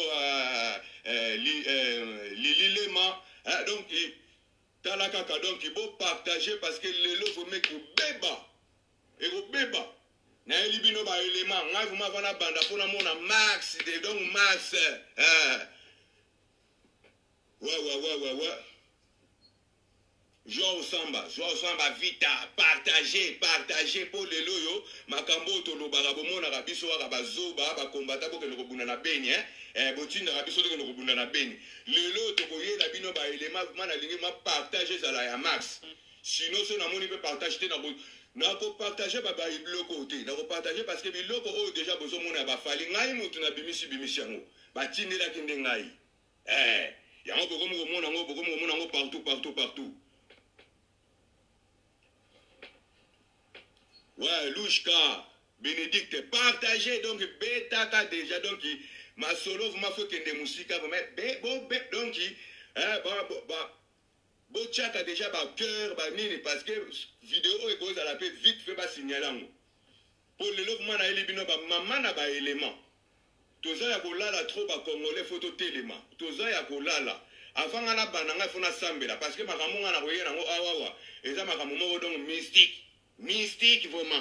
Lili Lema hein donc talaka ka donc il faut partager parce que le lot faut mettre beba et au beba na libino ba élément ngai vous ma vana banda pour na mona max de donc max hein ouais ouais ouais ouais ouais Joao Samba, Joao Samba vita, partagez, partagez pour les loyo, makambo to lo barabomo na rabiso wa bazoba ba kombata bo ke no buna na beni hein, eh boti na rabiso ke no buna na beni. Le lo to koye na bino ba élément mana lingi ma partager ça la ya max. Sinon ce na moni peut partager na bo na ko partager ba ba iloko te, na ko partager parce que biloko o déjà bozo mona ba fali ngai mutu na bimisi bimisi yango. Ba tinela kinde ngai. Eh Il y a un peu comme le monde partout, partout, partout. Ouais, Louchka, Bénédicte, partagez donc Betaka déjà, donc ma solo, vous m'avez fait que des musiques, vous m'avez bon, donc, hein, bon, bon, bon, bon, tchaka déjà, bah, cœur, bah, nini, parce que vidéo est cause à la paix, vite fait, bah, signaler. Pour le love, man, il y a maman, n'a pas élément. Toza ya kolala trop, bah, congolais, photo téléma. Toza ya kolala. Avant, on a bananga, il faut na sambela, parce que ma maman, on a voyé, on a awawa. Et ça, ma maman, donc, mystique. Mystique, vraiment.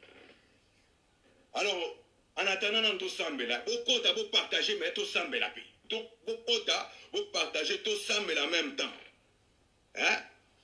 Alors, en attendant, on sambela. Beaucoup de vous partager, mais tout sambela. Donc, beaucoup de vous partager, tout sambela en même temps. Hein?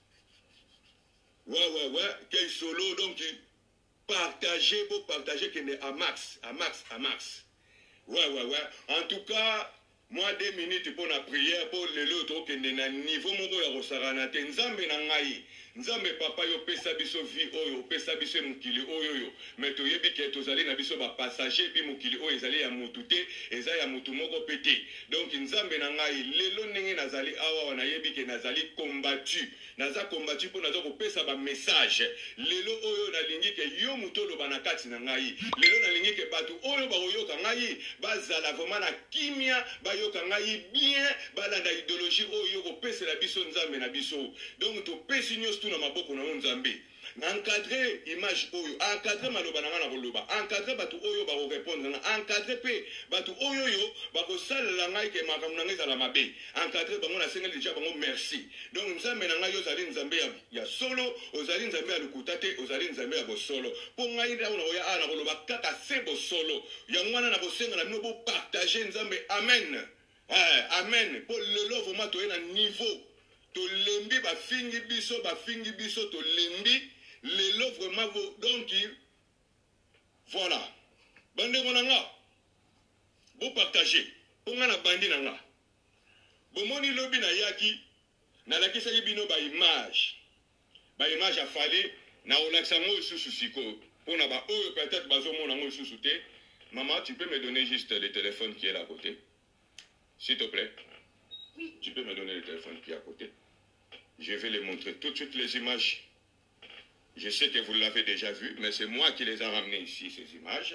Ouais, ouais, ouais. Quel solo, donc, partager, vous partager, qu'il est à max, à max, à max. Ouais, ouais, ouais. En tout cas, moi, deux minutes pour la prière, pour le l'autre, qui est à niveau, mon gars, Rosaranate, Nzambe Nangaï. Nzambe papa yo pesa biso vie oyo pesa biso mukili oyo yo mais to yebi ke tozali na biso ba passager puis mukili oyo ezali ya mutu te eza ya mutu moko pété donc nzambe na ngai lelo ndenge nazali awa na yebi ke nazali combattu naza combattu pour nazo ko pesa ba message lelo oyo na lingi ke yo muto lo bana kati na ngai lelo na lingi ke batu oyo ba oyoka ngai bazala vraiment na kimia ba yoka ngai bien balanda idéologie oyo ko pesa la biso nzambe na biso donc to pesi tout na maboko na Nzambe encadrer image oyo encadrer maloba na nga na koloba encadrer batu oyo ba répondre na encadrer pe batu oyo yo ba ko sala ngai ke makambo na ngeza la mabe encadrer bango na senga déjà bango merci donc Nzambe na ngai yo zali Nzambe ya, ya solo ozali Nzambe ya lukuta te ozali Nzambe ya bosolo po ngai nda na oya ana koloba kaka se bosolo ya ngwana na bosenga na no bo partager Nzambe amen eh amen po lelo vraiment to na niveau to lembi ba fingi biso ba fingi biso to lembi lelo vraiment donc voilà bande monanga bo partager po ngana bandi nanga bo moni lobi na yaki na lakisa bino ba image ba image a fallu na olaksa mo susu siko po na ba oyo peut-être bazo mona mo susu te maman tu peux me donner juste le téléphone qui est là à côté s'il te plaît. Oui. Tu peux me donner le téléphone qui est à côté. Je vais les montrer tout de suite les images. Je sais que vous l'avez déjà vu, mais c'est moi qui les ai ramenées ici, ces images.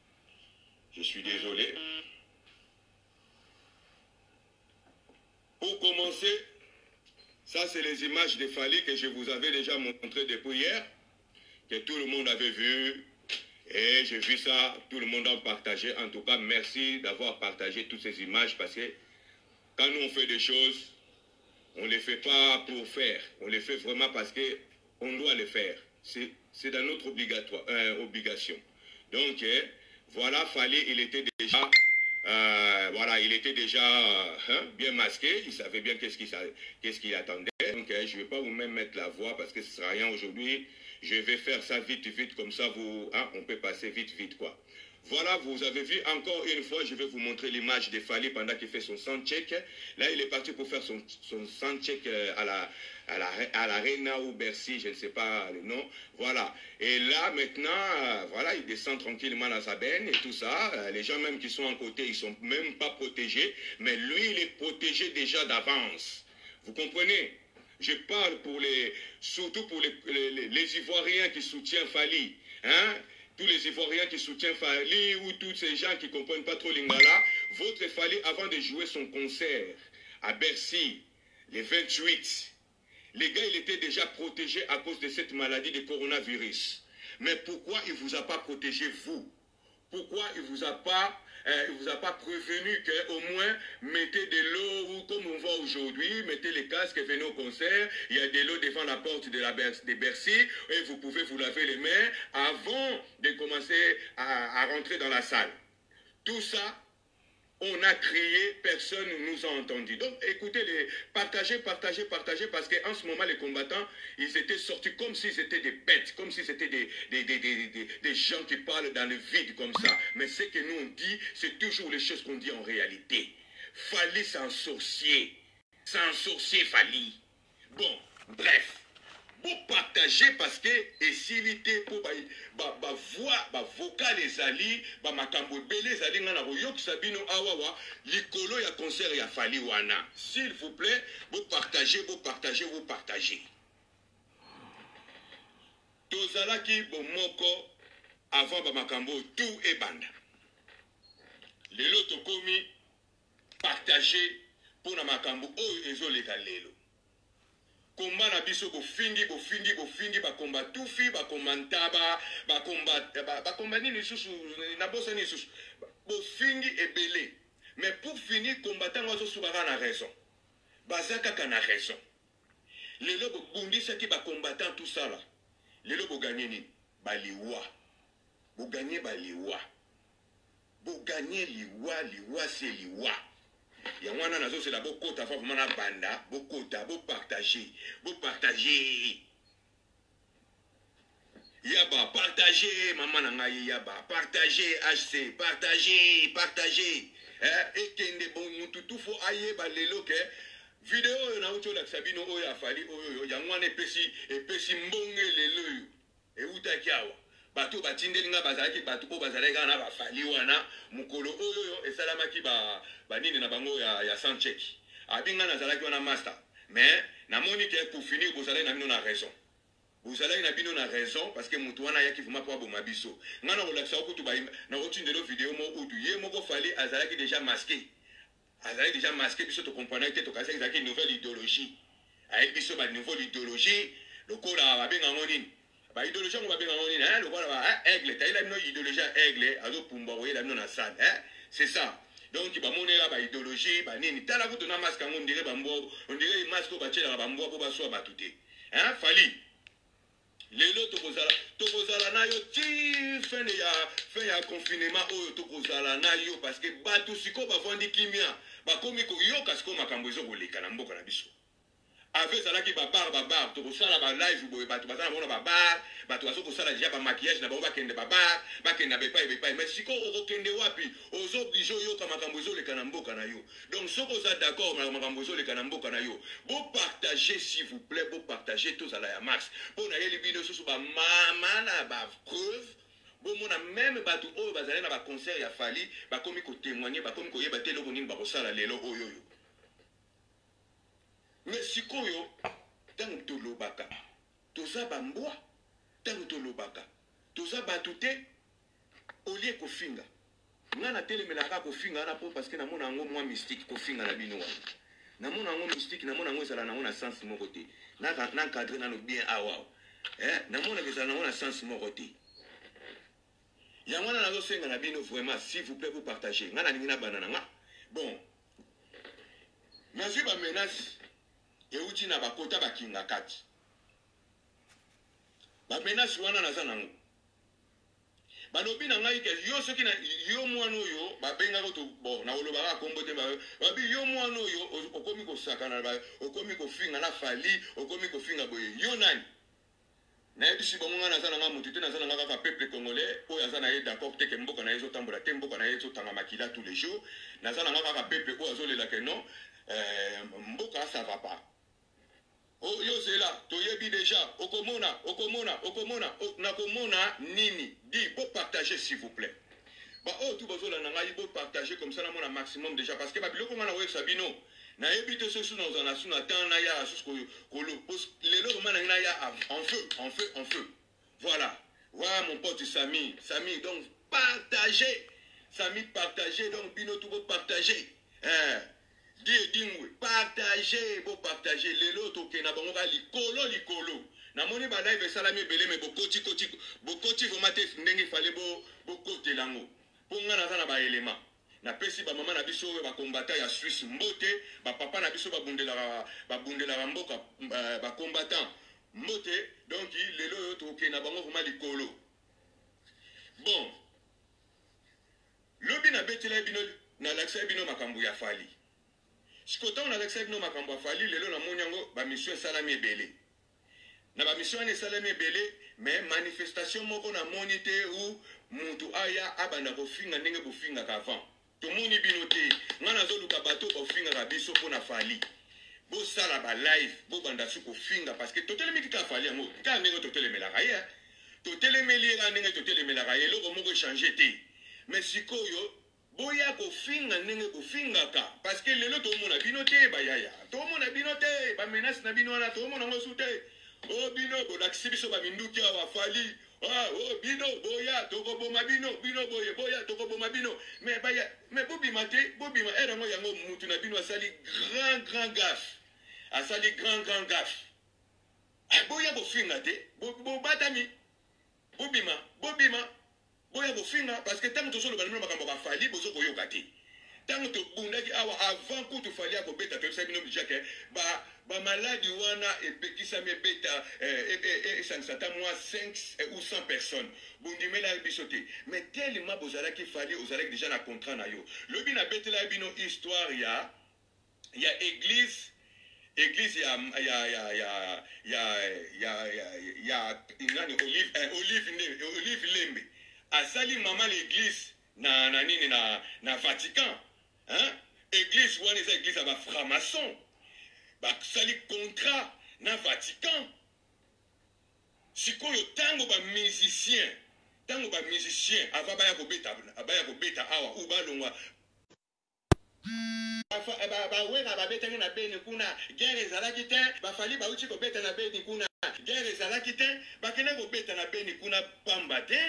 Je suis désolé. Pour commencer, ça c'est les images de Fally que je vous avais déjà montrées depuis hier, que tout le monde avait vu. Et j'ai vu ça, tout le monde a partagé. En tout cas, merci d'avoir partagé toutes ces images parce que quand nous on fait des choses, on ne les fait pas pour faire. On les fait vraiment parce qu'on doit les faire. C'est dans notre obligatoire, euh, obligation. Donc, eh, voilà, Fally, il était déjà, euh, voilà, il était déjà hein, bien masqué. Il savait bien qu'est-ce qu'il qu'est-ce qu'il attendait. Donc, eh, je ne vais pas vous même mettre la voix parce que ce ne sera rien aujourd'hui. Je vais faire ça vite, vite, comme ça, vous, hein, on peut passer vite, vite, quoi. Voilà, vous avez vu, encore une fois, je vais vous montrer l'image de Fally pendant qu'il fait son soundcheck. Là, il est parti pour faire son, son soundcheck à la, à la, à l'Arena ou Bercy, je ne sais pas le nom. Voilà. Et là, maintenant, voilà, il descend tranquillement dans sa benne et tout ça. Les gens même qui sont à côté, ils ne sont même pas protégés. Mais lui, il est protégé déjà d'avance. Vous comprenez? Je parle pour les, surtout pour les, les, les Ivoiriens qui soutiennent Fally. Hein? Tous les Ivoiriens qui soutiennent Fally ou tous ces gens qui ne comprennent pas trop l'Ingala. Votre Fally, avant de jouer son concert à Bercy, les vingt-huit, les gars, il était déjà protégé à cause de cette maladie de coronavirus. Mais pourquoi il ne vous a pas protégé, vous? Pourquoi il ne vous a pas... Euh, il ne vous a pas prévenu qu'au moins mettez de l'eau ou comme on voit aujourd'hui, mettez les casques, venez au concert, il y a de l'eau devant la porte de, la Ber de Bercy et vous pouvez vous laver les mains avant de commencer à, à rentrer dans la salle. Tout ça, on a crié, personne ne nous a entendu. Donc écoutez, les, partagez, partagez, partagez, parce qu'en ce moment, les combattants, ils étaient sortis comme s'ils étaient des bêtes, comme si c'était des, des, des, des, des, des gens qui parlent dans le vide comme ça. Mais ce que nous on dit, c'est toujours les choses qu'on dit en réalité. Fally, c'est un sorcier. C'est un sorcier, Fally. Bon, bref. Vous partagez parce que esilité pour ba ba voix ba vocal les ali ba makambo belé les ali ngana ko yok sabino awawa likolo ya concert ya fali wana. S'il vous plaît, vous partagez, vous partagez, vous partagez. Tozala ki bomoko avant ba makambo tout et banda. Lelo tokomi partager pour na makambo oyo ezoleka lelo. Komba na biso ko fingi ko fingi ko fingi ba komba tufi ba komba ntaba ba komba ba komba nini susu na bosa ni susu bo fingi ebele. Mais pour finir combattant ozo subaka na raison. Bazaka kana raison. Lelo bo bundisa ki ba combattant tout ça là. Lelo bo gagner ni ba liwa. Bo gagner ba liwa. Bo gagner liwa liwa c'est liwa. Ya wana nazo c'est la bokota fa mana banda, bokota, bo partager, bo partager. Yaba partager maman na ngai yaba, partager H C, partager, partager. Eh et kende bon mutu tout fo aye ba lelo ke vidéo na uto la sabino oyo afali oyo ya wana epesi epesi mbonge lelo yo. E utakiawa. Bato batindeli nga bazalaki bato po bazalaka na bafali wana mukolo oyo esalamaki ba banini na bango ya ya Sanchek abinga nazalaki wana master mais namoni que pour finir bozalaki na bino na raison bozalaki na bino na raison parce que mutu wana yaki vuma po aboma biso nga na kolakisa okutu ba na otindelo vidéo mo utu ye moko fali azalaki déjà masqué azalaki déjà masqué biso to comprendre que to kasi ezalaki nouvelle idéologie avec biso ba nouvelle idéologie lokola babenga ngonini ba idéologie on va bien en ligne hein le voilà aigle t'as il a une idéologie aigle azo pumba oui la non salle hein c'est ça donc il va monter là ba idéologie ba nini t'as la vous donner masque on dirait bambo on dirait masque ba tchela bambo pour ba so ba tuté hein fali les lots to kozala to kozala na yo ti fin ya fin ya confinement o to kozala na yo parce que ba tout siko ba vandi kimia ba komi ko yo kasiko makambo ezo koleka na mboka na biso avec ça là qui va bar bar to ça là ba live boy ba to ba ça na ba bar ba to aso ko ça là déjà ba maquillage na ba ba kende ba bar ba kende ba pa ba mais siko o kende wapi ozo oblige yo kama makambo zo le kanamboka na yo donc soko za d'accord na makambo zo le kanamboka na yo bo partager s'il vous plaît bo partager tous à la max pour na yeli bino so ba mama na ba preuve bon mon même ba to o ba zala na ba concert ya fali ba komi ko témoigner ba komi ko yeba telo ko nini ba ko sala lelo oyo yo. Mais si koyo tant tolobaka toza bamboa tant tolobaka toza batute olie kofinga ngana telemelaka kofinga na po parce que na mona ngo moi mystique kofinga na bino na mona ngo mystique na mona ngo sala na mona sens moko te na na cadre na no bien awa eh na mona que sala na mona sens moko te ya mona na zo senga na bino vraiment s'il vous plaît vous partager ngana ningi na banana nga bon nazi ba menace euti na bakota bakinga kati ba menace wana naza nango balobi na ngai ke yo soki na yo mwana oyo babenga ko to bon na oloba ka kombo te babi yo mwana oyo okomi ko sakana ba okomi ko finga na fali okomi ko finga boye yo nani na ebisi bonga naza nanga mutu te naza nanga ka peuple congolais oyo aza na ye d'accord te ke mboka na yezo tambola te mboka na yezo tanga makila tous les jours naza nanga ka peuple oyo azolela ke non euh mboka ça va pas. Oh yo c'est là, toyebi déjà, okomona, okomona, okomona, nakomona nini, dis, pour partager s'il vous plaît. Bah oh tout besoin là nanga pour partager comme ça na mon maximum déjà parce que ba biloko mana we sabino, na ebite so sous dans un asu na tan na ya asu ko kolo, les loko mana na ya en feu, en feu, en feu. Voilà. Voilà mon pote Samy, Samy donc partager, Samy partager donc bino tout pour partager. Hein. Dingwe partager bo partager lelo toke na bango ka likolo likolo na moni ba live salami belé mais bokoti koti bokoti vomate ndenge fallait bo bokote lango ponga na na ba élément na pesi ba mama na biso ba combattant ya Suisse mbote ba papa na biso ba bundela ba bundela mboka ba combattant mbote donc lelo toke na bango voma likolo bon lobi na betela bino na laksa bino makambu ya fali. Si on a accepté nos makambo fali lelo na monyango ba mission salami belé na ba mission ne salami belé mais manifestation moko na monité ou muntu aya abanda ko finga ndenge bo finga avant to moni binote ngana zo luka bato ko finga ka biso pona fali Bo sala ba live, bo banda suko finga parce que totele mi tika fali yango. Ka ndenge totele melaka ye. Totele meli ka ndenge totele melaka ye loko moko changer te. Mais sikoyo boya ko finga ndenge ko finga ka parce que lelo to mona bino te ba yaya. To mona bino te ba menace na bino na to mona ngosu te. Oh bino bo laksibiso ba minduki wa fali. Ah oh bino boya toko boma bino bino boye boya toko boma bino mais baya mais bobi mate bobi ma era mo yango mutu na bino asali grand grand gaffe. Asali grand grand gaffe. Ah boya bo finga te bo bo batami. Bobima bobima boya bo finga parce que tant que solo ba nima makambo ba fali bozo ko yokati. Tant que bundaki awa avant que tu fali ko beta to sabino bijake ba ba maladi wana e bekisa me beta e e ça s'attend moi cinq ou cent personnes. Bundimela bisoté. Mais tellement bozala ki fali ozala déjà na contrat na yo. Lobi na betela bino histoire ya ya église église ya ya ya ya ya ya ya ingani olive olive olive lembe asali mama l'église na na nini na na Vatican hein église wana eza église ba franc-maçon ba sali contrat na Vatican sikoyo tango ba musicien tango ba musicien ava baya ko beta abaya ko beta awa u balongwa ba ba wera ba beta na beni kuna guerre ezalaki te ba fali ba uchi ko beta na beni kuna guerre ezalaki te ba kene ko beta na beni kuna pamba te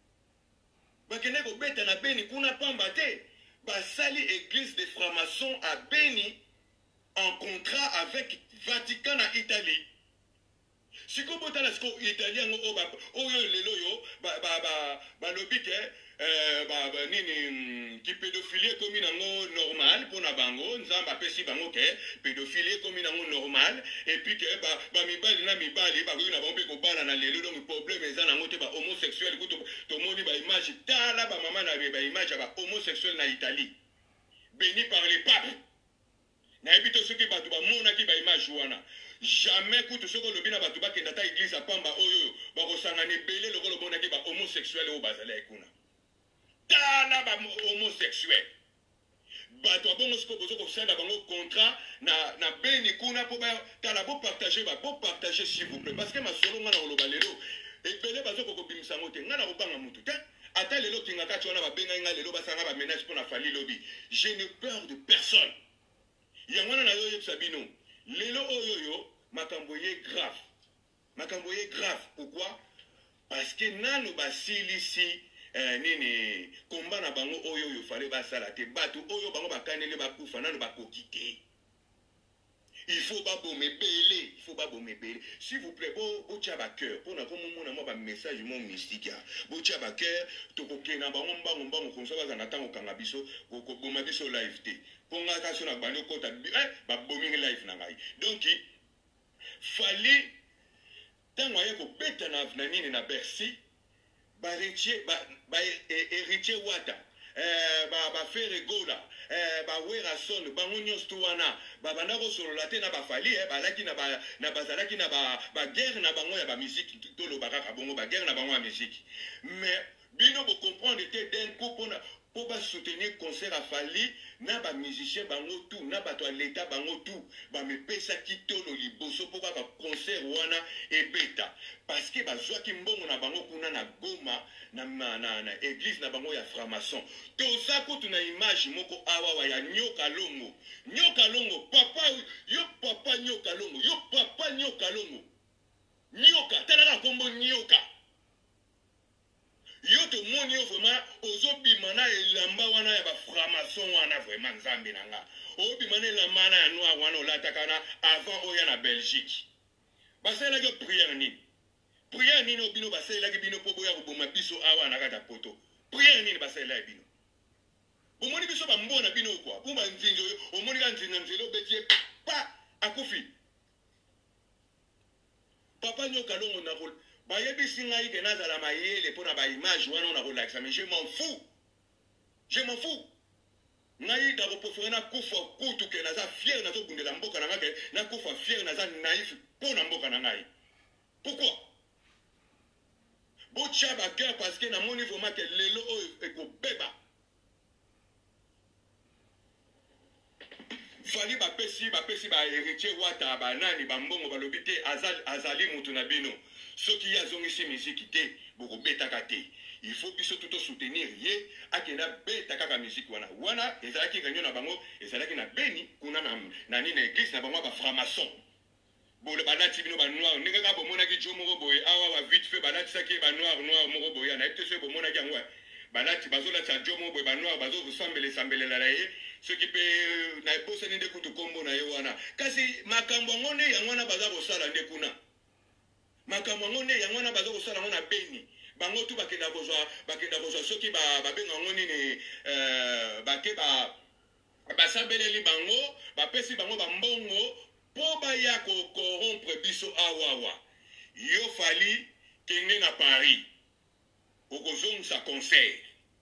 ba kene ko beta na beni kuna pamba te ba sali église des francs-maçons à Beni en contrat avec Vatican en Italie. Si vous avez un italien ou lelo yo ba ba ba ba lobike euh ba ba nini qui pédophilie comme nango normal pour na bango nzamba pesi bango ke pédophilie comme nango normal et puis que ba ba mibali na mibali ba ko na bombe ko bala na lelo donc problème eza nango te ba homosexuel ko to moni ba image tala ba mama na ba image ba homosexuel na Italie béni par les papes na ebito soki ba to ba mona ki ba image wana jamais kutu soko lobi na batu bakenda ta église à pamba oyo bakosanga ne belé lokolo bona ki ba homosexuel o bazala ekuna tala ba homosexuel bato abongo soko bozo ko sala bango contrat na na beni kuna po ba tala bo partager ba bo partager s'il vous plaît parce que ma solo ngana oloba lelo e belé bazo ko bimisa mote ngana ko banga mutu te ata lelo kinga ka tshona ba benga nga lelo basanga ba ménage pour na fali lobi je n'ai peur de personne yangwana na yo sabino lelo oyoyo makamboye grave makamboye grave pourquoi parce que nano basilisi eh, nini komba na bango oyoyo fallait basala te batu oyo bango bakanele bakufa nano bakokite il faut pas bomber belé il faut pas bomber belé s'il vous plaît bo bo tia ba cœur pour na comme mona mo ba message mon mystique ya bo tia ba cœur to ko kena bango mbango mbango comme ça bazana tango kanga biso ko ko boma biso live te ponga ka sona bano kota eh ba bombing live na ngai donc fallait tango ya ko beta na na nini na Bercy ba héritier ba ba héritier wata eh ba ba faire gola eh ba wera son ba ngonyo stuwana ba banda ko solola te na ba fali eh ba laki na ba na bazalaki na ba ba guerre na bango ya ba musique to lo baka bongo ba guerre na bango ya musique mais bino bo comprendre te d'un coup pour pour ba soutenir concert à fali na ba musicien bango tout na ba to l'état bango tout ba me pesa kitolo liboso pour ba concert wana e beta parce que ba zwa ki mbongo na bango kuna na Goma na na na, na église na bango ya franc-maçon to ça ko tuna image moko awa ya nyoka longo nyoka longo papa yo papa nyoka longo yo papa nyoka longo nyoka tala kombo nyoka yo to moni yo vraiment ozobima na elamba wana ya ba franc-maçon wana vraiment nzambe nanga obima na elamba na ya noir wana olataka na avant oya na Belgique basela yo prière nini prière nini obino basela ki bino po boya koboma biso awa na kata poto prière nini basela bino bomoni biso ba mbona bino kwa buma nzinzo omoni ka nzinzo nzelo betie pa akufi papa nyoka longo na rôle ba yebisi ngai ke nazala mayele pona ba image wana na relaxa mais je m'en fous je m'en fous ngai da ko pofera na kufa kutu ke naza fier na to bundela mboka na ngake na kufa fier naza naïf pona mboka na ngai pourquoi bo tchaba cœur parce que na moni vraiment que lelo o e ko beba fali bapesi bapesi ba héritier wata banani bambongo balobi te azali azali mutu na bino soki ye azongisi miziki te bokobetaka te. Il faut biso tout soutenir ye akenda beta kaka musique wana wana ezalaki ganyo na bango ezalaki na beni kuna na nani na église na bango ba franc-maçon bole balati bino ba noir ndenge ka bomona ki jomo boye awa wa vite fait balati saki ba noir noir moko boye na ete so bomona ki ngwa balati bazola tsa jomo boye ba noir bazo ressemble sambele la ye ce qui peut na bosse ndenge kutu kombo na ye wana kasi makambo ngone ya ngwana baza kosala nde kuna makambo ngone ya ngwana bazo kosala ngona beni bango tu bakenda kozwa bakenda kozwa soki ba babenga ngoni ni euh bake ba basambeleli bango bapesi bango bambongo po ba ya ko corrompre biso awawa yo fali kenge na Paris okozong sa concert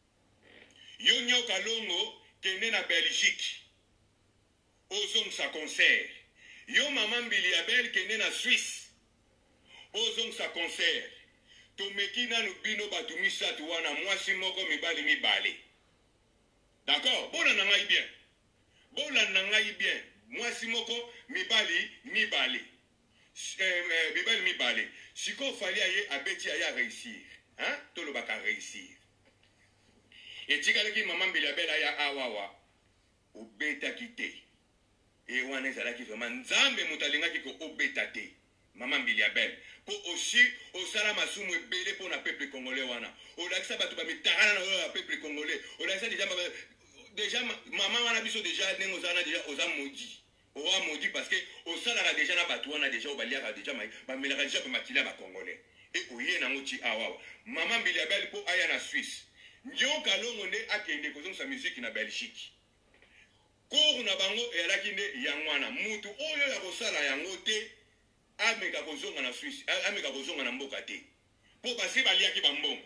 yo nyoka longo kenge na Belgique ozong sa concert yo mama mbili abel kenge na Suisse ozong sa concert tomeki nanu bino batu misatu wana mwasi moko mibali mibale. D'accord? Bona na ngai bien. Bona na ngai bien. Mwasi moko mibali mibale. Euh, mibali mibale. Siko fali aye abeti aye réussir. Hein? Tolo baka réussir. Et tikaleki maman bilabela ya awawa. Obeta kite. E wana ezalaki vraiment nzambe mutalinga kiko obeta te. Maman Biliabel pour aussi au salama sumu belé pour le peuple congolais wana au laksa batu ba mitarana na peuple congolais au laksa déjà déjà maman wana biso déjà nengo zana déjà aux amodi au amodi parce que au salara déjà na batu wana déjà au balia déjà ba melaka déjà ba makila ba congolais et au yena ngoti awa maman Biliabel pour aya na Suisse ndio kalongo nde akende kozonga sa musique na Belgique cour na bango e alaki nde yangwana mutu oyo ya kosala yango te ameka kozonga na Suisse ameka kozonga na mboka te po basi baliaki bambongo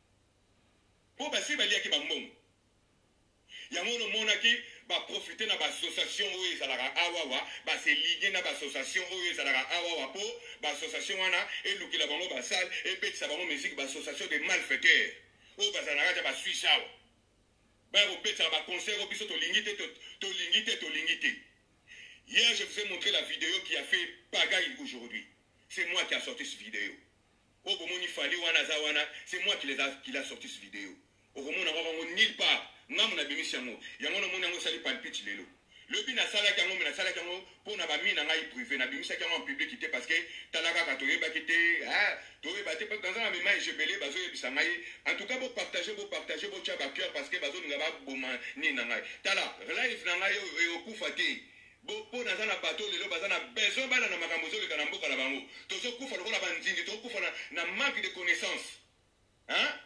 po basi baliaki bambongo yango no monaki ba profiter na ba association oyo ezalaka awawa ba se lier na ba association oyo ezalaka awawa po ba association wana elukila bango ba salle e betisa bango musique ba association de malfaiteurs oyo bazalaka ba Suisse awa ba ko betisa ba concert au biso to lingite to lingite to lingite. Hier, je vous ai montré la vidéo qui a fait pagaille aujourd'hui. C'est moi qui a sorti cette vidéo. Au moment où fallait wana, c'est moi qui les a qui l'a sorti cette vidéo. Au moment où on nulle part, n'a mon abimi siamo. Yango no mona ngosali palpite lelo. Le bi na sala kango na sala kango pour na ba mi na ngai privé na bimisa kango en publicité parce que talaka ka toye ba kité ah toye ba te dans un même je belé bazo yebisa ngai. En tout cas vous partagez vous partagez vous tcha ba cœur parce que bazo nga ba boma ni na ngai. Tala live na ngai e okufa te. Bo na zana bato lelo bazana besoin bana na makambo zo le kana mboka na bango tozo kufa lokola banzingi to kufa na, na manque de connaissance hein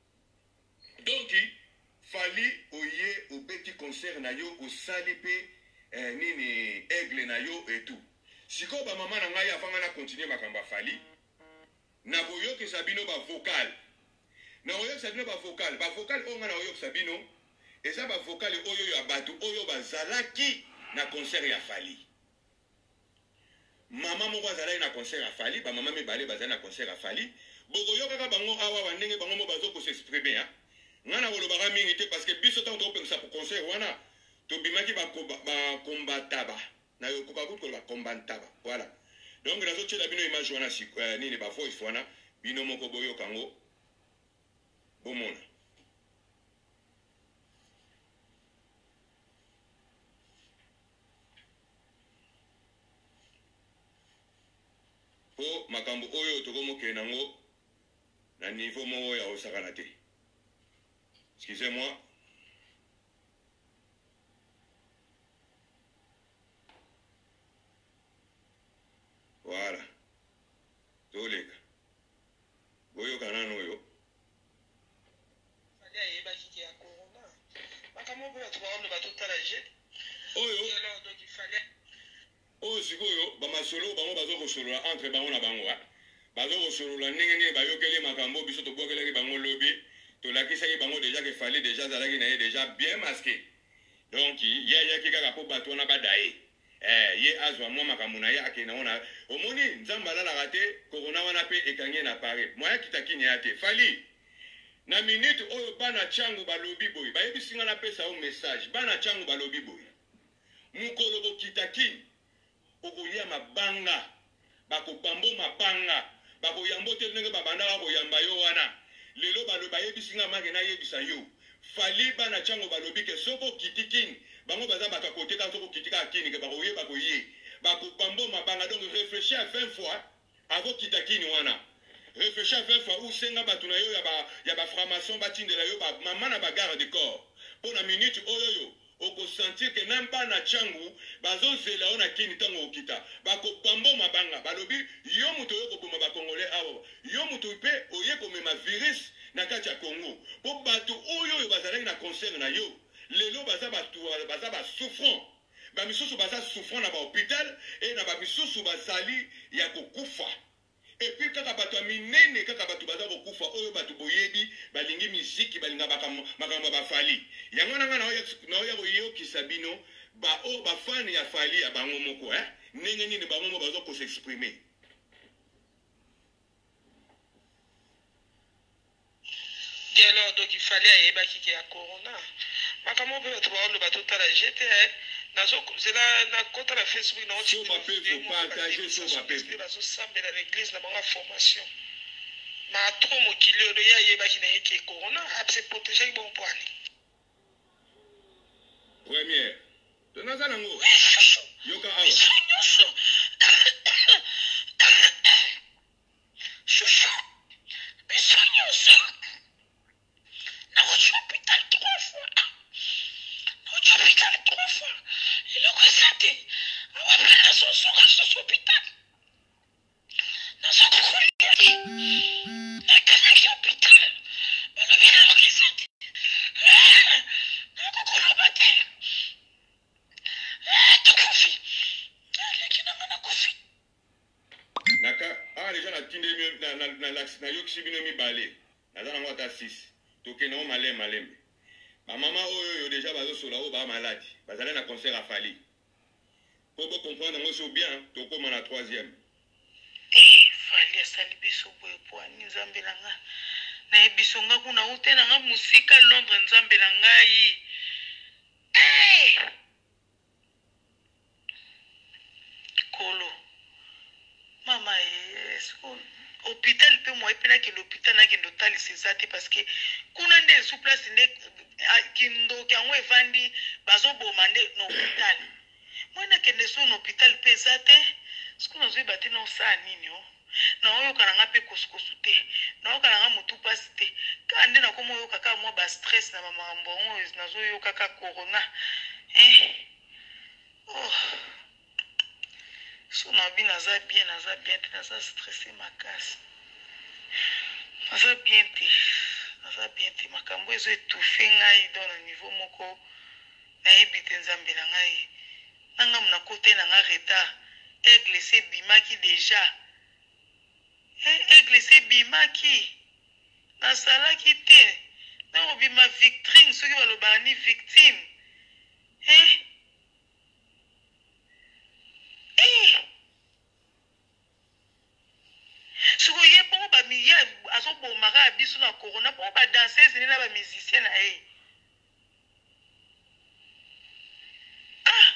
donc fali oye au petit concert na yo au salipe eh, nini aigle na yo et tout siko ba mama na ngai afanga na continuer makamba fali na boyo ke sabino ba vocal na oyo sabino ba vocal ba vocal onga na oyo sabino eza ba vocal oyo ya bato oyo bazalaki na concert ya fali mama moko azalaki na concert ya fali ba mama mibale bazali na concert ya fali bokoyokaka bango awa bandenge bango mo bazo kosexprimer ha ngana kolobaka mingi te parce que biso ntango tokopekisa po concert wana tobimaki bakombataba na yokoka kutu koloba kombataba voilà donc nazotiela bino image wana nini bavoice wana bino moko boyoka ngo bomona. Po makambo oyo tokomoke nango na niveau moko ya osakana te. Excusez-moi. Voilà. Toleka. Boyo kanano oyo. Fali ayeba kiki ya corona. Makambo oyo tubaona batotalaje. Oyo. Donc il fallait oyo sikoyo bamasolo bango bazokosolola entre bango na bango bazokosolola ndenge ndenge bayokeli makambo biso tobwakelaki bango lobi tolakisaki bango déjà ke fallait déjà azalaki na ye déjà bien masqué donc ye ayaki kaka mpo bato wana bada ye eh, ye azwa mwa makambo na ye akende ngo na omoni nzambe alalaka te korona wana mpe ekangi na pare mwaya kitakini ya te fali na minute oyo bana ntiango balobi boye bayebisinga napesa o message bana ntiango balobi boye mukolo bokitaki okolia mabanga bakobambo mabanga bakoyambo te ndenge babanda bakoyamba yo wana lelo baloba yebisinga mange na yebisa yo fali bana chango balobi ke soko kitikini bango baza bakakoteka soko kitika kini ke bakoye bakoye bakobambo mabanga. Donc réfléchis à vingt fois avant kitakini wana. Réfléchis à vingt fois où senga batuna yo ya ba ya ba franc-maçon batindela yo ba mama na bagarre de corps. Pour la minute oyoyo oko sentir que même pas na changu bazo zela ona kini tango okita bakobambo mabanga balobi yo muto yo koboma ba congolais awo yo muto pe oye komema virus na kati ya Congo po bato oyo bazalaki na concert na yo lelo baza batu baza ba souffrant ba misusu baza souffrant na ba hôpital et na ba misusu bazali ya kokufa. Et puis kaka bato minene kaka bato baza kokufa oyo bato boyebi balingi misiki balinga makambo bafali yango nanga na oya boyo kisabino ba o ba fan ya fali ya bango moko eh ndenge nini bango mo bazo ko s'exprimer. Et alors donc il fallait ayeba ki ya corona makambo pe bato ba lo bato tala jete eh c'est là na kota la Facebook na on peut partager sur ma page bazo sambe na l'église na bango formation ma trop mokili oyo ya yeba ki na yeke corona a se protéger bon poani première tonaza nango yoka awa chouchou bisonyoso na watch hôpital trois fois na watch hôpital trois fois il est constaté awa pena so so so so hôpital na so ko na kana ki hôpital balo bina lo constaté na ko ko bate to kofi lakini na kofi naka ah les gens na tinde na na na na yoksi bino mi balé na za nango ta six toke na malem malembe ba mama oyo yo déjà bazo sola o ba malade bazala na concert à Fali pour vous comprendre ngo so bien toko na troisième eh Fali asali biso boye poani nzambe langa na ebiso nga kuna ute na nga musika Londres nzambe langa yi eh kolo mama est hôpital pe moi pena ke l'hôpital na ke ndotal sezate parce que kuna nde sous place nde kindo kyango evandi bazo bomande no hôpital moi na ke ndeso no hôpital pe zate sikuna zo bate no sa nini o na oyo kana nga pe koskosu te na oyo kana nga mutu pasi te ka nde na komo yo kaka mo ba stress na mama mbongo na zo yo kaka corona eh oh so na bi naza bien naza bien te naza stressé makasi naza bien te naza bien te makambo ezo étouffé ngai dans le niveau moko nayebi te nzambe na ngai nanga muna kote na nga retard aigle se bimaki déjà eh aigle se bimaki nasalaki te na obima victime soki balobaka ni victime eh eh siko ye bongo ba miya azo bomaka biso na corona bongo ba danseuse ni na ba musicien na ye ah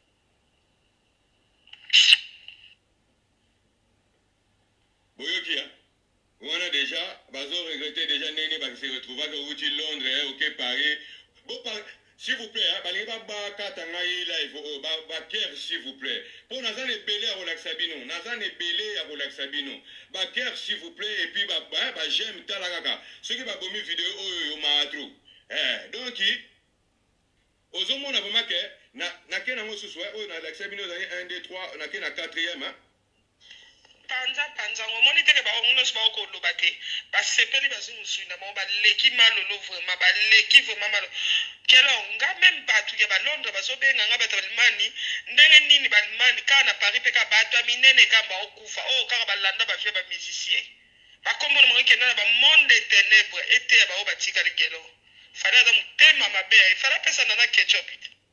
boyokia on a déjà bazo regretter déjà nene ba se retrouver au outil Londres OK Paris bon par s'il vous plaît hein balinga ba katanga ila il faut ba ba cœur s'il vous plaît pour nazane belé à relaxabino nazane belé à relaxabino ba cœur s'il vous plaît et puis ba ba, ba j'aime talakaka ce qui va bomi vidéo oyo maatru eh donc ozomona vraiment que na na kena ngo susu oyo na relaxabino un deux trois na kena quatrième hein panza panza ngomoni teke ba ngono sba ko lo bate ba sepeli ba zingu na ba leki malolo vraiment ba leki vraiment malo kelo nga même batu ya ba Londres ba sobenga nga bata balimani ndenge nini balimani kana Paris pe ka batu minene kamba okufa o ka ba landa ba fe ba musicien ba kombo mo ke na ba monde des ténèbres ete ba o batika le kelo fala da mutema mabe fala pesa na na ketchup.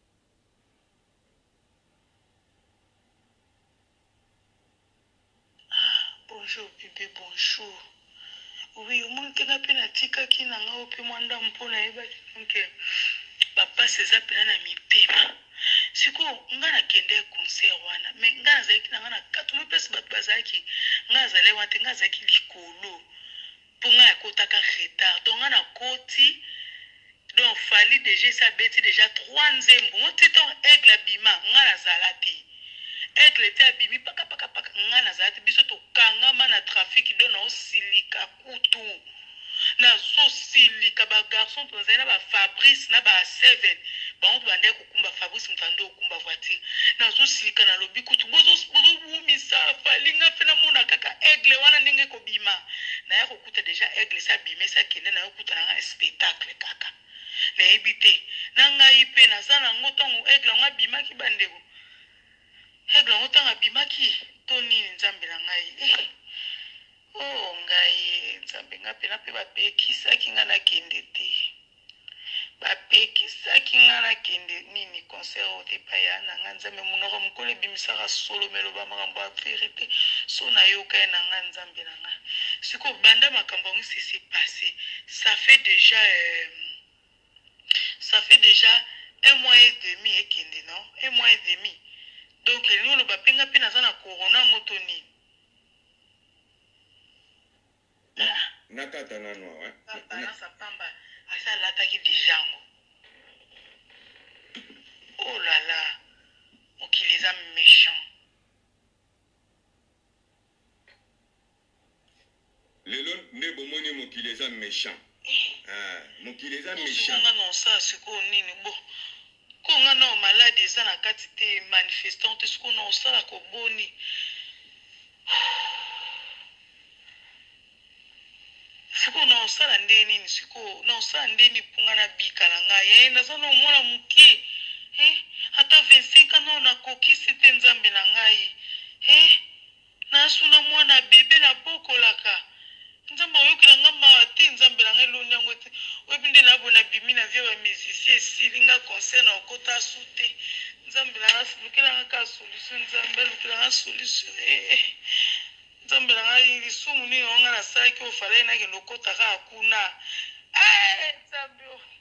Bonjour bébé, bonjour. Oui, au moins que na pena tika ki na nga opi mwanda mpona eba donc papa seza pena na mitema. siko nga nakende concert wana me nga nazalaki na nga na katumo mpesi bato bazalaki nga nazale wana te nga nazalaki likolo mpo nga yakotaka retard donc nga nakoti donc fali déjà esa beti déjà trois nzembo ngo ti ton aigle abima nga nazala te aigle te abimi pakapakapaka nga nazala te biso tokangama na trafic do naosilika kutu nazosilika bagarçon tozali na bafabrice na baseven bango bande kokumba fabrice mfande okumba voiture nazosilika na lobi kutu bozobumisa falinga fe namona kaka aigle wana ndenge kobima naya kokuta déjà aigle sa bime sa kende nayo kuta nanga spectacle kaka nayebi te na ngai mpe naza nango ntongo aigle yango abimaki bandeko aigle yango ntango abimaki to nini nzambe na ngai eh. Oh ngai nzambe nga pena pe bapekisaki nga nakende te bapekisaki nga nakende nini concert ote paya na nga nzambe monoko mokolo ebimisaka solo meloba makambo ya verite so nayoka ye na nga nzambe na nga siko banda makambo yango se s'est passé ça fait déjà euh, ça fait déjà un mois et demi ekende non un mois et demi donc elingo loba penga pe naza na corona ngo to nini nakata nano hein balance pamba asa lataki déjà ngo oh là là mokili eza méchant lelo nde bomoni mokili eza méchant ah mokili eza méchant nga non ça siko nini bo ko nga na malade eza na kati te manifestant te siko na osala ko boni siko na osala nde nini siko na osala nde nini mpunga na bika na ngai eh naza na omwana moke eh ata vingt-cinq ans nakokisi te nzambe na ngai eh nasuna mwana bebe na bokolaka nzambe oyokela nga mawa te nzambe na ngai londi yango te oyebi nde nabona bimi na vie bamusicien esili nga concert na okota asu te nzambe na nga lukela nga ka solution nzambe lukela nga solution eh nzambe na ngai lisumu nini onga nasalaki ofalai nakende okotaka akuna nzambe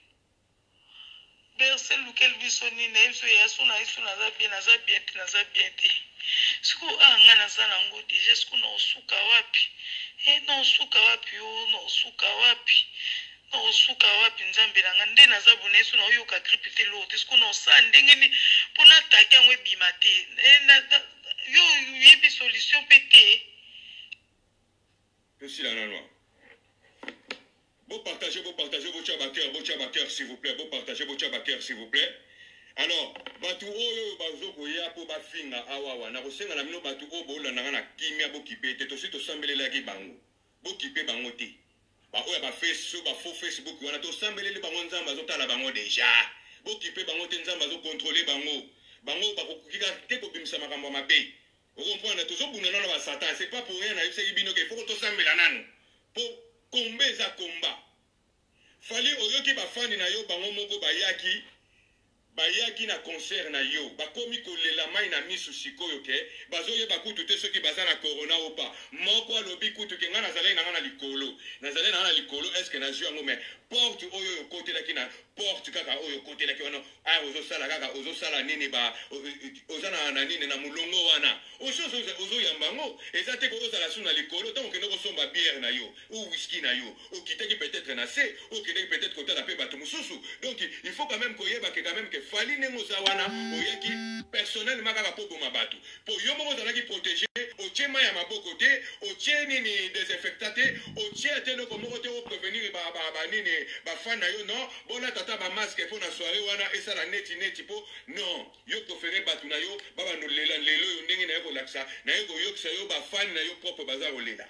berse lukeli biso nini nayebi biso yaso na biso naza bien naza bien te naza bien te siku nga naza nango deja siku naosuka wapi e naosuka wapi o naosuka wapi naosuka wapi nzambe na nga nde naza bona yesu naoyoka gripe te lo te siku naosala ndenge nini mpo nataki yango ebima te yo yebi solution mpe te Monsieur Lananois, vous partagez, vous partagez vos tchabaker, vos tchabaker, s'il vous plaît. Vous partagez vos tchabaker, s'il vous plaît. Alors, batu oyo bazoko ya po bafinga awawa na kosenga na mino batu oyo bo landa na kimia bo kipete to sito sambelele ki bango. Bo kipe bango te. Ba oyo ba Facebook, ba faux Facebook wana to sambelele bango nzamba zo tala bango deja. Bo kipe bango te nzamba zo contrôler bango. Bango ba kokika te ko bimisa makambo mabe. Vous comprenez, tout ça, vous n'avez pas Satan, c'est pas pour rien, il faut que tout ça me l'anane. Pour combattre ça combat. Fallait au lieu qu'il va faire na yo bango moko bayaki, bayaki na concert na yo, ba komi kolela mai na misu sikoyo ke, bazoye bakutu te soki baza na corona ou pas. Moko alobi kutu ke nga nazale na nga na likolo. Nazale na nga na likolo, est-ce que na zio ngo mais porte oyo yo kote la kina porte kaka oyo kote la kina ah ozo sala kaka ozo sala nini ba ozana na nini na mulongo wana ozo ozo yambango ezate ko ozala suna likolo tant que noko somba bière na yo ou whisky na yo ou kitaki peut-être na se ou kitaki peut-être kota la pe bato mususu donc il faut quand même koyeba que quand même que fali nengo za wana oyaki personnellement kaka po boma bato po yo moko zala ki protéger o chema ya maboko te o cheni ni désinfectaté o chete no komo te o prévenir ba ba ba nini ba fana yo non bona tata ba masque pour na soirée wana esa la neti neti po non yo préféré batu na yo baba no lela lelo yo ndenge na yo laksa na yo yo ksa yo ba fan na yo propre bazar olela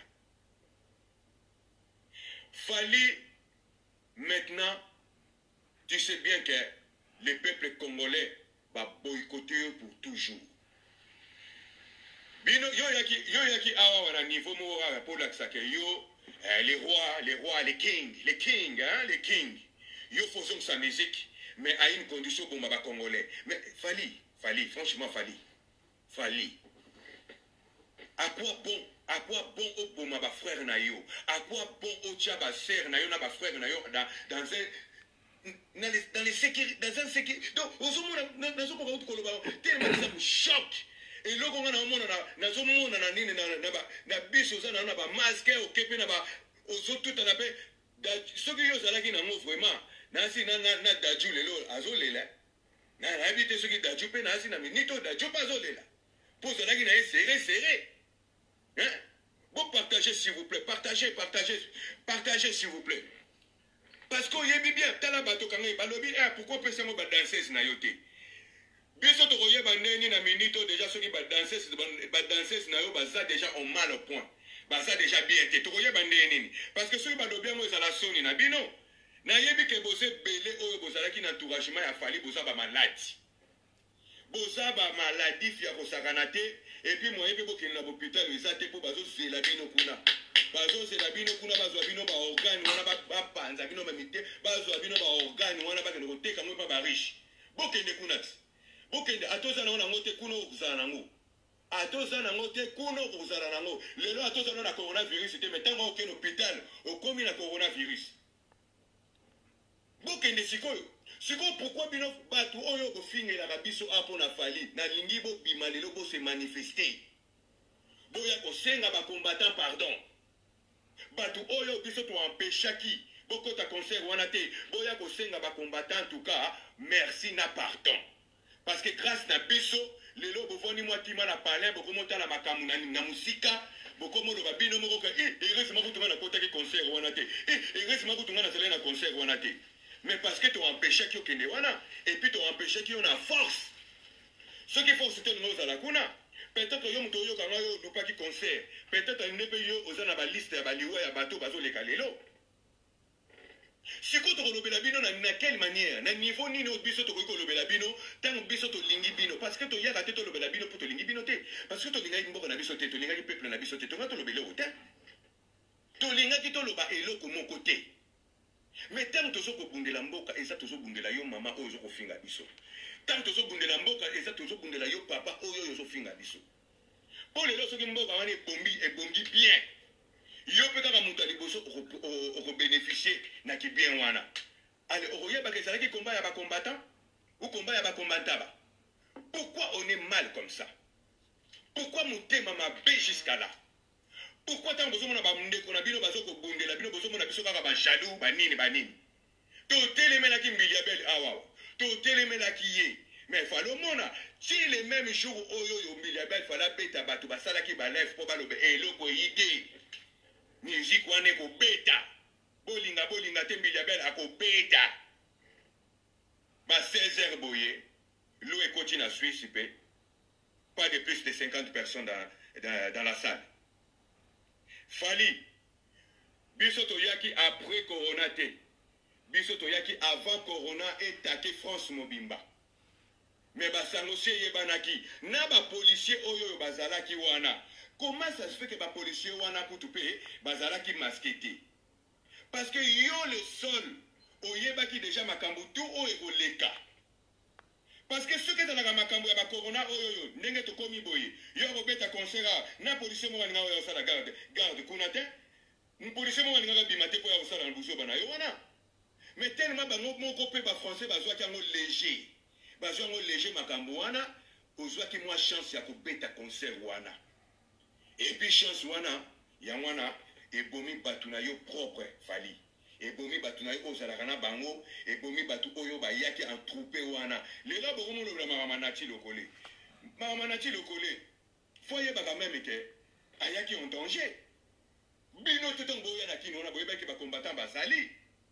fallait maintenant tu sais bien que le peuple congolais va boycotter pour toujours bino yo yaki yo yaki awa wana niveau mo pour laksa que yo Euh, les rois, les rois, les kings, les kings, hein, les kings. Ils font sa musique, mais à une condition pour ma congolais. Mais Fali, Fali, franchement Fali, Fali. À quoi bon, à quoi bon au pour ma frère nayo, à quoi bon au tia ba sœur nayo na ba frère nayo dans dans un dans les dans les sécurités dans un sécurité donc aux hommes dans dans nauti koloba tellement ça me choque et loko nga na mona na nazo mona na nini na na ba na biso za na ba masque o kepe na ba ozo tout na pe soki yo zalaki na ngo vraiment na si na na na daju lelo azolela na na habite soki daju pe na si na minito daju pas azolela pour zalaki na serré serré hein bon partagez s'il vous plaît partagez partagez partagez s'il vous plaît parce que yebi bien tala bato kanga balobi eh pourquoi pesa mo ba danseuse na yote biso to koyeba ndeni na minito déjà soki ba danseuse ba danseuse na yo baza déjà en mal au point baza déjà bien te to koyeba ndeni nini parce que soki balobi mo ezala soni na bino na yebi ke boze belé oyo bozalaki na entouragement ya fali boza ba maladi boza ba maladie ya kosakana te et puis moi yebi bokende na hôpital ezate po bazo zela bino kuna bazo zela bino kuna bazwa bino ba organe wana ba panza bino mamite bazwa bino ba organe wana bakende koteka ngo pa ba riche bokende kuna ti bokende atoza na ngo te kuna okuzala nango atoza na ngo te kuna okuzala nango lelo atoza na coronavirus te metango okende hôpital okomi na coronavirus bokende sikoyo sikoyo pourquoi bino batu oyo kofingela biso apo na fali na lingi bo bima lelo bo se manifester boya kosenga ba combattant pardon batu oyo biso to empêchaki bokota concert wana te boya kosenga ba combattant en tout cas merci na pardon parce que grâce na biso lelo bovoni mwatima na palais bokomota na makamu na na musika bokomo lo babino moko ka eh heureusement kutunga na kota ki concert wana te eh heureusement kutunga na sala na concert wana te mais parce que tu empêchais qu'il y ait wana et puis tu empêchais qu'il y ait une force ce qu'il faut c'était nous à la kuna peut-être que yo mto yo kanga yo no pas qui concert peut-être ne peut yo ozana ba liste ya baliwa ya bato bazo le kalelo siko to lobela bino na na quelle manière na niveau nini o biso to ko lobela bino tant biso to lingi bino parce que to yaka te to lobela bino pour to lingi bino te parce que to linga mboka na biso te to linga peuple na biso te to to lobela o te to linga ki to loba eloko mon côté mais tant que tu bundela mboka eza tozo bundela yo mama oyo zo finga biso tant que tu bundela mboka eza tozo bundela yo papa oyo zo finga biso pour les loso ki mboka wana bombi e bombi bien yo pe kaka mutu aliboso o bénéficier na ki bien wana allez okoyeba ke ezalaki combat ya ba combattant ou combat ya ba combattant ba pourquoi on est mal comme ça pourquoi mutema mabe jusqu'à là pourquoi tant besoin na ndeko na bino bazoko bundela bino besoin na biso kaka ba jaloux ba nini ba nini to telemela ki mbili ya belle awa to telemela ki ye mais falo mona si les mêmes jours oyo yo mbili ya belle fala beta bato basala ki ba live po balobe eloko yide musique wane ko beta bolinga bolinga te mbili ya belle ako beta ba seize heures boye l'eau est continue à Suisse pas de plus de cinquante personnes dans dans, dans la salle. Fali, biso toyaki après corona te. Biso toyaki avant corona et take France mobimba. Mais basango se yebanaki na ba policier oyo bazalaki wana. Comment ça se fait que ba policier wana kutupe bazalaki masqué? Parce que yo le sol oyebaki déjà makambu tout oyo koleka. Parce que ceux qui sont dans la makambu ya ba corona oyo ndenge to komi boye yo robeta concert na policier mo nga oyo sala garde garde kunate ni policier mo nga bimate po ya sala buso bana yo wana mais tellement bango moko pe ba français bazwa kango léger bazwa ngo léger makambu wana ozwa ki moi chance ya ko beta concert wana et puis chance wana ya wana e bomi batu na yo propre Fali et bomi batu na yo ozalaka na bango et bomi batu oyo ba yaki en troupe wana lelo bokomo lo mama nati lokole mama nati lokole foye ba quand même que ayaki en danger bino tout en boya na kino na boyeba ki ba combattant ba sali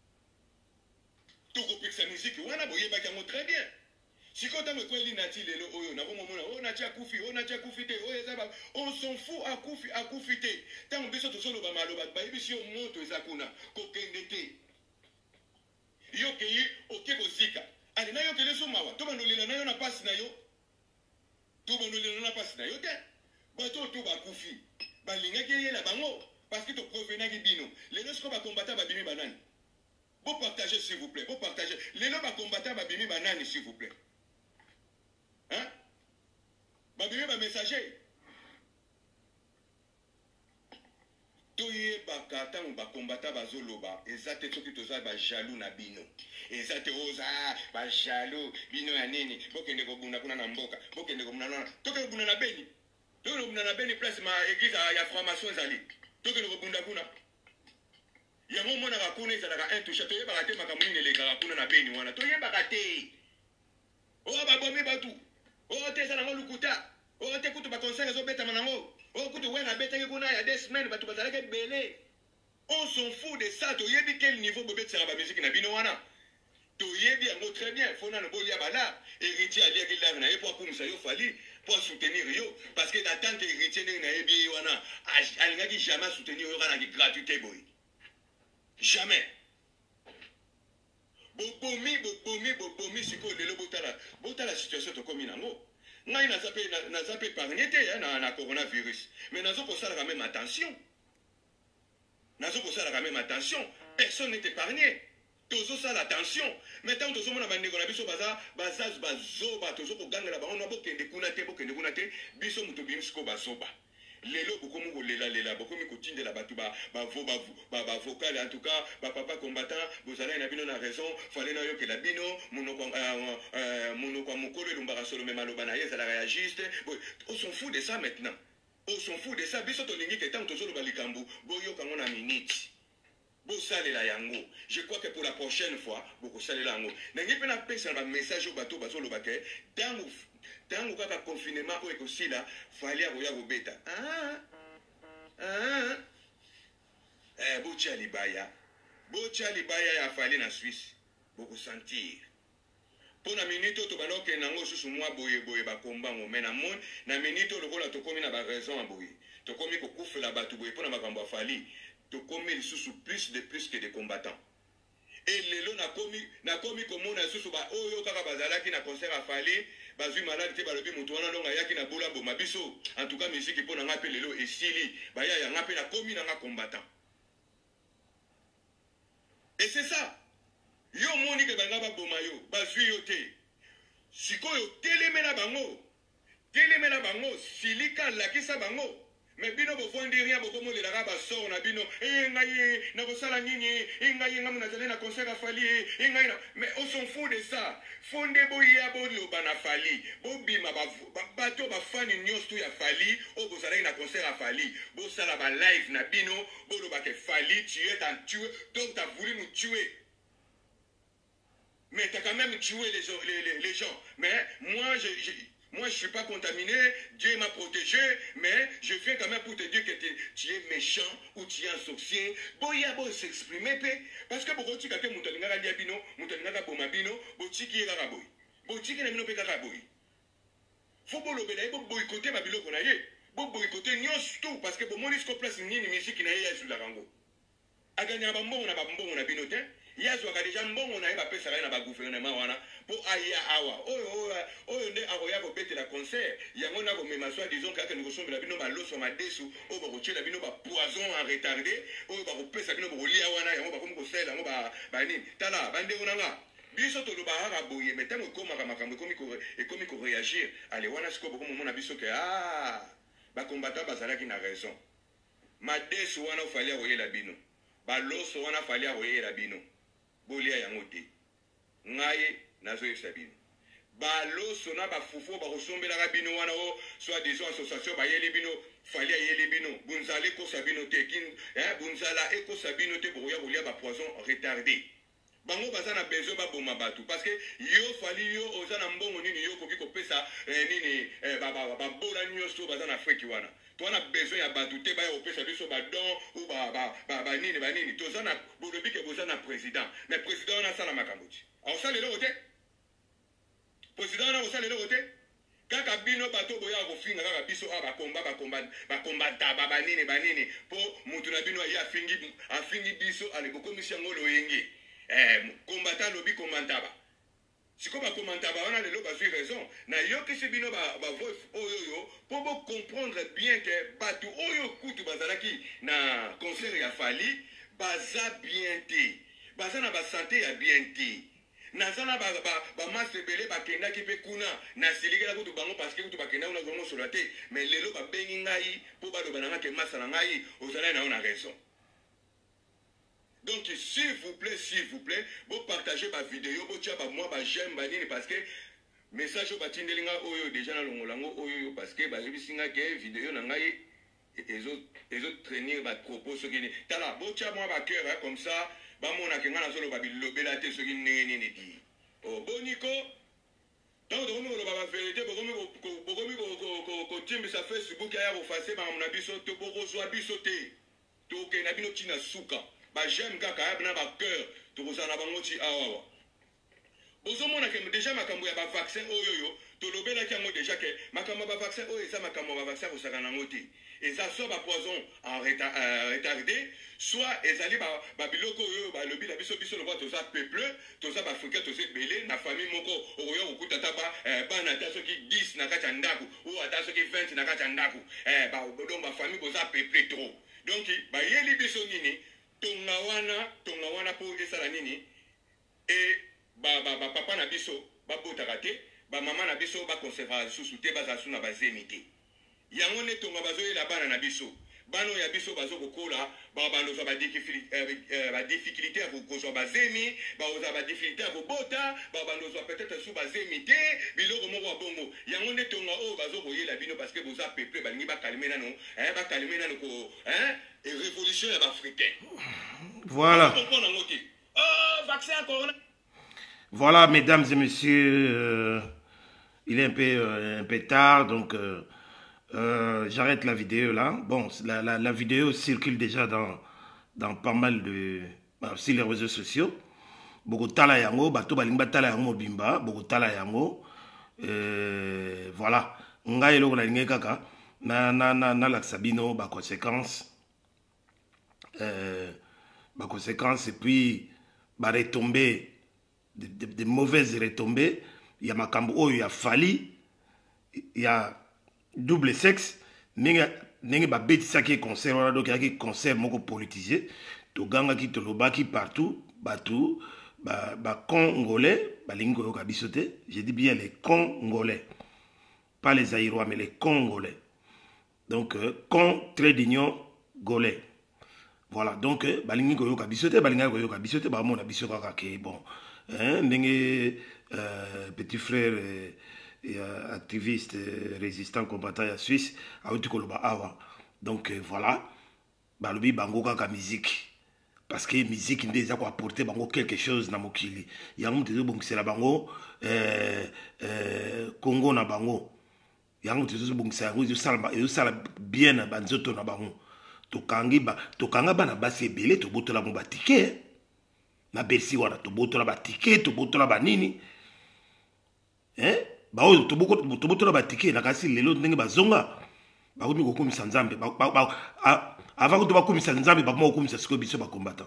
tout ko sa musique wana boyeba ki ngo très bien siko tango ko eli nati lelo oyo na bomo mona o nati akufi o nati akufi te o ezaba on s'en fout akufi akufi te tango biso to solo ba maloba ba yebisi o moto ezakuna ko kende te yo ke yi o ke bozika ali na yo ke leso mawa to bandolela na yo na passe na yo to bandolela na passe na yo te ba to to ba kufi ba linga ke yela bango parce que to provenant ki bino lelo sko ba combattant ba bimi banani vous partagez s'il vous plaît vous partagez lelo ba combattant ba bimi banani s'il vous plaît. Hein? Babimi ba messager. toyebaka ntango bakombata bazoloba eza te soki toza bajaloux na bino eza te oza bajaloux bino ya nini bokende kobunda kuna na mboka bokende kobunda na tokende kobunda na Beni tokende kobunda na Beni place ma église ya franc-maçon ezali tokende kobunda kuna yango monaka kuna ezalaka intoucha toyebaka te makambo nini elekaka kuna na Beni wana toyebaka te oyo babomi batu oyo te eza nango lukuta oyo te kutu baconseil ezobetama nango oyo kutu wenga abetaki kuna ya deux semaines batu bazalaki ebele on s'en fout de ça toyebi quel niveau bobetisaka bamiziki na bino wana toyebi yango très bien fo nano bolia bala héritier aliaki lare na ye po akumisa yo fali po asoutenir yo parce que na tant que héritier ndenge nayebi ye wana alingaki jamais asoutenir yo kanaki gratuité boye jamais bobomi bobomi bobomi sikoyo lelo botala botala situation tokomi nango ngai naza mpe naza mpe épargné te na, na coronavirus mais nazo kosalaka même attention nazo kosalaka même attention personne n'est épargné tozosala attention mais ntango tozomona bandeko na biso baza bazazu bazoba tozo kogangela bango na bokende kuna te bokende kuna te biso moto bimi sikoyo bazoba lelo bokomi kolelalela bokomi kotindela bato bavokale en tout cas bapapa combattant bozalaki na bino na raison fale nayokela bino monoko ya mokolo elumbaka solo me maloba na ye ezalaka ya juste on s'en fout de ça maintenant on s'en fout de ça biso tolingi ke ntango tozoloba likambo boyokango na minute bosalela yango je crois que pour la prochaine fois bokosalela yango nangi mpe napesa na bamessage oyo bato bazoloba ke ntango tango kaka confinement oyo ekosila fali akoya kobeta botya libaya botya libaya ya fali na Suisse bokosentir mpo na minute oyo tobanda okende nango susu mwa boyeboye bakombango me na moni na minute oyo lokola tokomi na baraison ya boye tokomi kokufela bato boye mpo na makambo ya fali tokomi lisusu plus de plus que de combattants et lelo nakomi nakomi komona lisusu baoyo kaka bazalaki na concert ya fali bazwi maladi te balobi moto wana ndongo ayaki na bola boma biso en tout cas misiki mpo na nga mpe lelo esili baya yanga mpe nakomi na nga combattant et c'est ça yo moni ke banga baboma yo bazwi yo te sikoyo telemela bango telemela bango silika lakisa bango mais bino bofondi rien bokomolelaka basor na bino ngai nakosala nini ngai ngai nazali na concert ya fali ngai mais on s'en fout de ça fonde boya boloba na fali bobima bato bafani nyonso ya fali oyo bozalaki na concert ya fali bosala balive na bino boloba ke fali tu es en tué donc t'as voulu nous tuer mais t'as quand même tué les, les, les, les gens mais moi je, je Moi, je ne suis pas contaminé, Dieu m'a protégé, mais je viens quand même pour te dire que tu es méchant ou tu es un sorcier. Bon, il y a beau s'exprimer, parce que beaucoup de gens qui ont dit que Diabino, Moutananga Bomabino, Botiki et Garaboy. Botiki et Namino Pekaraboy. Faut pas le boycotter ma bilo qu'on a eu. Faut boycotter Nyos tout, parce que pour moi, il place une musique qui n'a pas sur la rango. A gagné un bon, on a pas bon, on a binoté. Yazwaka deja mbongo na ye bapesaka ye na bagouvernement wana mpo aya awa oyo oyo nde akoya kobetela concert yango na komema soi disons kaka nikosombela bino baloso madesu oyo bakotiela bino bapoison en retardé oyo bakopesa bino bakolia wana yango bakomi kosalela yango banini tala bandeko nanga biso tolobaka kaka boye me ntango ekomaka makambo ekomi koréagir ale wana sikoyo bokomomona biso ke a bakombata bazalaki na raison madesu wana ofali akoyela bino baloso wana fali akoyela bino bolia yango te ngai nazoyebisa bino baloso na bafufu bakosombelaka bino wana o soit disons association bayeli bino fali ayeli bino bunzala ekosa bino te bunzala ekosa bino te bokoya kolia bapoison retardé bango baza na besoin baboma bato parce que yo fali yo oza na mbongo nini yo koki kopesa nini babola nyonso baza na afriki wana toana besoin ya bato te baya kopesa biso badon ou banini banini toza na bolobi ke boza na président mais président wana asala makambo ti akosala eloko te président wana akosala eloko te kaka bino bato boya kofinga kaka biso a bakomba bakombata banini banini mpo motu na bino aye afingi biso ale bokomisi yango loyenge kombata lobi komantaba sikoyo bakomantaba wana lelo bazwi raison nayokisi bino bavoice oyo oyo mpo bocomprendre bien ke bato oyo kutu bazalaki na concert ya fali baza bien te baza na basante ya bien te nazana ba ba masse belé ba kenda ki pe kuna na silikela kutu bango parce que kutu ba kenda una zongo solate mais lelo ba bengi ngai po ba do bananga ke masala ngai ozala na ona raison. Donc s'il vous plaît, s'il vous plaît, vous partagez ma vidéo, vous tia ba moi ba j'aime ba nini parce que message au batindelinga oyo déjà na longolango oyo parce que ba yebisinga ke vidéo na ngai et autres les autres traîner ba propos ce qui tala bo tia moi ba cœur comme ça ba mona ke ngana solo ba bilobela te ce qui nini ni di. Oh boniko donc on me ba vérité bo komi bo komi ko ko timbe sa Facebook ya ko face ba mona biso to bo ko zwa biso te. To ke na bino tina suka. Bah j'aime kaka na ba cœur to kozana bango ti awa bozomona ke déjà makambo ya ba vaccin oyo yo to lobela ki yango déjà ke makambo ba vaccin oyo eza makambo ba vaccin kosaka nango te eza soit ba poison en retardé soit ezali ba ba biloko oyo ba lobi la biso biso loba to za peuple to za ba africain to za belé na famille moko oyo okuta ta ba bana ta soki dix na kati ndako ou ata soki vingt na kati ndako eh ba donc ba famille boza peuple trop donc ba yeli biso nini tonga wana tonga wana po esala nini et ba ba ba papa na biso ba botaka te ba mama na biso ba conserva susu te ba za suna ba zemi te yango ne tonga bazoyela bana na biso bano ya biso bazo kokola ba bando za ba difficulté ba difficulté ya kokozwa ba zemi ba oza ba difficulté ya kobota ba bando za peut-être sous ba zemi te biloko moko ya bongo yango ne tonga o bazo koyela bino parce que boza peuple balingi ba calmer nano hein ba calmer nano ko hein et révolution africaine. Voilà. Voilà, mesdames et messieurs, euh, il est un peu, euh, un peu tard, donc euh, euh, j'arrête la vidéo là. Bon, la, la, la vidéo circule déjà dans, dans pas mal de... Bah, sur les réseaux sociaux. Beaucoup de tala yango, bato balingba tala yango bimba, beaucoup de tala yango. Voilà. Nga yelo na linge kaka, na na na na la sabino ba conséquence. Euh, bah, conséquence et puis bah, retombées de, de, de mauvaises retombées. Il y a Makambo, il y a Fali, il y a double sexe. Nenga nenga ba bête ça qui est concert, on a donc qui concert moko politisé. To ganga qui to loba qui partout, batou, bah bah congolais, bah lingo ka bisoté. J'ai dit bien les congolais, pas les Aïrois mais les congolais. Donc euh, con trait d'union golais. Voilà, donc, balingi koyo kabisote, balinga koyo kabisote, bah mon abiso kaka ke bon, hein, n'engé petit frère et, et euh, activiste, euh, résistant, combattant à Suisse, a eu koloba awa. Donc euh, voilà, bah lobi bango kaka musique, parce que musique n'dé za ko apporter bango quelque chose na mokili. Yango tezo bongisa la bango, euh, euh, Congo na bango. Yango tezo bongisa yango yo sala yo sala bien na banzoto na bango. Tokangi ba tokanga bana basi ebele to botola mo batike na bersi wana to botola batike to botola banini hein ba o to boko to botola batike na kasi lelo ndenge bazonga ba ko mi ko komisa nzambe ba ba avant ko to ba komisa nzambe ba mo komisa siko biso ba combattant.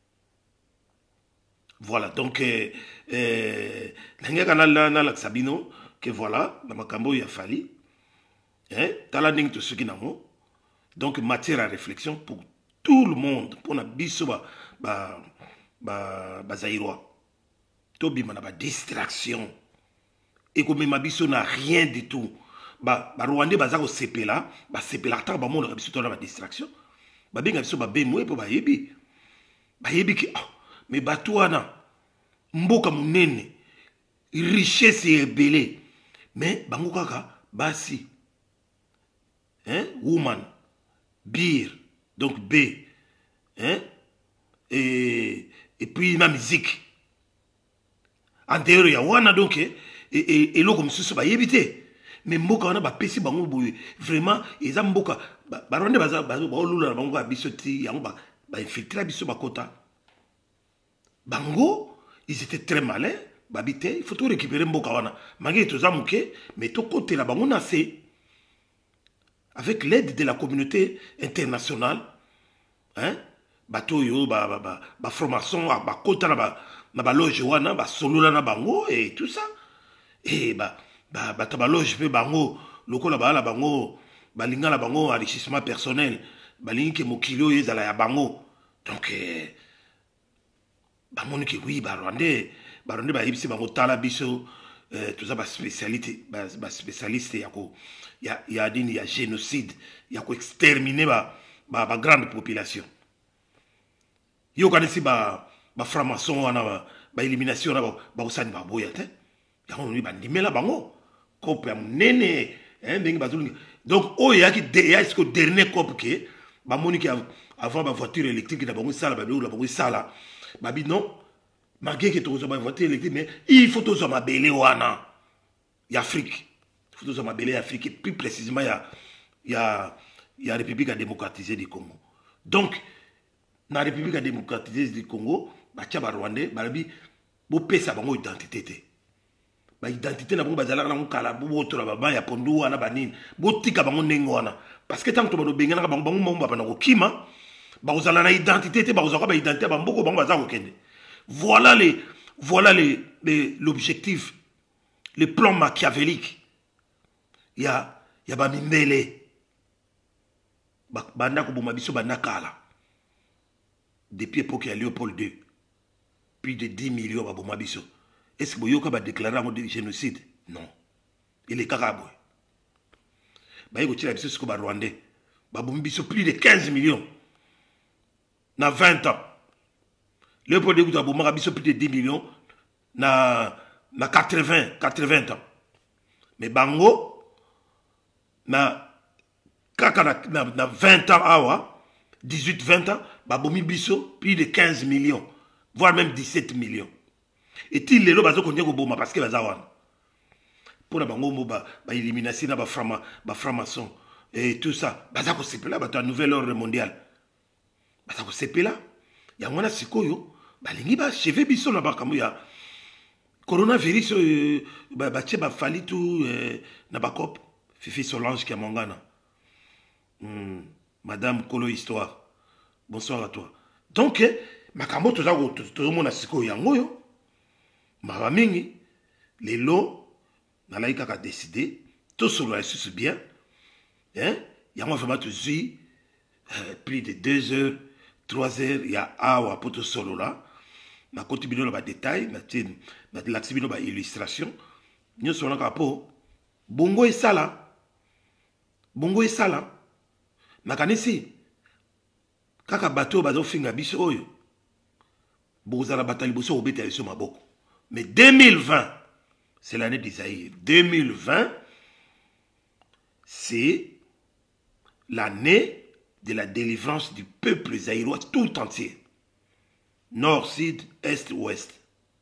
Voilà donc euh euh ndenge kana na la sabino que voilà na makambo ya Fali hein tala ndenge to soki nango. Donc, matière à réflexion pour tout le monde. Pour la biso, ba, ba, ba, ba zaïrois. Tobi manaba distraction. Et comme ma biso n'a rien du tout. Ba, ba Rwandais, ba zako sepe là. Ba sepe là. Tant ba monde, biso tola ba distraction. Ba benga biso ba bemwe po ba yebi. Ba yebi ki, ah, mais ba touana. Mboka munene. Richesse et belé. Mais, bango kaka, basi. Hein, woman. Bir, donc B, hein, et, et puis ma musique. En dehors, il y a wana donc, et, et, et l'eau comme ça, va y éviter. Mais mboka wana ba pesi bango boye, vraiment, ils ont mboka, ba ronde baza, ba lula bango ba bisoti, yango ba, ba infiltrer biso ba kota. Bango, ils étaient très malins, ba bite, il faut tout récupérer mboka wana. Mangé to zamuke, mais to côté la bango na fait. Avec l'aide de la communauté internationale, hein, bateau yo, ba ba ba, ba formation, ba kota na ba na ba loge wana, ba solo na bango et tout ça, et ba ba ba ta ba loge pe bango, loko la ba la bango, ba linga la bango enrichissement personnel, ba lingi ke mokilo yezala ya bango, donc eh, ba moni ke oui ba Rwandais, baronde bayebisi bango tala biso toza baspécialité baspécialiste ya ya dini ya génocide ya koextermine bagrande population yokanisi bafranc-maçon wana baélimination wana bakosani baboya te yango noni bandimela bango kope ya monene ndenge bazolingi donc oyo eyaki esiko dernier cope ke bamoniki avant bavoiture électrique na bango esala babiloko na bango esala babi non malgré que tu as une voiture électrique, mais il faut tous ma belle wana. Il y a Afrique. Il faut tous ma belle Afrique. Et plus précisément, il y a, il y a, il y a la République démocratisée du Congo. Donc, dans la République démocratisée du Congo, bah tiens, bah Rwandais, bah bi, bo pesa bango identité. Bah identité na bango bazala na mukala, bo boto na ba ya pondu wana banini, bo tika bango nengo wana. Parce que tant que tu vas benga na bango bango mo ba na kokima, bah ozala na identité, bah ozaka ba identité ba mboko bango bazako kende. Voilà les, voilà les, les, l'objectif, le plan machiavélique. Il y a, il y a Bamindele. Bandako Bomabiso Bandakala. Depuis l'époque il y a Léopold deux. Plus de dix millions à Bomabiso. Est-ce que vous avez déclaré un génocide? Non. Il est caraboué. Bah, il y a des Rwandais. Bomabiso plus de quinze millions. Dans vingt ans. Le produit de Boumara biso plus de dix millions na na quatre-vingts ans. Mais Bango na kaka na, na vingt ans awa dix-huit vingt ans babomi biso plus de quinze millions voire même dix-sept millions. Et il les lo bazo konye ko boma parce que bazawana. Pour la bango ba ba élimination na ba frama ba franc-maçon et tout ça bazako sepela ba ta nouvelle ordre mondiale. Bazako sepela ya mwana sikoyo balingi ba cheve biso na bakamu ya coronavirus ba ba ba fali tout na bakop Fifi Solange qui a mongana. Hmm. Madame Kolo Histoire. Bonsoir à toi. Donc makambo toza ko to mona sikoyo yango yo maba mingi lelo na laika ka décider tout sur la suite bien hein yango vraiment tu suis plus de deux heures trois heures il y a awa pour tout solo là na continue le détail na tin na l'activité ba illustration nous sommes là pour bongo et sala bongo et sala makanisi kaka bateau bazo finga biso oyo bozala batali boso obeta yeso maboko. Mais deux mille vingt c'est l'année d'Isaïe. deux mille vingt c'est l'année de la délivrance du peuple zaïrois tout entier. Nord, sud, est, ouest.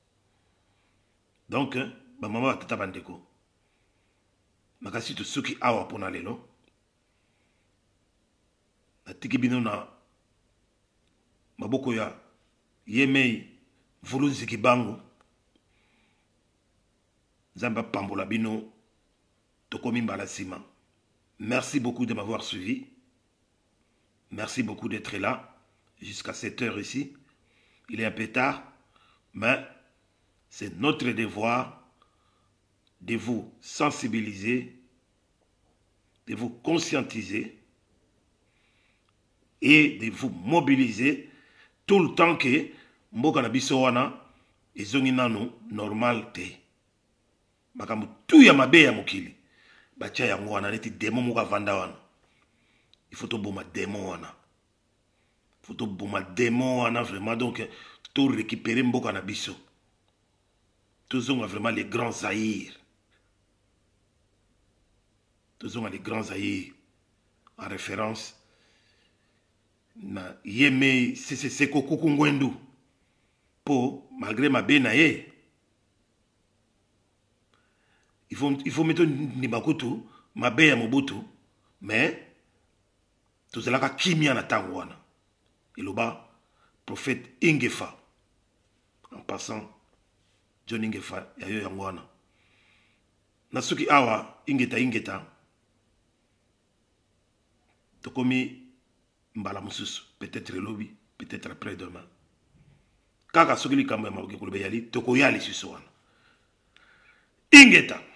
Donc, ma maman va tata bandeko. Makasi to suki awa pona lelo. Na tiki bino na maboko ya yemei vulu ziki bango. Zamba pambola bino tokomi mbala sima. Merci beaucoup de m'avoir suivi. Merci beaucoup d'être là jusqu'à cette heure ici. Il est un peu tard, mais c'est notre devoir de vous sensibiliser, de vous conscientiser et de vous mobiliser tout le temps que mboka na biso wana ezongi nanu normal te. Makambo tout ya mabe ya mokili batia yango wana neti demo moka vanda wana. Il faut to boma démon wana. Il faut to boma démon wana vraiment donc tout récupérer mboka na biso. Tous ont vraiment les grands Zaïre. Tous ont les grands Zaïre en référence na yeme c'est c'est kokoko ngwendu po malgré ma benaye. Il faut il faut mettre ni bakutu ma be ya mobutu mais tout cela ka kimia na tango wana iloba prophète Ingefa en passant John Ingefa ya yo yango wana nasuki awa ingeta ingeta tokomi mbala mususu peut-être lobby peut-être après demain kaka soki likambo ya makoki koloba yali tokoyali susu wana ingeta